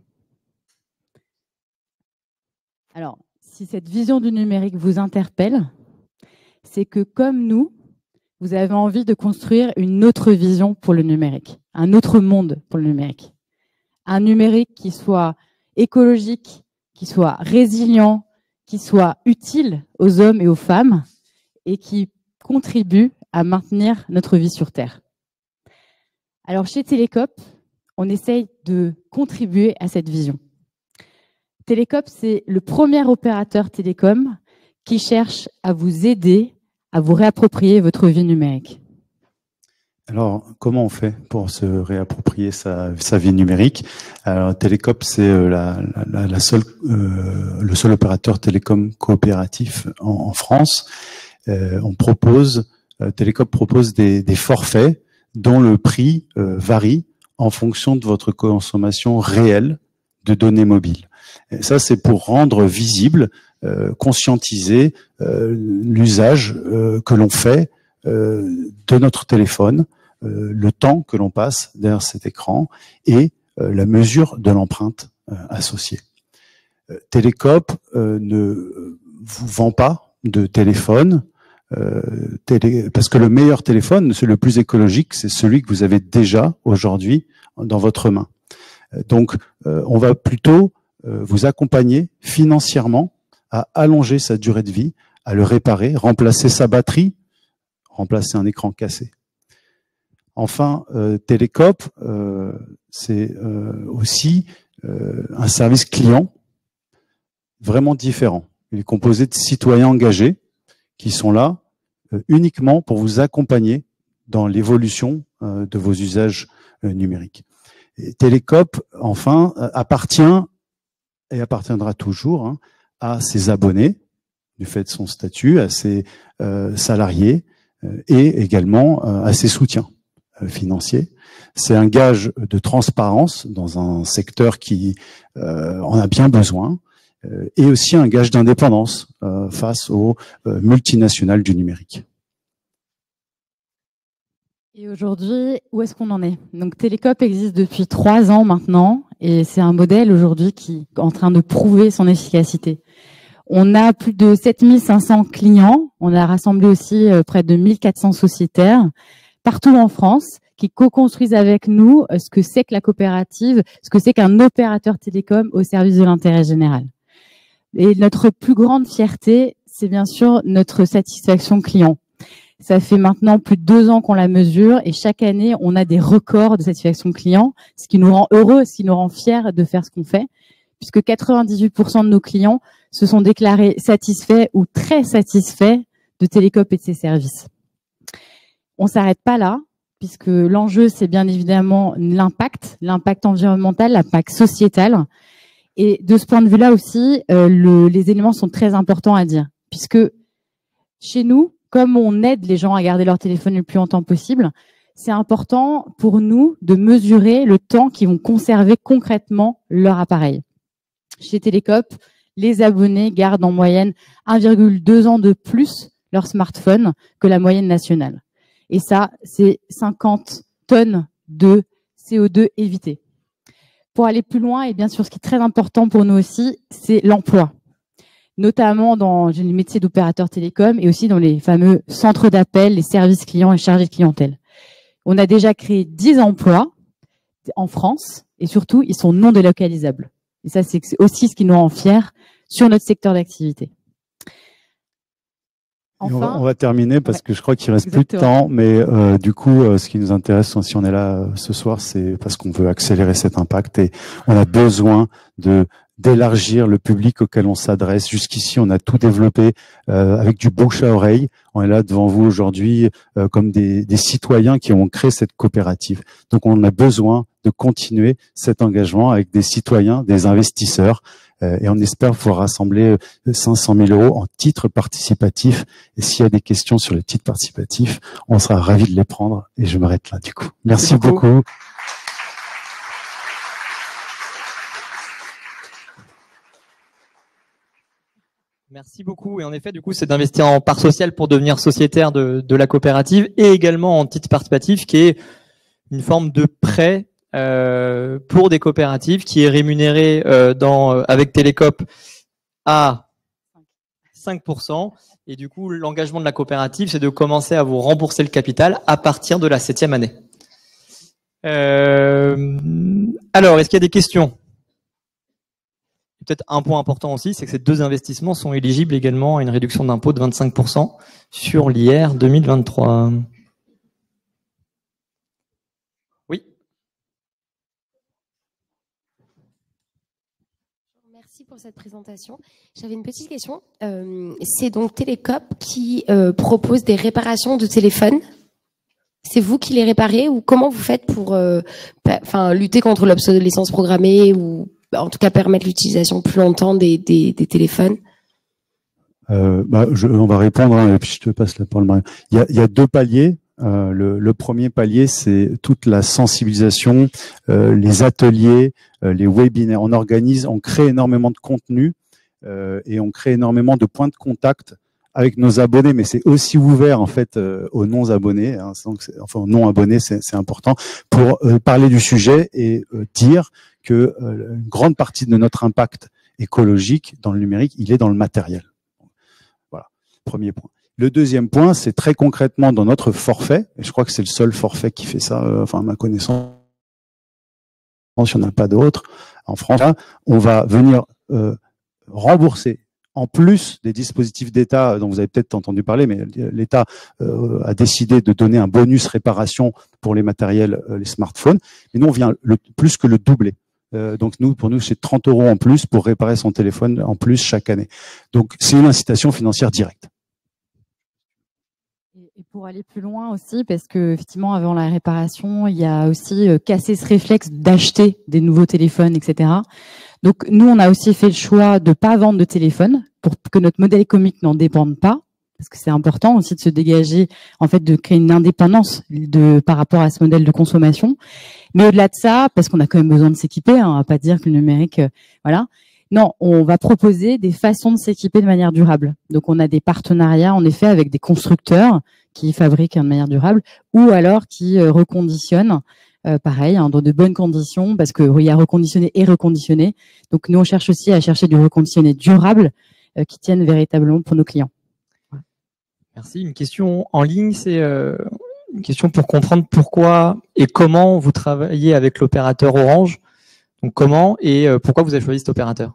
Alors, si cette vision du numérique vous interpelle, c'est que comme nous, vous avez envie de construire une autre vision pour le numérique, un autre monde pour le numérique. Un numérique qui soit écologique, qui soit résilient, qui soit utile aux hommes et aux femmes et qui contribue à maintenir notre vie sur Terre. Alors chez Télécope, on essaye de contribuer à cette vision. Télécope, c'est le premier opérateur télécom qui cherche à vous aider à vous réapproprier votre vie numérique. Alors, comment on fait pour se réapproprier sa, sa vie numérique? Alors, Télécope, c'est la, la, la seule, euh, le seul opérateur télécom coopératif en, en France. Euh, on propose, euh, Télécope propose des, des forfaits dont le prix euh, varie en fonction de votre consommation réelle de données mobiles. Et ça, c'est pour rendre visible, euh, conscientiser euh, l'usage euh, que l'on fait euh, de notre téléphone, euh, le temps que l'on passe derrière cet écran et euh, la mesure de l'empreinte euh, associée. Euh, Télécope euh, ne vous vend pas de téléphone, euh, télé, parce que le meilleur téléphone, c'est le plus écologique, c'est celui que vous avez déjà aujourd'hui dans votre main. Euh, donc, euh, on va plutôt euh, vous accompagner financièrement à allonger sa durée de vie, à le réparer, remplacer sa batterie, remplacer un écran cassé. Enfin, euh, Télécope, euh, c'est euh, aussi euh, un service client vraiment différent. Il est composé de citoyens engagés qui sont là euh, uniquement pour vous accompagner dans l'évolution euh, de vos usages euh, numériques. Et Télécope, enfin, appartient et appartiendra toujours hein, à ses abonnés, du fait de son statut, à ses euh, salariés euh, et également euh, à ses soutiens euh, financiers. C'est un gage de transparence dans un secteur qui euh, en a bien besoin euh, et aussi un gage d'indépendance euh, face aux euh, multinationales du numérique. Et aujourd'hui, où est-ce qu'on en est? Donc Télécope existe depuis trois ans maintenant et c'est un modèle aujourd'hui qui est en train de prouver son efficacité. On a plus de sept mille cinq cents clients, on a rassemblé aussi près de mille quatre cents sociétaires partout en France qui co-construisent avec nous ce que c'est que la coopérative, ce que c'est qu'un opérateur télécom au service de l'intérêt général. Et notre plus grande fierté, c'est bien sûr notre satisfaction client. Ça fait maintenant plus de deux ans qu'on la mesure et chaque année, on a des records de satisfaction client, ce qui nous rend heureux, ce qui nous rend fiers de faire ce qu'on fait, puisque quatre-vingt-dix-huit pour cent de nos clients se sont déclarés satisfaits ou très satisfaits de Télécope et de ses services. On ne s'arrête pas là, puisque l'enjeu, c'est bien évidemment l'impact, l'impact environnemental, l'impact sociétal. Et de ce point de vue-là aussi, euh, le, les éléments sont très importants à dire, puisque chez nous, comme on aide les gens à garder leur téléphone le plus longtemps possible, c'est important pour nous de mesurer le temps qu'ils vont conserver concrètement leur appareil. Chez Télécope, les abonnés gardent en moyenne un virgule deux ans de plus leur smartphone que la moyenne nationale. Et ça, c'est cinquante tonnes de C O deux évitées. Pour aller plus loin, et bien sûr, ce qui est très important pour nous aussi, c'est l'emploi. Notamment dans le métier d'opérateur télécom et aussi dans les fameux centres d'appel, les services clients et chargés de clientèle. On a déjà créé dix emplois en France et surtout, ils sont non délocalisables. Et ça, c'est aussi ce qui nous rend fiers sur notre secteur d'activité. Enfin, on, va, on va terminer parce ouais, que je crois qu'il reste exactement. plus de temps, mais euh, du coup, euh, ce qui nous intéresse, si on est là euh, ce soir, c'est parce qu'on veut accélérer cet impact et on a besoin de d'élargir le public auquel on s'adresse. Jusqu'ici, on a tout développé euh, avec du bouche à oreille. On est là devant vous aujourd'hui euh, comme des, des citoyens qui ont créé cette coopérative. Donc, on a besoin de continuer cet engagement avec des citoyens, des investisseurs. Euh, et on espère pouvoir rassembler cinq cent mille euros en titres participatifs. Et s'il y a des questions sur les titres participatifs, on sera ravis de les prendre. Et je m'arrête là du coup. Merci, Merci beaucoup. beaucoup. Merci beaucoup. Et en effet, du coup, c'est d'investir en part sociale pour devenir sociétaire de, de la coopérative et également en titre participatif qui est une forme de prêt euh, pour des coopératives qui est rémunéré euh, dans, euh, avec Télécope à cinq pour cent. Et du coup, l'engagement de la coopérative, c'est de commencer à vous rembourser le capital à partir de la septième année. Euh, alors, est-ce qu'il y a des questions ? Peut-être un point important aussi, c'est que ces deux investissements sont éligibles également à une réduction d'impôt de vingt-cinq pour cent sur l'I R deux mille vingt-trois. Oui. Merci pour cette présentation. J'avais une petite question. Euh, c'est donc Télécope qui euh, propose des réparations de téléphones. C'est vous qui les réparez ou comment vous faites pour euh, enfin, lutter contre l'obsolescence programmée ou en tout cas permettre l'utilisation plus longtemps des, des, des téléphones? euh, bah, je, On va répondre, hein, et puis je te passe la parole, Marion. Il y a, il y a deux paliers. Euh, le, le premier palier, c'est toute la sensibilisation, euh, les ateliers, euh, les webinaires. On organise, on crée énormément de contenu euh, et on crée énormément de points de contact avec nos abonnés, mais c'est aussi ouvert en fait euh, aux non-abonnés, hein, donc enfin aux non-abonnés, c'est important, pour euh, parler du sujet et euh, dire que euh, une grande partie de notre impact écologique dans le numérique, il est dans le matériel. Voilà, premier point. Le deuxième point, c'est très concrètement dans notre forfait, et je crois que c'est le seul forfait qui fait ça, euh, enfin à ma connaissance, il n'y en a pas d'autres en France, là, on va venir euh, rembourser en plus des dispositifs d'État dont vous avez peut-être entendu parler, mais l'État euh, a décidé de donner un bonus réparation pour les matériels, euh, les smartphones. Et nous, on vient le, plus que le doubler. Euh, donc nous, pour nous, c'est trente euros en plus pour réparer son téléphone en plus chaque année. Donc c'est une incitation financière directe. Et pour aller plus loin aussi, parce que effectivement, avant la réparation, il y a aussi euh, cassé ce réflexe d'acheter des nouveaux téléphones, et cetera. Donc, nous, on a aussi fait le choix de pas vendre de téléphone pour que notre modèle économique n'en dépende pas, parce que c'est important aussi de se dégager, en fait, de créer une indépendance de par rapport à ce modèle de consommation. Mais au-delà de ça, parce qu'on a quand même besoin de s'équiper, hein, on va pas dire que le numérique, euh, voilà. Non, on va proposer des façons de s'équiper de manière durable. Donc, on a des partenariats, en effet, avec des constructeurs qui fabriquent de manière durable ou alors qui euh, reconditionnent, euh, pareil, hein, dans de bonnes conditions, parce qu'il y a reconditionné et reconditionné. Donc, nous, on cherche aussi à chercher du reconditionné durable euh, qui tienne véritablement pour nos clients. Merci. Une question en ligne, c'est euh, une question pour comprendre pourquoi et comment vous travaillez avec l'opérateur Orange. Donc, comment et euh, pourquoi vous avez choisi cet opérateur?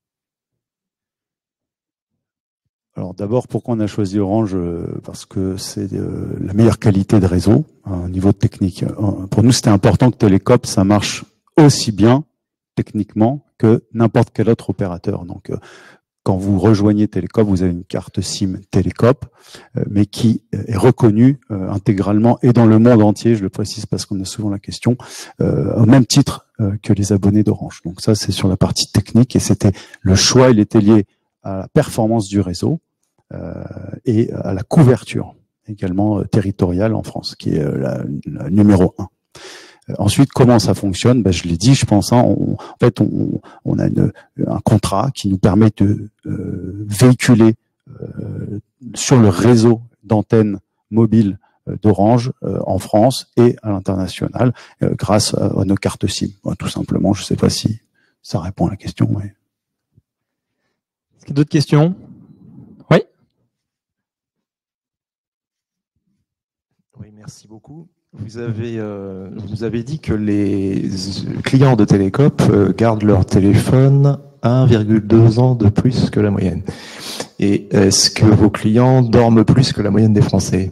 Alors d'abord, pourquoi on a choisi Orange? Parce que c'est euh, la meilleure qualité de réseau, hein, au niveau technique. Pour nous, c'était important que Télécope, ça marche aussi bien techniquement que n'importe quel autre opérateur. Donc, euh, quand vous rejoignez Télécope, vous avez une carte SIM Télécope, euh, mais qui est reconnue euh, intégralement et dans le monde entier, je le précise parce qu'on a souvent la question, euh, au même titre euh, que les abonnés d'Orange. Donc ça, c'est sur la partie technique et c'était le choix, il était lié à la performance du réseau euh, et à la couverture également euh, territoriale en France, qui est euh, la, la numéro un. Euh, ensuite, comment ça fonctionne? Ben, je l'ai dit, je pense. Hein, on, en fait, on, on a une, un contrat qui nous permet de euh, véhiculer euh, sur le réseau d'antennes mobiles euh, d'Orange euh, en France et à l'international euh, grâce à, à nos cartes SIM. Ben, tout simplement, je ne sais pas si ça répond à la question. Mais... Est-ce qu'il y a d'autres questions? Oui. Oui, merci beaucoup. Vous avez, euh, vous avez dit que les clients de Télécope euh, gardent leur téléphone un virgule deux ans de plus que la moyenne. Et est-ce que vos clients dorment plus que la moyenne des Français?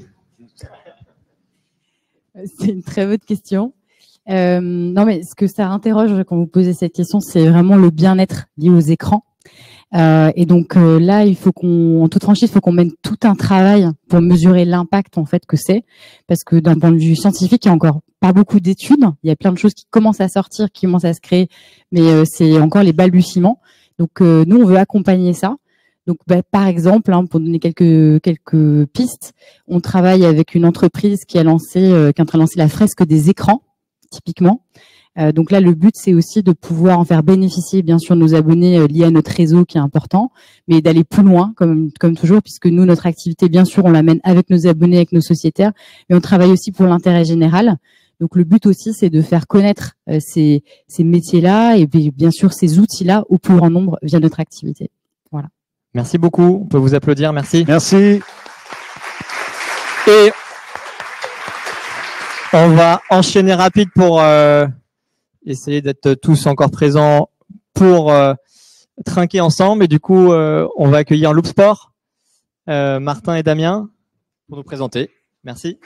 C'est une très bonne question. Euh, non, mais ce que ça interroge quand vous posez cette question, c'est vraiment le bien-être lié aux écrans. Euh, et donc euh, là, il faut qu'on, en toute franchise, il faut qu'on mène tout un travail pour mesurer l'impact en fait que c'est, parce que d'un point de vue scientifique, il y a encore pas beaucoup d'études. Il y a plein de choses qui commencent à sortir, qui commencent à se créer, mais euh, c'est encore les balbutiements. Donc euh, nous, on veut accompagner ça. Donc bah, par exemple, hein, pour donner quelques quelques pistes, on travaille avec une entreprise qui a lancé, euh, qui est en train de lancer la fresque des écrans, typiquement. Euh, donc là, le but, c'est aussi de pouvoir en faire bénéficier, bien sûr, nos abonnés euh, liés à notre réseau qui est important, mais d'aller plus loin, comme, comme toujours, puisque nous, notre activité, bien sûr, on l'amène avec nos abonnés, avec nos sociétaires, mais on travaille aussi pour l'intérêt général. Donc le but aussi, c'est de faire connaître euh, ces, ces métiers-là et puis, bien sûr, ces outils-là au plus grand nombre via notre activité. Voilà. Merci beaucoup. On peut vous applaudir. Merci. Merci. Et on va enchaîner rapide pour... Euh, essayer d'être tous encore présents pour euh, trinquer ensemble. Et du coup, euh, on va accueillir Loop Sport, euh, Martin et Damien, pour nous présenter. Merci.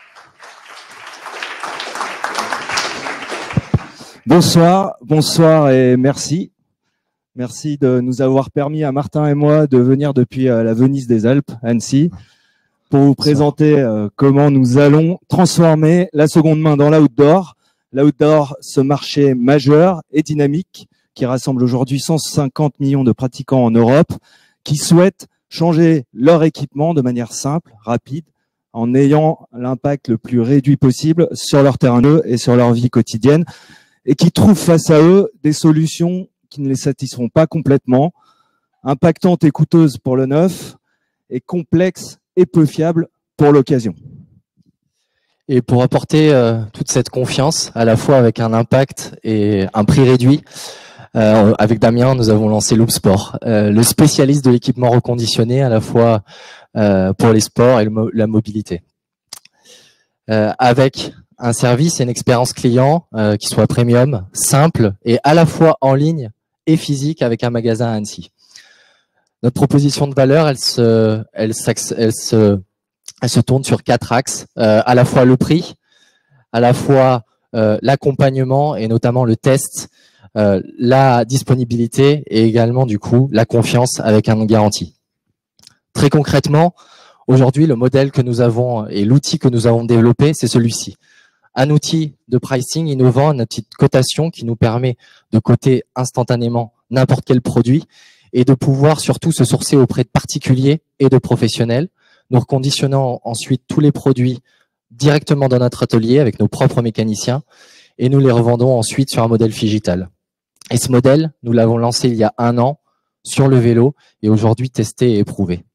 Bonsoir, bonsoir et merci. Merci de nous avoir permis à Martin et moi de venir depuis euh, la Venise des Alpes, Annecy, pour vous présenter euh, comment nous allons transformer la seconde main dans l'outdoor. L'outdoor, ce marché majeur et dynamique qui rassemble aujourd'hui cent cinquante millions de pratiquants en Europe qui souhaitent changer leur équipement de manière simple, rapide, en ayant l'impact le plus réduit possible sur leur terrain de jeu et sur leur vie quotidienne et qui trouvent face à eux des solutions qui ne les satisfont pas complètement, impactantes et coûteuses pour le neuf et complexes et peu fiables pour l'occasion. Et pour apporter euh, toute cette confiance, à la fois avec un impact et un prix réduit, euh, avec Damien, nous avons lancé Loop Sport, euh, le spécialiste de l'équipement reconditionné, à la fois euh, pour les sports et le mo la mobilité. Euh, avec un service et une expérience client euh, qui soit premium, simple et à la fois en ligne et physique avec un magasin à Annecy. Notre proposition de valeur, elle se, elle, elle se Elle se tourne sur quatre axes, euh, à la fois le prix, à la fois euh, l'accompagnement et notamment le test, euh, la disponibilité et également du coup la confiance avec un non garantie. Très concrètement, Aujourd'hui, le modèle que nous avons et l'outil que nous avons développé, c'est celui-ci. Un outil de pricing innovant, une petite cotation qui nous permet de coter instantanément n'importe quel produit et de pouvoir surtout se sourcer auprès de particuliers et de professionnels. Nous reconditionnons ensuite tous les produits directement dans notre atelier avec nos propres mécaniciens et nous les revendons ensuite sur un modèle digital. Et ce modèle, nous l'avons lancé il y a un an sur le vélo et aujourd'hui testé et éprouvé.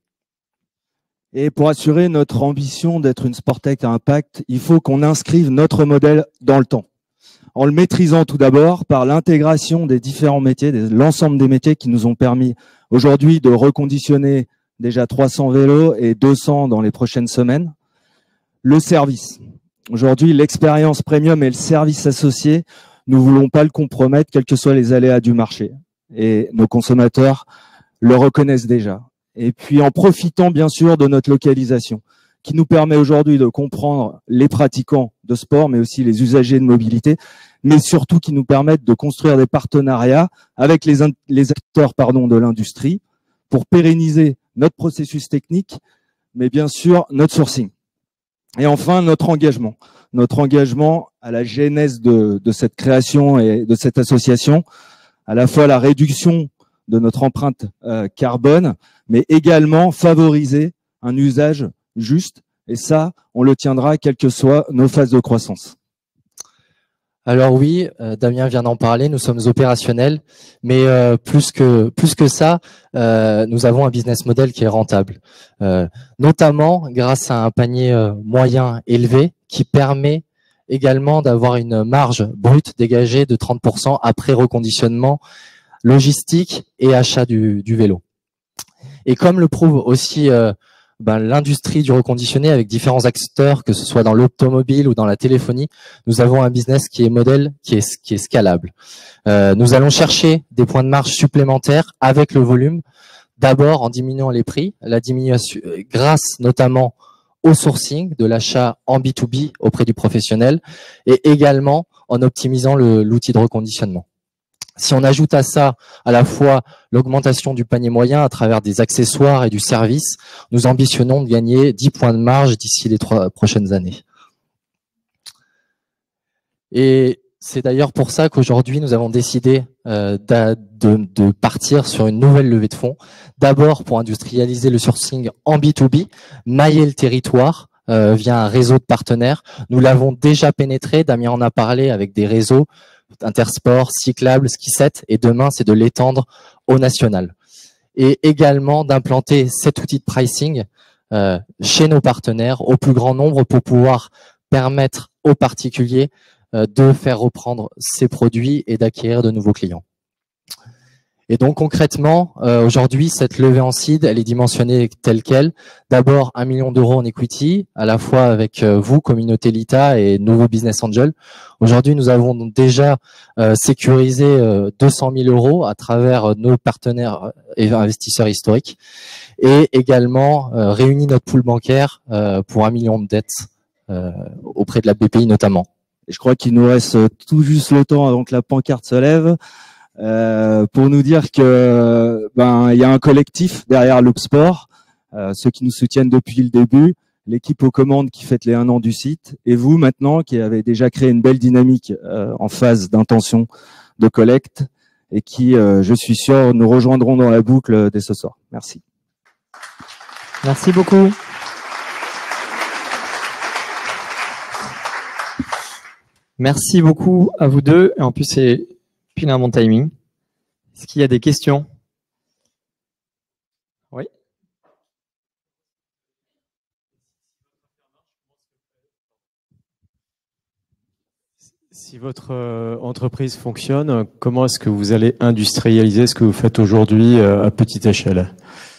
Et pour assurer notre ambition d'être une Sportec à impact, il faut qu'on inscrive notre modèle dans le temps. En le maîtrisant tout d'abord par l'intégration des différents métiers, de l'ensemble des métiers qui nous ont permis aujourd'hui de reconditionner déjà trois cents vélos et deux cents dans les prochaines semaines. Le service. Aujourd'hui, l'expérience premium et le service associé, nous ne voulons pas le compromettre, quels que soient les aléas du marché. Et nos consommateurs le reconnaissent déjà. Et puis en profitant bien sûr de notre localisation, qui nous permet aujourd'hui de comprendre les pratiquants de sport, mais aussi les usagers de mobilité, mais surtout qui nous permettent de construire des partenariats avec les, les acteurs pardon, de l'industrie pour pérenniser notre processus technique, mais bien sûr notre sourcing. Et enfin, notre engagement. Notre engagement à la genèse de, de cette création et de cette association, à la fois la réduction de notre empreinte euh, carbone, mais également favoriser un usage juste. Et ça, on le tiendra quelles que soient nos phases de croissance. Alors oui, euh, Damien vient d'en parler, nous sommes opérationnels, mais euh, plus que plus que ça, euh, nous avons un business model qui est rentable, euh, notamment grâce à un panier euh, moyen élevé qui permet également d'avoir une marge brute dégagée de trente pour cent après reconditionnement, logistique et achat du, du vélo. Et comme le prouve aussi euh, ben, l'industrie du reconditionné avec différents acteurs, que ce soit dans l'automobile ou dans la téléphonie, nous avons un business qui est modèle, qui est, qui est scalable. Euh, nous allons chercher des points de marge supplémentaires avec le volume, d'abord en diminuant les prix, la diminution grâce notamment au sourcing de l'achat en B deux B auprès du professionnel et également en optimisant l'outil de reconditionnement. Si on ajoute à ça à la fois l'augmentation du panier moyen à travers des accessoires et du service, nous ambitionnons de gagner dix points de marge d'ici les trois prochaines années. Et c'est d'ailleurs pour ça qu'aujourd'hui, nous avons décidé euh, de, de partir sur une nouvelle levée de fonds. D'abord pour industrialiser le sourcing en B deux B, mailler le territoire euh, via un réseau de partenaires. Nous l'avons déjà pénétré, Damien en a parlé avec des réseaux Intersport, Cyclable, Skiset, et demain, c'est de l'étendre au national. Et également d'implanter cet outil de pricing euh, chez nos partenaires au plus grand nombre pour pouvoir permettre aux particuliers euh, de faire reprendre ces produits et d'acquérir de nouveaux clients. Et donc concrètement, euh, aujourd'hui, cette levée en seed, elle est dimensionnée telle quelle. D'abord, un million d'euros en equity, à la fois avec euh, vous, communauté Lita et nouveaux business angels. Aujourd'hui, nous avons déjà euh, sécurisé euh, deux cent mille euros à travers euh, nos partenaires et investisseurs historiques et également euh, réuni notre pool bancaire euh, pour un million de dettes euh, auprès de la B P I notamment. Et je crois qu'il nous reste tout juste le temps avant que la pancarte se lève. Euh, pour nous dire que ben il y a un collectif derrière Loopsport, euh, ceux qui nous soutiennent depuis le début, l'équipe aux commandes qui fête les un an du site, et vous maintenant qui avez déjà créé une belle dynamique euh, en phase d'intention de collecte et qui, euh, je suis sûr, nous rejoindront dans la boucle dès ce soir. Merci. Merci beaucoup. Merci beaucoup à vous deux. Et en plus, c'est pile un bon timing. Est-ce qu'il y a des questions? Oui. Si votre euh, entreprise fonctionne, comment est-ce que vous allez industrialiser ce que vous faites aujourd'hui euh, à petite échelle?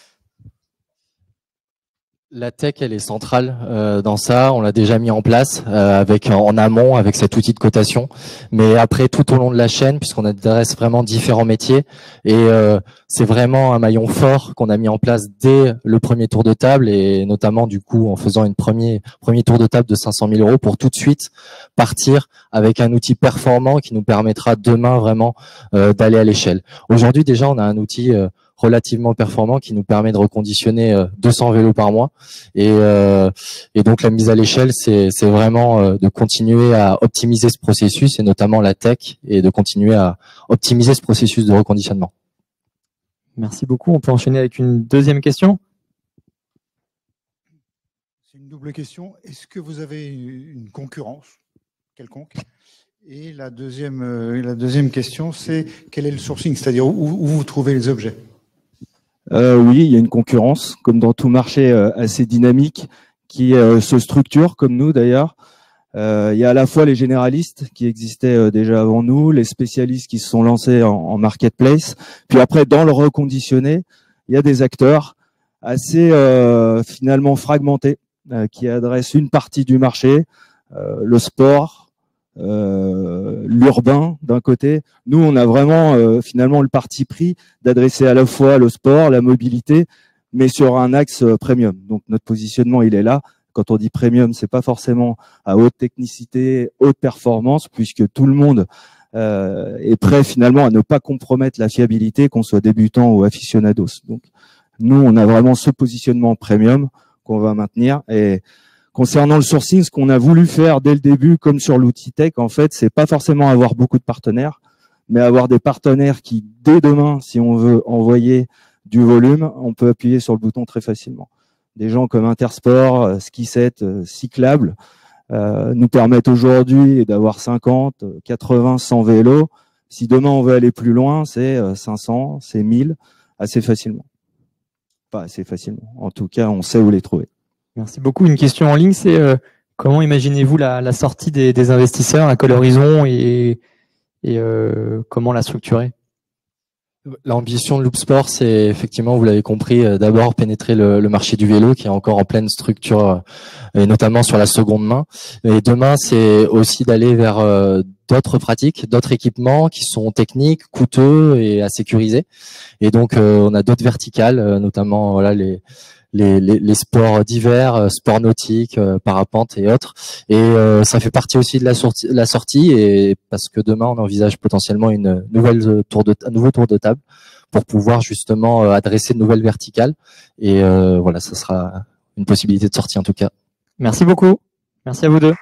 La tech, elle est centrale euh, dans ça. On l'a déjà mis en place euh, avec en amont avec cet outil de cotation. Mais après, tout au long de la chaîne, puisqu'on adresse vraiment différents métiers, et euh, c'est vraiment un maillon fort qu'on a mis en place dès le premier tour de table, et notamment du coup en faisant une premier premier tour de table de cinq cent mille euros pour tout de suite partir avec un outil performant qui nous permettra demain vraiment euh, d'aller à l'échelle. Aujourd'hui, déjà, on a un outil euh, relativement performant qui nous permet de reconditionner euh, deux cents vélos par mois. Et, euh, et donc la mise à l'échelle, c'est c'est vraiment euh, de continuer à optimiser ce processus et notamment la tech et de continuer à optimiser ce processus de reconditionnement. Merci beaucoup. On peut enchaîner avec une deuxième question. C'est une double question. Est-ce que vous avez une concurrence quelconque? Et la deuxième, euh, la deuxième question, c'est quel est le sourcing, c'est-à-dire où, où vous trouvez les objets? Euh, oui, il y a une concurrence, comme dans tout marché euh, assez dynamique, qui euh, se structure, comme nous d'ailleurs. Euh, il y a à la fois les généralistes qui existaient euh, déjà avant nous, les spécialistes qui se sont lancés en, en marketplace, puis après, dans le reconditionné, il y a des acteurs assez euh, finalement fragmentés, euh, qui adressent une partie du marché, euh, le sport, Euh, l'urbain d'un côté. Nous, on a vraiment euh, finalement le parti pris d'adresser à la fois le sport, la mobilité, mais sur un axe euh, premium. Donc notre positionnement, il est là. Quand on dit premium, c'est pas forcément à haute technicité, haute performance, puisque tout le monde euh, est prêt finalement à ne pas compromettre la fiabilité, qu'on soit débutant ou aficionados. Donc nous, on a vraiment ce positionnement premium qu'on va maintenir. Et concernant le sourcing, ce qu'on a voulu faire dès le début, comme sur l'outil tech, en fait, c'est pas forcément avoir beaucoup de partenaires, mais avoir des partenaires qui, dès demain, si on veut envoyer du volume, on peut appuyer sur le bouton très facilement. Des gens comme Intersport, Skiset, Cyclable, euh, nous permettent aujourd'hui d'avoir cinquante, quatre-vingts, cent vélos. Si demain on veut aller plus loin, c'est cinq cents, c'est mille, assez facilement. Pas assez facilement. En tout cas, on sait où les trouver. Merci beaucoup. Une question en ligne, c'est euh, comment imaginez-vous la, la sortie des, des investisseurs, à quel horizon et, et euh, comment la structurer? L'ambition de Loopsport, c'est effectivement, vous l'avez compris, euh, d'abord pénétrer le, le marché du vélo qui est encore en pleine structure, euh, et notamment sur la seconde main. Et demain, c'est aussi d'aller vers euh, d'autres pratiques, d'autres équipements qui sont techniques, coûteux et à sécuriser. Et donc, euh, on a d'autres verticales, euh, notamment voilà les Les, les, les sports d'hiver, euh, sports nautiques, euh, parapente et autres. Et euh, ça fait partie aussi de la sortie, la sortie, et parce que demain on envisage potentiellement une nouvelle tour de, un nouveau tour de table pour pouvoir justement euh, adresser de nouvelles verticales. Et euh, voilà, ça sera une possibilité de sortie en tout cas. Merci beaucoup. Merci à vous deux.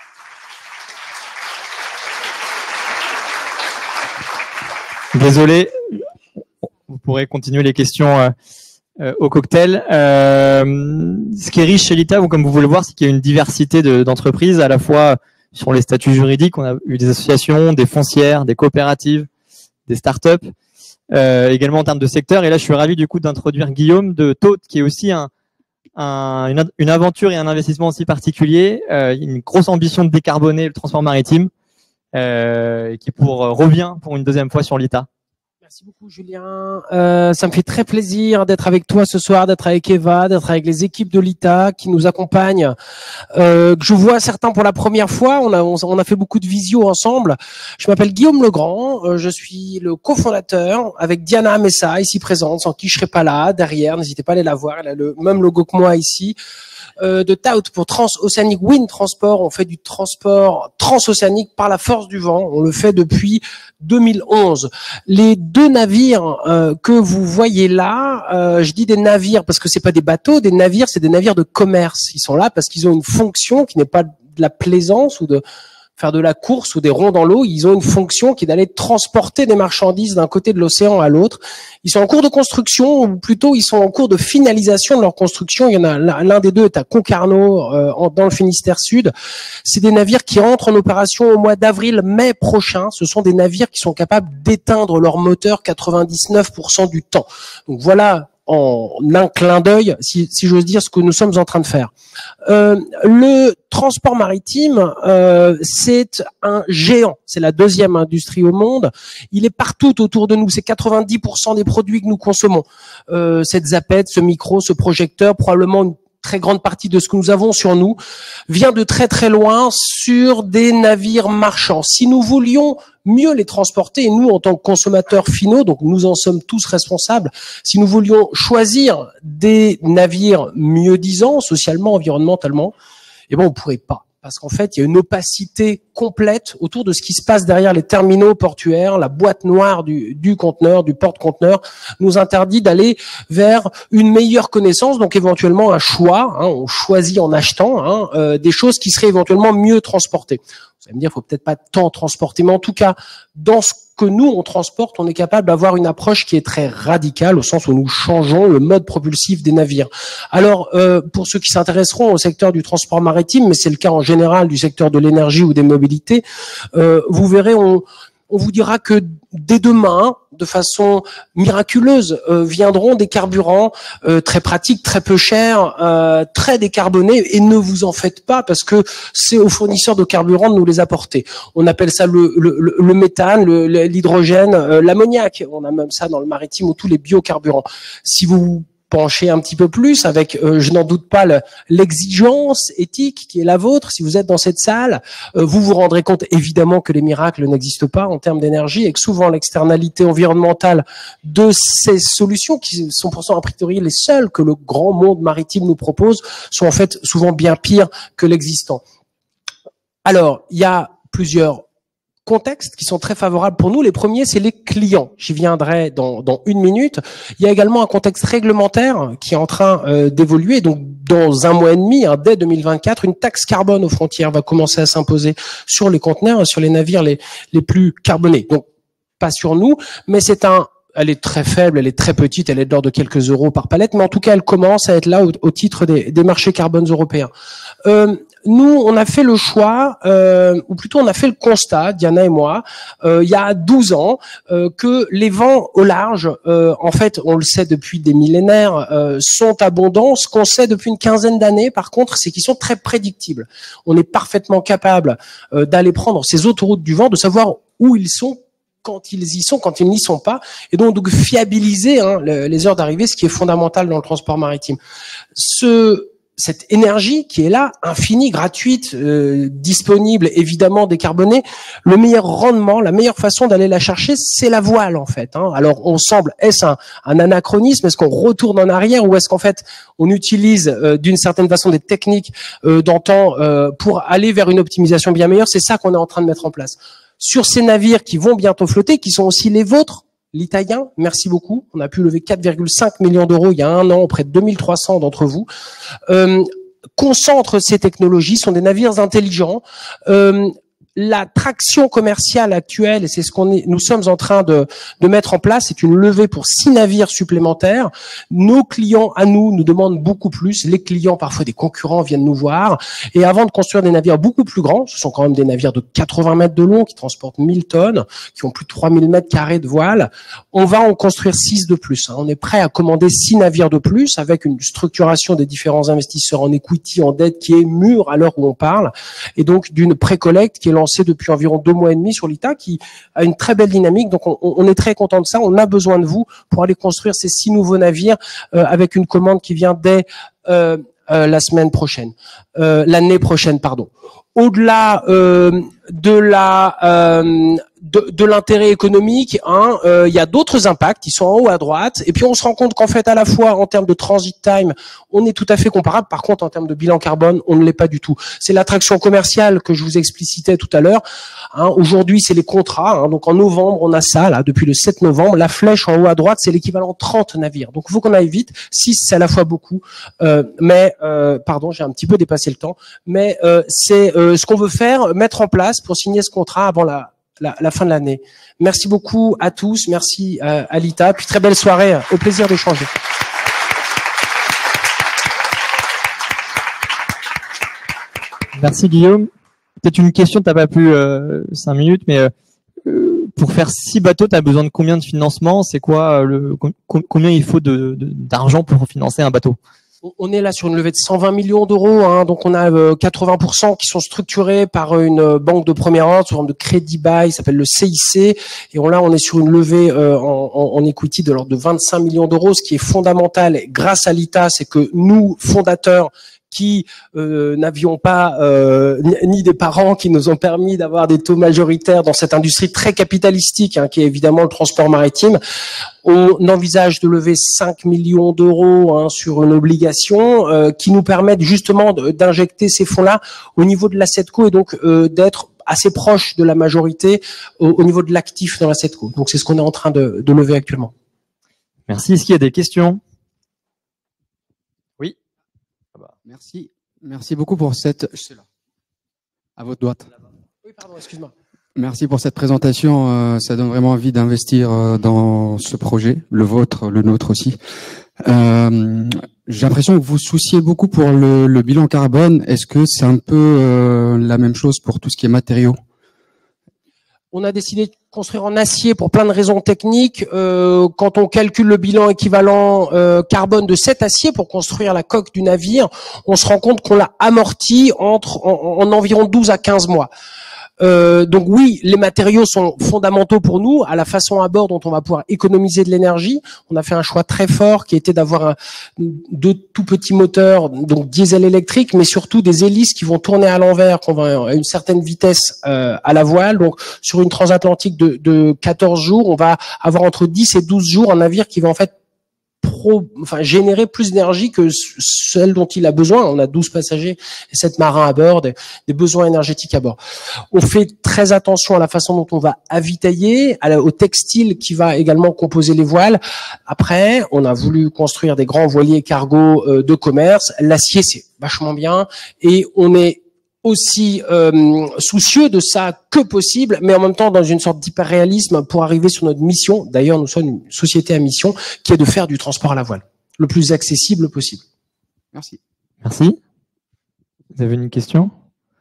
Désolé, vous pourrez continuer les questions euh, Euh, au cocktail. Euh, ce qui est riche chez l'I T A, comme vous pouvez le voir, c'est qu'il y a une diversité de, d'entreprises, à la fois sur les statuts juridiques. On a eu des associations, des foncières, des coopératives, des startups, euh, également en termes de secteur. Et là, je suis ravi du coup d'introduire Guillaume de Tote, qui est aussi un, un, une, une aventure et un investissement aussi particulier, euh, une grosse ambition de décarboner le transport maritime, euh, et qui pour euh, revient pour une deuxième fois sur l'I T A. Merci beaucoup Julien, euh, ça me fait très plaisir d'être avec toi ce soir, d'être avec Eva, d'être avec les équipes de l'I T A qui nous accompagnent, euh, que je vois certains pour la première fois, on a, on a fait beaucoup de visio ensemble. Je m'appelle Guillaume Legrand, euh, je suis le cofondateur avec Diana Messa ici présente, sans qui je serais pas là, derrière, n'hésitez pas à aller la voir, elle a le même logo que moi ici. Euh, de Tout pour Transoceanic Wind Transport. On fait du transport transocéanique par la force du vent. On le fait depuis deux mille onze. Les deux navires euh, que vous voyez là, euh, je dis des navires parce que c'est pas des bateaux, des navires, c'est des navires de commerce. Ils sont là parce qu'ils ont une fonction qui n'est pas de la plaisance ou de faire de la course ou des ronds dans l'eau. Ils ont une fonction qui est d'aller transporter des marchandises d'un côté de l'océan à l'autre. Ils sont en cours de construction, ou plutôt ils sont en cours de finalisation de leur construction. Il y en a l'un des deux est à Concarneau, euh, dans le Finistère Sud. C'est des navires qui entrent en opération au mois d'avril-mai prochain. Ce sont des navires qui sont capables d'éteindre leur moteur quatre-vingt-dix-neuf pour cent du temps. Donc voilà, en un clin d'œil, si, si j'ose dire, ce que nous sommes en train de faire. Euh, le transport maritime, euh, c'est un géant. C'est la deuxième industrie au monde. Il est partout autour de nous. C'est quatre-vingt-dix pour cent des produits que nous consommons. Euh, cette zapette, ce micro, ce projecteur, probablement une très grande partie de ce que nous avons sur nous vient de très très loin sur des navires marchands. Si nous voulions mieux les transporter, et nous en tant que consommateurs finaux, donc nous en sommes tous responsables, si nous voulions choisir des navires mieux disants, socialement, environnementalement, eh ben on pourrait pas. parce qu'en fait, il y a une opacité complète autour de ce qui se passe derrière les terminaux portuaires. La boîte noire du, du conteneur, du porte-conteneur, nous interdit d'aller vers une meilleure connaissance, donc éventuellement un choix. Hein, on choisit en achetant hein, euh, des choses qui seraient éventuellement mieux transportées. Vous allez me dire, il faut peut-être pas tant transporter, mais en tout cas, dans ce que nous, on transporte, on est capable d'avoir une approche qui est très radicale, au sens où nous changeons le mode propulsif des navires. Alors, euh, pour ceux qui s'intéresseront au secteur du transport maritime, mais c'est le cas en général du secteur de l'énergie ou des mobilités, euh, vous verrez, on, on vous dira que dès demain, de façon miraculeuse, euh, viendront des carburants euh, très pratiques, très peu chers, euh, très décarbonés, et ne vous en faites pas parce que c'est aux fournisseurs de carburant de nous les apporter. On appelle ça le, le, le, le méthane, le, l'hydrogène, euh, l'ammoniac. On a même ça dans le maritime ou tous les biocarburants. Si vous pencher un petit peu plus avec, euh, je n'en doute pas, le, l'exigence éthique qui est la vôtre. Si vous êtes dans cette salle, euh, vous vous rendrez compte évidemment que les miracles n'existent pas en termes d'énergie et que souvent l'externalité environnementale de ces solutions, qui sont pourtant a priori les seules que le grand monde maritime nous propose, sont en fait souvent bien pires que l'existant. Alors, il y a plusieurs contextes qui sont très favorables pour nous. Les premiers, c'est les clients. J'y viendrai dans, dans une minute. Il y a également un contexte réglementaire qui est en train euh, d'évoluer. Donc, dans un mois et demi, hein, dès deux mille vingt-quatre, une taxe carbone aux frontières va commencer à s'imposer sur les conteneurs et sur les navires les, les plus carbonés. Donc, pas sur nous, mais c'est un elle est très faible, elle est très petite, elle est de l'ordre de quelques euros par palette, mais en tout cas, elle commence à être là au, au titre des, des marchés carbones européens. Euh, nous, on a fait le choix, euh, ou plutôt on a fait le constat, Diana et moi, euh, il y a douze ans, euh, que les vents au large, euh, en fait, on le sait depuis des millénaires, euh, sont abondants. Ce qu'on sait depuis une quinzaine d'années, par contre, c'est qu'ils sont très prédictibles. On est parfaitement capable euh, d'aller prendre ces autoroutes du vent, de savoir où ils sont, quand ils y sont, quand ils n'y sont pas, et donc, donc fiabiliser hein, le, les heures d'arrivée, ce qui est fondamental dans le transport maritime. Ce, cette énergie qui est là, infinie, gratuite, euh, disponible, évidemment décarbonée, le meilleur rendement, la meilleure façon d'aller la chercher, c'est la voile en fait. Hein. Alors, on semble, est-ce un, un anachronisme, est-ce qu'on retourne en arrière, ou est-ce qu'en fait, on utilise euh, d'une certaine façon des techniques euh, d'antan euh, pour aller vers une optimisation bien meilleure? C'est ça qu'on est en train de mettre en place. Sur ces navires qui vont bientôt flotter, qui sont aussi les vôtres, l'italien, merci beaucoup. On a pu lever quatre virgule cinq millions d'euros il y a un an auprès de deux mille trois cents d'entre vous. Euh, concentre ces technologies, sont des navires intelligents. Euh, La traction commerciale actuelle, et c'est ce qu'on est, nous sommes en train de, de mettre en place, c'est une levée pour six navires supplémentaires. Nos clients à nous nous demandent beaucoup plus. Les clients, parfois des concurrents, viennent nous voir. Et avant de construire des navires beaucoup plus grands, ce sont quand même des navires de quatre-vingts mètres de long qui transportent mille tonnes, qui ont plus de trois mille mètres carrés de voile, on va en construire six de plus. On est prêt à commander six navires de plus avec une structuration des différents investisseurs en equity, en dette qui est mûre à l'heure où on parle, et donc d'une précollecte qui est lancée depuis environ deux mois et demi sur l'I T A, qui a une très belle dynamique. Donc, on, on est très content de ça. On a besoin de vous pour aller construire ces six nouveaux navires euh, avec une commande qui vient dès euh, euh, la semaine prochaine, euh, l'année prochaine, pardon. Au-delà euh, de la euh, de, de l'intérêt économique, hein, euh, il y a d'autres impacts qui sont en haut à droite. Et puis on se rend compte qu'en fait, à la fois en termes de transit time, on est tout à fait comparable. Par contre, en termes de bilan carbone, on ne l'est pas du tout. C'est l'attraction commerciale que je vous explicitais tout à l'heure. Hein, aujourd'hui, c'est les contrats. Hein, donc en novembre, on a ça là depuis le sept novembre. La flèche en haut à droite, c'est l'équivalent de trente navires. Donc il faut qu'on aille vite. six, c'est à la fois beaucoup. Euh, mais euh, pardon, j'ai un petit peu dépassé le temps. Mais euh, c'est euh, ce qu'on veut faire, mettre en place pour signer ce contrat avant la La, la fin de l'année. Merci beaucoup à tous, merci à, à l'I T A, puis très belle soirée, au plaisir d'échanger. Merci Guillaume. Peut-être une question, tu n'as pas pu euh, cinq minutes, mais euh, pour faire six bateaux, tu as besoin de combien de financement? C'est quoi le combien il faut de, de, d'argent pour financer un bateau? On est là sur une levée de cent vingt millions d'euros, hein, donc on a euh, quatre-vingts pour cent qui sont structurés par une banque de première ordre sous forme de crédit bail, ça s'appelle le C I C, et on, là on est sur une levée euh, en, en, en equity de l'ordre de vingt-cinq millions d'euros. Ce qui est fondamental grâce à l'I T A, c'est que nous, fondateurs, qui euh, n'avions pas euh, ni des parents qui nous ont permis d'avoir des taux majoritaires dans cette industrie très capitalistique, hein, qui est évidemment le transport maritime. On envisage de lever cinq millions d'euros hein, sur une obligation euh, qui nous permettent justement d'injecter ces fonds-là au niveau de l'Assetco et donc euh, d'être assez proche de la majorité au, au niveau de l'actif dans l'Assetco. Donc c'est ce qu'on est en train de, de lever actuellement. Merci. Est-ce qu'il y a des questions? Oui. Merci. Merci beaucoup pour cette... C'est là. À votre droite. Oui, pardon, excuse-moi. Merci pour cette présentation. Euh, ça donne vraiment envie d'investir euh, dans ce projet, le vôtre, le nôtre aussi. Euh, j'ai l'impression que vous souciez beaucoup pour le, le bilan carbone. Est-ce que c'est un peu euh, la même chose pour tout ce qui est matériaux? On a décidé de construire en acier pour plein de raisons techniques. Euh, quand on calcule le bilan équivalent euh, carbone de cet acier pour construire la coque du navire, on se rend compte qu'on l'a amorti entre en, en environ douze à quinze mois. Euh, donc oui, les matériaux sont fondamentaux pour nous, à la façon à bord dont on va pouvoir économiser de l'énergie. On a fait un choix très fort qui était d'avoir un, deux tout petits moteurs, donc diesel électrique, mais surtout des hélices qui vont tourner à l'envers, qu'on va à une certaine vitesse euh, à la voile. Donc sur une transatlantique de, de quatorze jours, on va avoir entre dix et douze jours un navire qui va en fait Pro, enfin, générer plus d'énergie que celle dont il a besoin. On a douze passagers et sept marins à bord, des, des besoins énergétiques à bord. On fait très attention à la façon dont on va avitailler, à la, au textile qui va également composer les voiles. Après, on a voulu construire des grands voiliers cargo euh, de commerce. L'acier, c'est vachement bien et on est aussi euh, soucieux de ça que possible, mais en même temps dans une sorte d'hyper-réalisme pour arriver sur notre mission. D'ailleurs, nous sommes une société à mission qui est de faire du transport à la voile le plus accessible possible. Merci. Merci. Vous avez une question?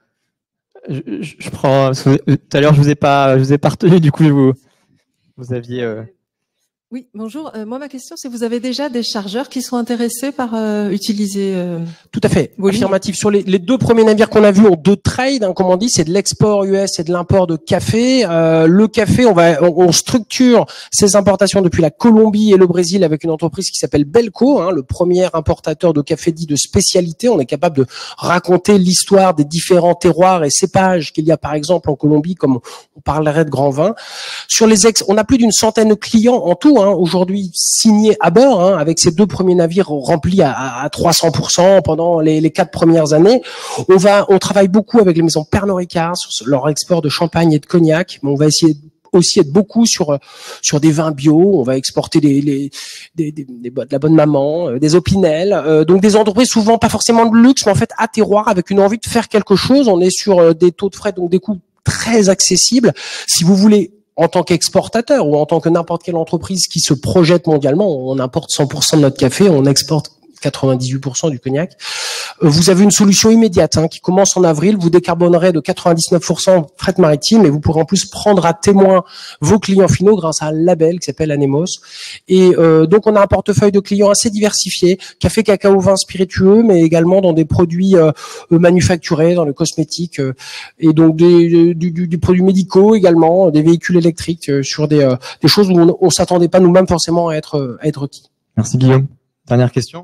je, je, je prends. Parce que tout à l'heure, je vous ai pas, je vous ai pas retenu. Du coup, vous, vous aviez. Euh... Oui, bonjour. Euh, moi, ma question, c'est vous avez déjà des chargeurs qui sont intéressés par euh, utiliser euh, Tout à fait. Affirmatif. Sur les, les deux premiers navires qu'on a vus ont deux trades, hein, comme on dit, c'est de l'export U S et de l'import de café. Euh, le café, on va, on, on structure ces importations depuis la Colombie et le Brésil avec une entreprise qui s'appelle Belco, hein, le premier importateur de café dit de spécialité. On est capable de raconter l'histoire des différents terroirs et cépages qu'il y a, par exemple, en Colombie, comme on parlerait de grand vin. Sur les ex, on a plus d'une centaine de clients en tout. Hein, aujourd'hui signé à bord, hein, avec ces deux premiers navires remplis à, à, à trois cents pour cent pendant les, les quatre premières années. On va, on travaille beaucoup avec les maisons Pernod Ricard sur leur export de champagne et de cognac, mais on va essayer aussi être beaucoup sur sur des vins bio. On va exporter des, les, des, des, des de la bonne maman, des Opinel, euh, donc des entreprises souvent pas forcément de luxe, mais en fait à terroir avec une envie de faire quelque chose. On est sur des taux de frais, donc des coûts très accessibles. Si vous voulez, en tant qu'exportateur ou en tant que n'importe quelle entreprise qui se projette mondialement, on importe cent pour cent de notre café, on exporte quatre-vingt-dix-huit pour cent du cognac. Vous avez une solution immédiate hein, qui commence en avril. Vous décarbonerez de quatre-vingt-dix-neuf pour cent fret maritime et vous pourrez en plus prendre à témoin vos clients finaux grâce à un label qui s'appelle Anemos. Et euh, donc, on a un portefeuille de clients assez diversifié, café, cacao, vin spiritueux, mais également dans des produits euh, manufacturés, dans le cosmétique euh, et donc des, du, du, des produits médicaux également, des véhicules électriques euh, sur des, euh, des choses où on, on s'attendait pas nous-mêmes forcément à être, à être requis. Merci Guillaume. Dernière question.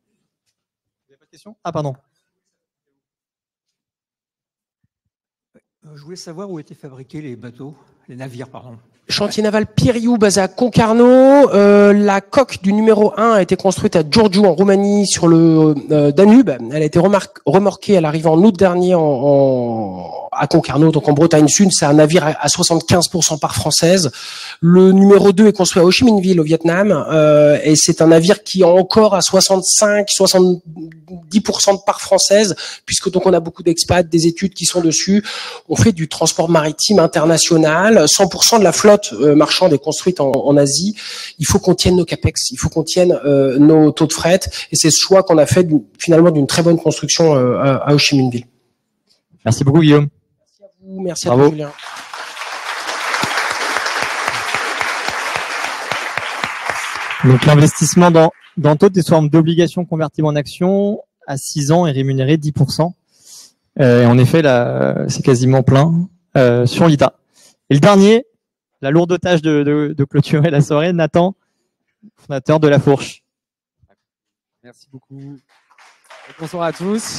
Ah, pardon. Je voulais savoir où étaient fabriqués les bateaux, les navires, pardon. Chantier naval Piriou basé à Concarneau. Euh, la coque du numéro un a été construite à Giurgiu en Roumanie sur le euh, Danube. Elle a été remorquée à l'arrivée en août dernier en, en, à Concarneau, donc en Bretagne Sud. C'est un navire à, à soixante-quinze pour cent part française. Le numéro deux est construit à Ho Chi Minh Ville au Vietnam euh, et c'est un navire qui est encore à soixante-cinq, soixante-dix pour cent de part française puisque donc on a beaucoup d'expats, des études qui sont dessus. On fait du transport maritime international. cent pour cent de la flotte Euh, marchande est construite en, en Asie. Il faut qu'on tienne nos capex, il faut qu'on tienne euh, nos taux de fret, et c'est ce choix qu'on a fait finalement d'une très bonne construction euh, à, à Ho Chi Minh Ville. Merci beaucoup Guillaume. Merci à vous, merci Bravo. à toi Julien. Donc l'investissement dans dans toutes les formes d'obligations convertibles en actions à six ans est rémunéré dix pour cent. Euh, et en effet, là, c'est quasiment plein euh, sur l'I T A. Et le dernier, la lourde tâche de, de, de clôturer la soirée, Nathan, fondateur de La Fourche. Merci beaucoup. Bonsoir à tous.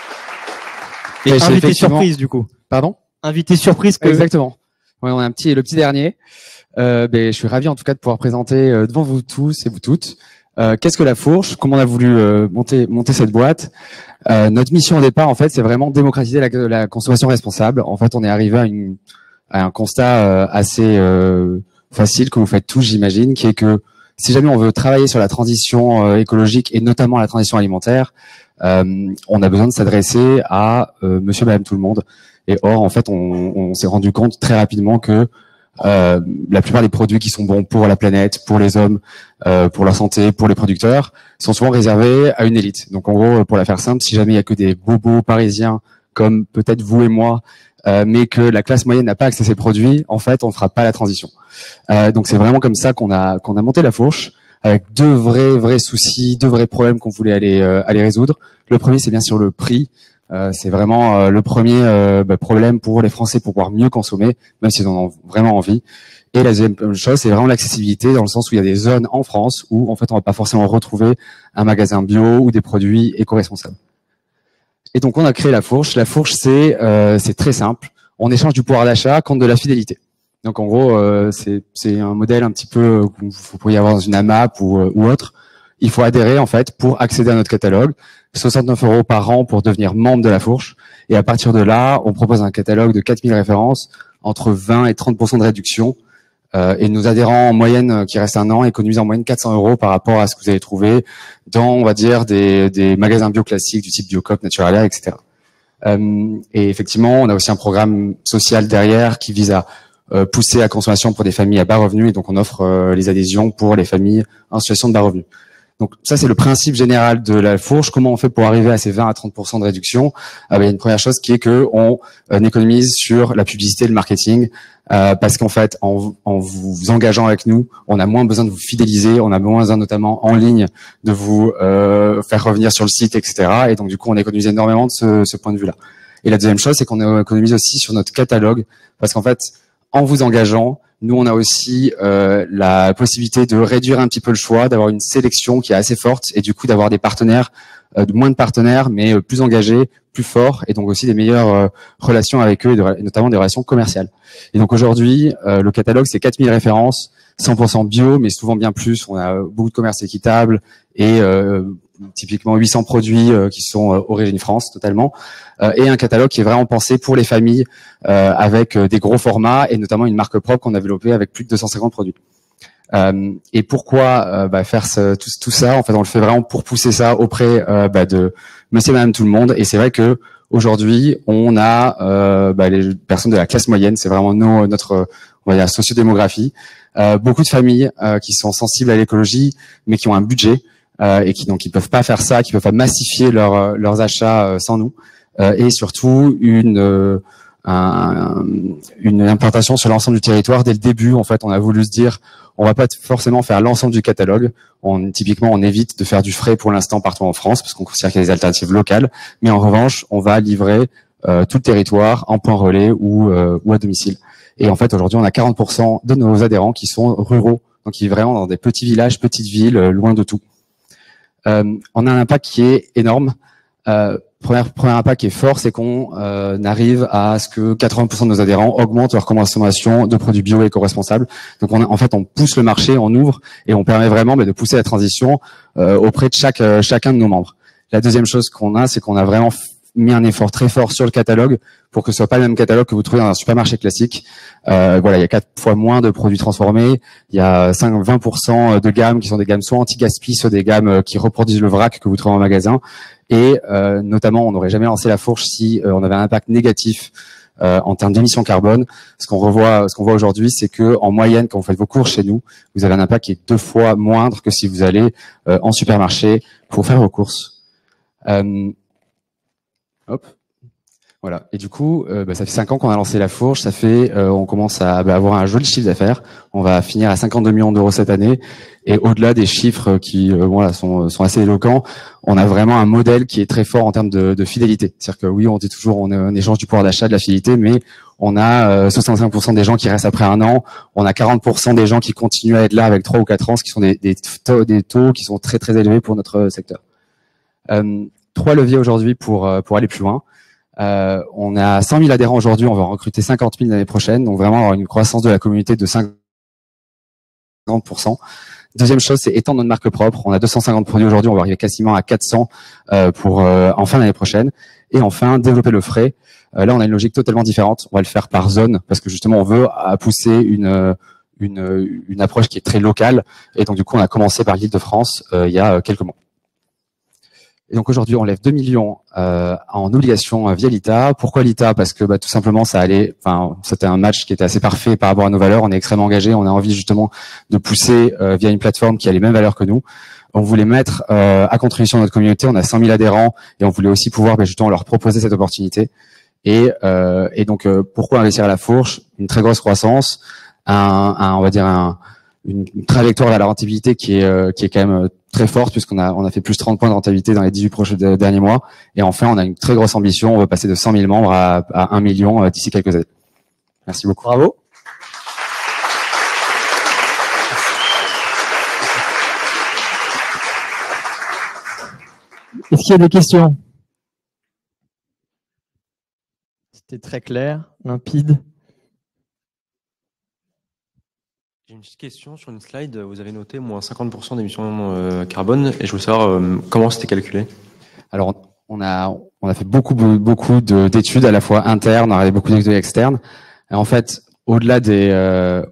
Et Ouais, j'ai invité effectivement- surprise, du coup. Pardon? Invité surprise. Que... Exactement. Ouais, on a un petit, le petit dernier. Euh, ben, je suis ravi en tout cas de pouvoir présenter euh, devant vous tous et vous toutes euh, qu'est-ce que la fourche, comment on a voulu euh, monter monter cette boîte. Euh, notre mission au départ, en fait, c'est vraiment démocratiser la, la consommation responsable. En fait, on est arrivé à, une, à un constat euh, assez euh, facile que vous faites tous, j'imagine, qui est que si jamais on veut travailler sur la transition euh, écologique et notamment la transition alimentaire, euh, on a besoin de s'adresser à euh, Monsieur, Madame, tout le monde. Et or, en fait, on, on s'est rendu compte très rapidement que euh, la plupart des produits qui sont bons pour la planète, pour les hommes, euh, pour leur santé, pour les producteurs, sont souvent réservés à une élite. Donc, en gros, pour la faire simple, si jamais il y a que des bobos parisiens comme peut-être vous et moi, euh, mais que la classe moyenne n'a pas accès à ces produits, en fait, on ne fera pas la transition. Euh, donc, c'est vraiment comme ça qu'on a qu'on a monté la fourche, avec deux vrais vrais soucis, deux vrais problèmes qu'on voulait aller euh, aller résoudre. Le premier, c'est bien sûr le prix. Euh, c'est vraiment euh, le premier euh, bah, problème pour les Français pour pouvoir mieux consommer, même s'ils en ont vraiment envie. Et la deuxième chose, c'est vraiment l'accessibilité, dans le sens où il y a des zones en France où en fait on va pas forcément retrouver un magasin bio ou des produits éco-responsables. Et donc on a créé la fourche. La fourche, c'est euh, c'est très simple. On échange du pouvoir d'achat contre de la fidélité. Donc en gros, euh, c'est c'est un modèle un petit peu que vous pourriez avoir dans une AMAP ou, euh, ou autre. Il faut adhérer en fait pour accéder à notre catalogue. soixante-neuf euros par an pour devenir membre de la fourche. Et à partir de là, on propose un catalogue de quatre mille références, entre vingt et trente pour cent de réduction. Euh, et nos adhérents en moyenne qui restent un an économisent en moyenne quatre cents euros par rapport à ce que vous allez trouver dans, on va dire, des, des magasins bio classiques du type Biocoop, Naturalia, et cetera. Euh, et effectivement, on a aussi un programme social derrière qui vise à euh, pousser la consommation pour des familles à bas revenus. Et donc, on offre euh, les adhésions pour les familles en situation de bas revenus. Donc ça, c'est le principe général de la fourche. Comment on fait pour arriver à ces vingt à trente pour cent de réduction? Ah ben, il y a une première chose qui est que on euh, économise sur la publicité et le marketing, euh, parce qu'en fait, en, en vous engageant avec nous, on a moins besoin de vous fidéliser, on a moins besoin notamment en ligne de vous euh, faire revenir sur le site, et cetera. Et donc du coup, on économise énormément de ce, ce point de vue-là. Et la deuxième chose, c'est qu'on économise aussi sur notre catalogue, parce qu'en fait, en vous engageant, nous, on a aussi euh, la possibilité de réduire un petit peu le choix, d'avoir une sélection qui est assez forte et du coup d'avoir des partenaires, euh, de moins de partenaires, mais euh, plus engagés, plus forts et donc aussi des meilleures euh, relations avec eux, et, de, et notamment des relations commerciales. Et donc aujourd'hui, euh, le catalogue, c'est quatre mille références, cent pour cent bio, mais souvent bien plus. On a beaucoup de commerce équitable et euh, typiquement huit cents produits euh, qui sont euh, origine France totalement, euh, et un catalogue qui est vraiment pensé pour les familles euh, avec euh, des gros formats et notamment une marque propre qu'on a développée avec plus de deux cent cinquante produits. Euh, et pourquoi euh, bah, faire ce, tout, tout ça? En fait, on le fait vraiment pour pousser ça auprès euh, bah, de Monsieur et Madame tout le monde. Et c'est vrai que aujourd'hui, on a euh, bah, les personnes de la classe moyenne. C'est vraiment nos, notre on va dire sociodémographie. Euh, beaucoup de familles euh, qui sont sensibles à l'écologie, mais qui ont un budget. Euh, et qui donc ils peuvent pas faire ça, qui peuvent pas massifier leur, leurs achats euh, sans nous, euh, et surtout une euh, un, une implantation sur l'ensemble du territoire dès le début. En fait, on a voulu se dire, on va pas forcément faire l'ensemble du catalogue. On typiquement, on évite de faire du frais pour l'instant partout en France parce qu'on considère qu'il y a des alternatives locales. Mais en revanche, on va livrer euh, tout le territoire en point relais ou euh, ou à domicile. Et en fait, aujourd'hui, on a quarante pour cent de nos adhérents qui sont ruraux, donc qui vivent vraiment dans des petits villages, petites villes, euh, loin de tout. Euh, on a un impact qui est énorme. Euh, premier, premier impact qui est fort, c'est qu'on euh, arrive à ce que quatre-vingts pour cent de nos adhérents augmentent leur consommation de produits bio et éco-responsables. Donc, on, en fait, on pousse le marché, on ouvre et on permet vraiment bah, de pousser la transition euh, auprès de chaque euh, chacun de nos membres. La deuxième chose qu'on a, c'est qu'on a vraiment mis un effort très fort sur le catalogue pour que ce soit pas le même catalogue que vous trouvez dans un supermarché classique. Euh, voilà, il y a quatre fois moins de produits transformés. Il y a cinq, vingt pour cent de gammes qui sont des gammes soit anti-gaspi, soit des gammes qui reproduisent le vrac que vous trouvez en magasin. Et euh, notamment, on n'aurait jamais lancé la fourche si euh, on avait un impact négatif euh, en termes d'émissions carbone. Ce qu'on revoit, ce qu'on voit aujourd'hui, c'est que en moyenne, quand vous faites vos courses chez nous, vous avez un impact qui est deux fois moindre que si vous allez euh, en supermarché pour faire vos courses. Euh, Hop, voilà. Et du coup, euh, bah, ça fait cinq ans qu'on a lancé la fourche. Ça fait, euh, on commence à bah, avoir un joli chiffre d'affaires. On va finir à cinquante-deux millions d'euros cette année. Et au-delà des chiffres qui, euh, voilà, sont, sont assez éloquents, on a vraiment un modèle qui est très fort en termes de, de fidélité. C'est-à-dire que oui, on dit toujours, on, on échange du pouvoir d'achat, de la fidélité, mais on a euh, soixante-cinq pour cent des gens qui restent après un an. On a quarante pour cent des gens qui continuent à être là avec trois ou quatre ans, ce qui sont des, des, taux, des taux qui sont très très élevés pour notre secteur. Euh, trois leviers aujourd'hui pour euh, pour aller plus loin. Euh, on a cent mille adhérents aujourd'hui, on va en recruter cinquante mille l'année prochaine, donc vraiment avoir une croissance de la communauté de cinquante pour cent. Deuxième chose, c'est étendre notre marque propre. On a deux cent cinquante produits aujourd'hui, on va arriver quasiment à quatre cents euh, pour euh, en fin d'année prochaine. Et enfin, développer le frais. Euh, là, on a une logique totalement différente. On va le faire par zone parce que justement, on veut à pousser une une une approche qui est très locale. Et donc, du coup, on a commencé par l'Île-de-France euh, il y a quelques mois. Et donc aujourd'hui, on lève deux millions euh, en obligation euh, via l'I T A. Pourquoi l'I T A? Parce que bah, tout simplement, ça allait. Enfin, c'était un match qui était assez parfait par rapport à nos valeurs. On est extrêmement engagé. On a envie justement de pousser euh, via une plateforme qui a les mêmes valeurs que nous. On voulait mettre euh, à contribution notre communauté. On a cent mille adhérents et on voulait aussi pouvoir bah, justement leur proposer cette opportunité. Et, euh, et donc, euh, pourquoi investir à la fourche? Une très grosse croissance, un, un on va dire un, une, une trajectoire vers la rentabilité qui est euh, qui est quand même très forte puisqu'on a on a fait plus de trente points de rentabilité dans les dix-huit prochains derniers mois. Et enfin, on a une très grosse ambition. On veut passer de cent mille membres à, à un million euh, d'ici quelques années. Merci beaucoup. Bravo. Est-ce qu'il y a des questions? C'était très clair, limpide. J'ai une petite question sur une slide. Vous avez noté moins cinquante pour cent d'émissions euh, carbone et je voulais savoir euh, comment c'était calculé. Alors, on a on a fait beaucoup beaucoup de, d'études à la fois internes, on a regardé beaucoup d'études externes. Et en fait, au-delà des euh,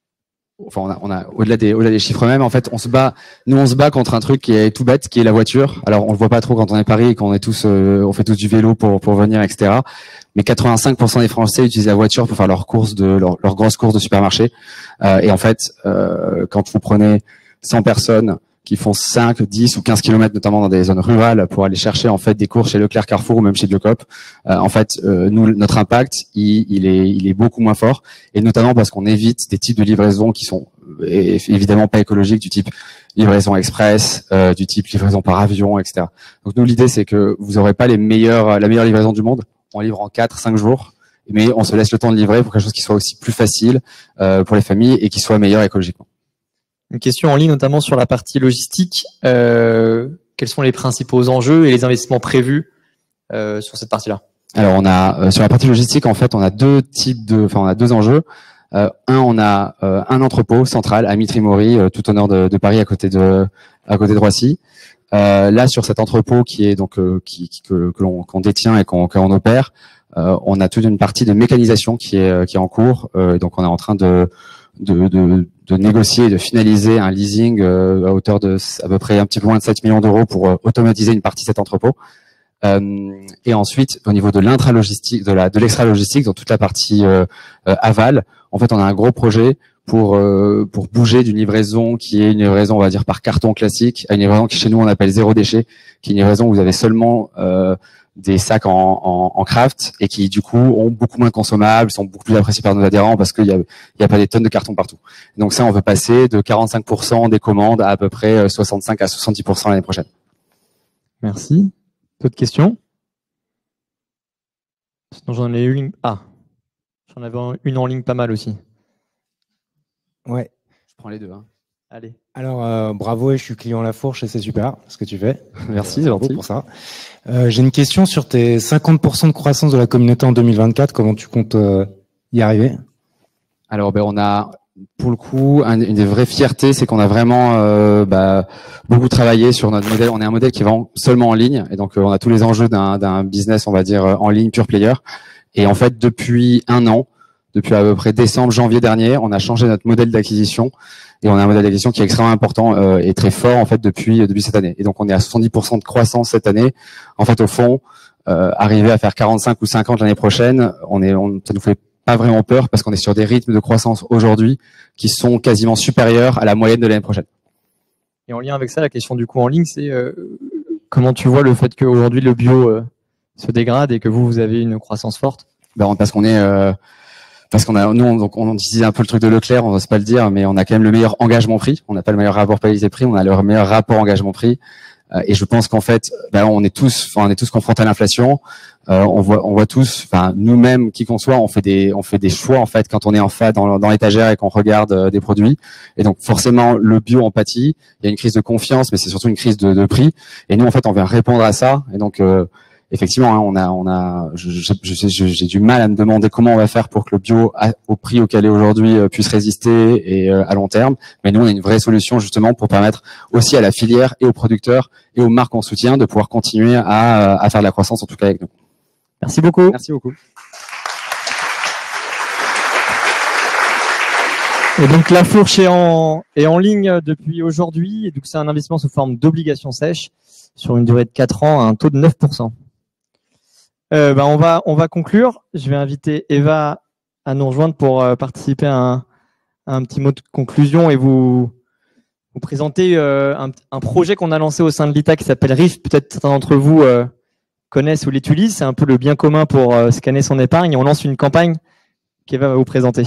enfin on a, on a au-delà des au-delà des chiffres même, en fait, on se bat nous on se bat contre un truc qui est tout bête, qui est la voiture. Alors, on le voit pas trop quand on est à Paris et qu'on est tous euh, on fait tous du vélo pour pour venir, et cetera. Mais quatre-vingt-cinq pour cent des Français utilisent la voiture pour faire leurs courses de leurs leur grosses courses de supermarché. Euh, et en fait, euh, quand vous prenez cent personnes qui font cinq, dix ou quinze kilomètres, notamment dans des zones rurales, pour aller chercher en fait des courses chez Leclerc, Carrefour ou même chez Biocop, euh, en fait, euh, nous notre impact, il, il est il est beaucoup moins fort. Et notamment parce qu'on évite des types de livraisons qui sont évidemment pas écologiques, du type livraison express, euh, du type livraison par avion, et cetera. Donc nous l'idée c'est que vous aurez pas les meilleurs la meilleure livraison du monde. On livre en quatre cinq jours, mais on se laisse le temps de livrer pour quelque chose qui soit aussi plus facile euh, pour les familles et qui soit meilleur écologiquement. Une question en ligne, notamment sur la partie logistique. Euh, quels sont les principaux enjeux et les investissements prévus euh, sur cette partie-là? Alors, on a euh, sur la partie logistique, en fait, on a deux types de, enfin, on a deux enjeux. Euh, un, on a euh, un entrepôt central à Mitry-Mory, euh, tout au nord de, de Paris, à côté de, à côté de Roissy. Euh, là, sur cet entrepôt qui est donc euh, qui, qui, que, que l'on qu'on détient et qu'on qu'on opère, euh, on a toute une partie de mécanisation qui est qui est en cours. Euh, donc, on est en train de de, de, de négocier et de finaliser un leasing euh, à hauteur de à peu près un petit peu moins de sept millions d'euros pour euh, automatiser une partie de cet entrepôt. Euh, et ensuite, au niveau de l'intralogistique, de la de l'extra-logistique, dans toute la partie euh, euh, aval, en fait, on a un gros projet pour euh, pour bouger d'une livraison qui est une livraison, on va dire, par carton classique, à une livraison qui chez nous on appelle zéro déchet, qui est une livraison où vous avez seulement euh, des sacs en, en, en craft et qui du coup ont beaucoup moins consommables, sont beaucoup plus appréciés par nos adhérents parce qu'il y a il y a pas des tonnes de carton partout. Donc ça, on veut passer de quarante-cinq pour cent des commandes à à peu près soixante-cinq à soixante-dix pour cent l'année prochaine. Merci. D'autres questions? Sinon, j'en ai une. Ah, j'en avais une en ligne pas mal aussi. Ouais. Je prends les deux. Hein. Allez. Alors, euh, bravo, et je suis client La Fourche et c'est super ce que tu fais. Merci, c'est gentil pour ça. Euh, J'ai une question sur tes cinquante pour cent de croissance de la communauté en deux mille vingt-quatre. Comment tu comptes euh, y arriver? Alors, ben, on a, pour le coup, un, une des vraies fiertés, c'est qu'on a vraiment euh, bah, beaucoup travaillé sur notre modèle. On est un modèle qui vend seulement en ligne, et donc euh, on a tous les enjeux d'un d'un business, on va dire, en ligne, pure player. Et en fait, depuis un an, depuis à peu près décembre, janvier dernier, on a changé notre modèle d'acquisition et on a un modèle d'acquisition qui est extrêmement important euh, et très fort en fait depuis depuis cette année. Et donc on est à soixante-dix pour cent de croissance cette année. En fait, au fond, euh, arriver à faire quarante-cinq ou cinquante l'année prochaine, on est, on, ça nous fait pas vraiment peur parce qu'on est sur des rythmes de croissance aujourd'hui qui sont quasiment supérieurs à la moyenne de l'année prochaine. Et en lien avec ça, la question du coup en ligne, c'est euh, comment tu vois le fait qu'aujourd'hui le bio euh, se dégrade et que vous vous avez une croissance forte? Ben, parce qu'on est euh, parce qu'on a nous on, donc on utilise un peu le truc de Leclerc, on n'ose pas le dire, mais on a quand même le meilleur engagement prix. On n'a pas le meilleur rapport qualité-prix, on a le meilleur rapport engagement prix. Euh, et je pense qu'en fait, ben, on est tous, enfin, on est tous confrontés à l'inflation. Euh, on voit, on voit tous, enfin nous-mêmes, qui qu'on soit, on fait des, on fait des choix en fait quand on est en face dans, dans l'étagère et qu'on regarde euh, des produits. Et donc forcément, le bio en pâtit. Il y a une crise de confiance, mais c'est surtout une crise de, de prix. Et nous, en fait, on vient répondre à ça. Et donc euh, effectivement, hein, on a, on a, je, je, je, je, j'ai du mal à me demander comment on va faire pour que le bio, à, au prix auquel est aujourd'hui, euh, puisse résister et euh, à long terme. Mais nous, on a une vraie solution justement pour permettre aussi à la filière et aux producteurs et aux marques qu'on soutient de pouvoir continuer à, à faire de la croissance, en tout cas avec nous. Merci beaucoup. Merci beaucoup. Et donc la fourche est en, est en ligne depuis aujourd'hui, et donc c'est un investissement sous forme d'obligation sèche sur une durée de quatre ans à un taux de neuf pour cent. Euh, ben on va on va conclure. Je vais inviter Eva à nous rejoindre pour euh, participer à un, à un petit mot de conclusion et vous vous présenter euh, un, un projet qu'on a lancé au sein de l'I T A qui s'appelle R I F. Peut-être certains d'entre vous euh, connaissent ou l'utilisent. C'est un peu le bien commun pour euh, scanner son épargne. Et on lance une campagne qu'Eva va vous présenter.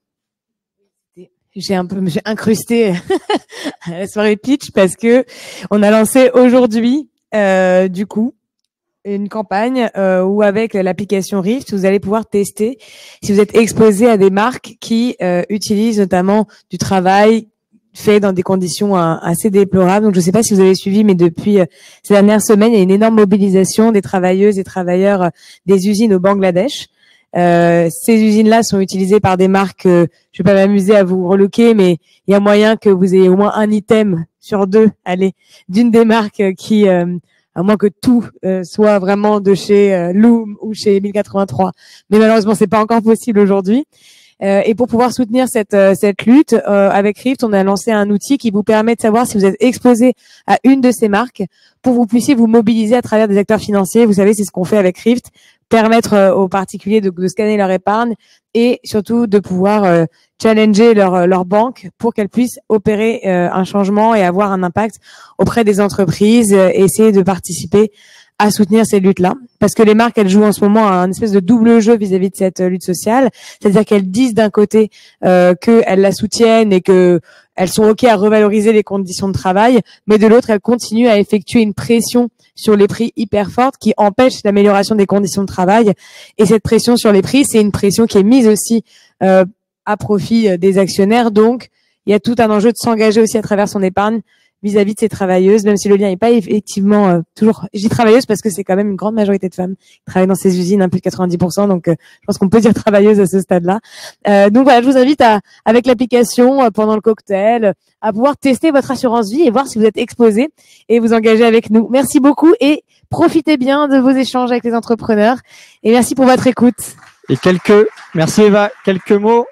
J'ai un peu, j'ai incrusté à la soirée pitch parce que on a lancé aujourd'hui, euh, du coup, une campagne euh, où avec l'application Rift, vous allez pouvoir tester si vous êtes exposé à des marques qui euh, utilisent notamment du travail fait dans des conditions euh, assez déplorables. Donc, je ne sais pas si vous avez suivi, mais depuis euh, ces dernières semaines, il y a une énorme mobilisation des travailleuses et travailleurs euh, des usines au Bangladesh. Euh, ces usines-là sont utilisées par des marques, euh, je vais pas m'amuser à vous reloquer, mais il y a moyen que vous ayez au moins un item sur deux, allez, d'une des marques qui, euh, à moins que tout euh, soit vraiment de chez euh, Loom ou chez mille quatre-vingt-trois. Mais malheureusement, c'est pas encore possible aujourd'hui. Euh, et pour pouvoir soutenir cette euh, cette lutte, euh, avec Rift, on a lancé un outil qui vous permet de savoir si vous êtes exposé à une de ces marques pour que vous puissiez vous mobiliser à travers des acteurs financiers. Vous savez, c'est ce qu'on fait avec Rift, permettre euh, aux particuliers de, de scanner leur épargne et surtout de pouvoir euh, challenger leur leur banque pour qu'elle puisse opérer euh, un changement et avoir un impact auprès des entreprises, euh, et essayer de participer à soutenir ces luttes-là. Parce que les marques, elles jouent en ce moment un espèce de double jeu vis-à-vis de cette lutte sociale. C'est-à-dire qu'elles disent d'un côté euh, qu'elles la soutiennent et que elles sont OK à revaloriser les conditions de travail, mais de l'autre, elles continuent à effectuer une pression sur les prix hyper forte qui empêche l'amélioration des conditions de travail. Et cette pression sur les prix, c'est une pression qui est mise aussi euh, à profit des actionnaires. Donc, il y a tout un enjeu de s'engager aussi à travers son épargne vis-à-vis de ces travailleuses, même si le lien n'est pas effectivement euh, toujours... Je dis travailleuses parce que c'est quand même une grande majorité de femmes qui travaillent dans ces usines, un peu de quatre-vingt-dix pour cent, donc euh, je pense qu'on peut dire travailleuses à ce stade-là. Euh, donc voilà, je vous invite à, avec l'application, euh, pendant le cocktail, à pouvoir tester votre assurance vie et voir si vous êtes exposé et vous engager avec nous. Merci beaucoup et profitez bien de vos échanges avec les entrepreneurs et merci pour votre écoute. Et quelques... Merci Eva, quelques mots.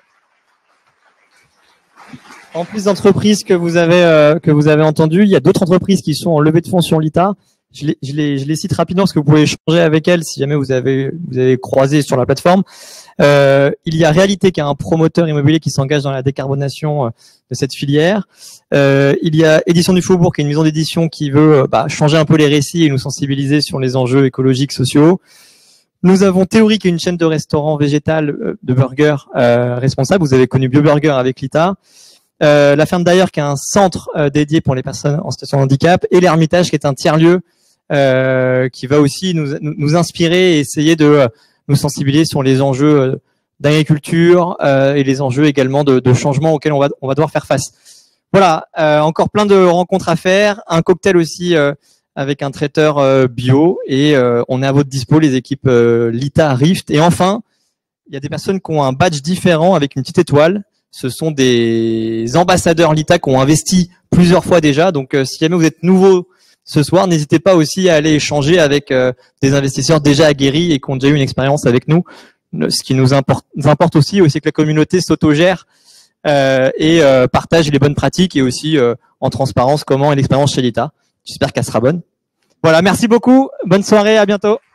En plus d'entreprises que vous avez euh, que vous avez entendues, il y a d'autres entreprises qui sont en levée de fonds sur l'I T A. Je les, je les, je les cite rapidement parce que vous pouvez échanger avec elles si jamais vous avez vous avez croisé sur la plateforme. Euh, il y a Réalité qui est un promoteur immobilier qui s'engage dans la décarbonation euh, de cette filière. Euh, il y a Édition du Faubourg qui est une maison d'édition qui veut euh, bah, changer un peu les récits et nous sensibiliser sur les enjeux écologiques, sociaux. Nous avons Théorie qui est une chaîne de restaurants végétal euh, de burgers euh, responsable. Vous avez connu BioBurger avec l'I T A. Euh, la ferme d'ailleurs qui est un centre euh, dédié pour les personnes en situation de handicap, et l'Ermitage qui est un tiers-lieu euh, qui va aussi nous, nous inspirer et essayer de euh, nous sensibiliser sur les enjeux euh, d'agriculture euh, et les enjeux également de, de changement auxquels on va, on va devoir faire face. Voilà, euh, encore plein de rencontres à faire, un cocktail aussi euh, avec un traiteur euh, bio, et euh, on est à votre dispo, les équipes euh, l'I T A, Rift. Et enfin, il y a des personnes qui ont un badge différent avec une petite étoile. Ce sont des ambassadeurs l'I T A qui ont investi plusieurs fois déjà. Donc, euh, si jamais vous êtes nouveau ce soir, n'hésitez pas aussi à aller échanger avec euh, des investisseurs déjà aguerris et qui ont déjà eu une expérience avec nous. Ce qui nous importe, nous importe aussi, aussi que la communauté s'autogère euh, et euh, partage les bonnes pratiques, et aussi euh, en transparence comment est l'expérience chez l'I T A. J'espère qu'elle sera bonne. Voilà, merci beaucoup. Bonne soirée, à bientôt.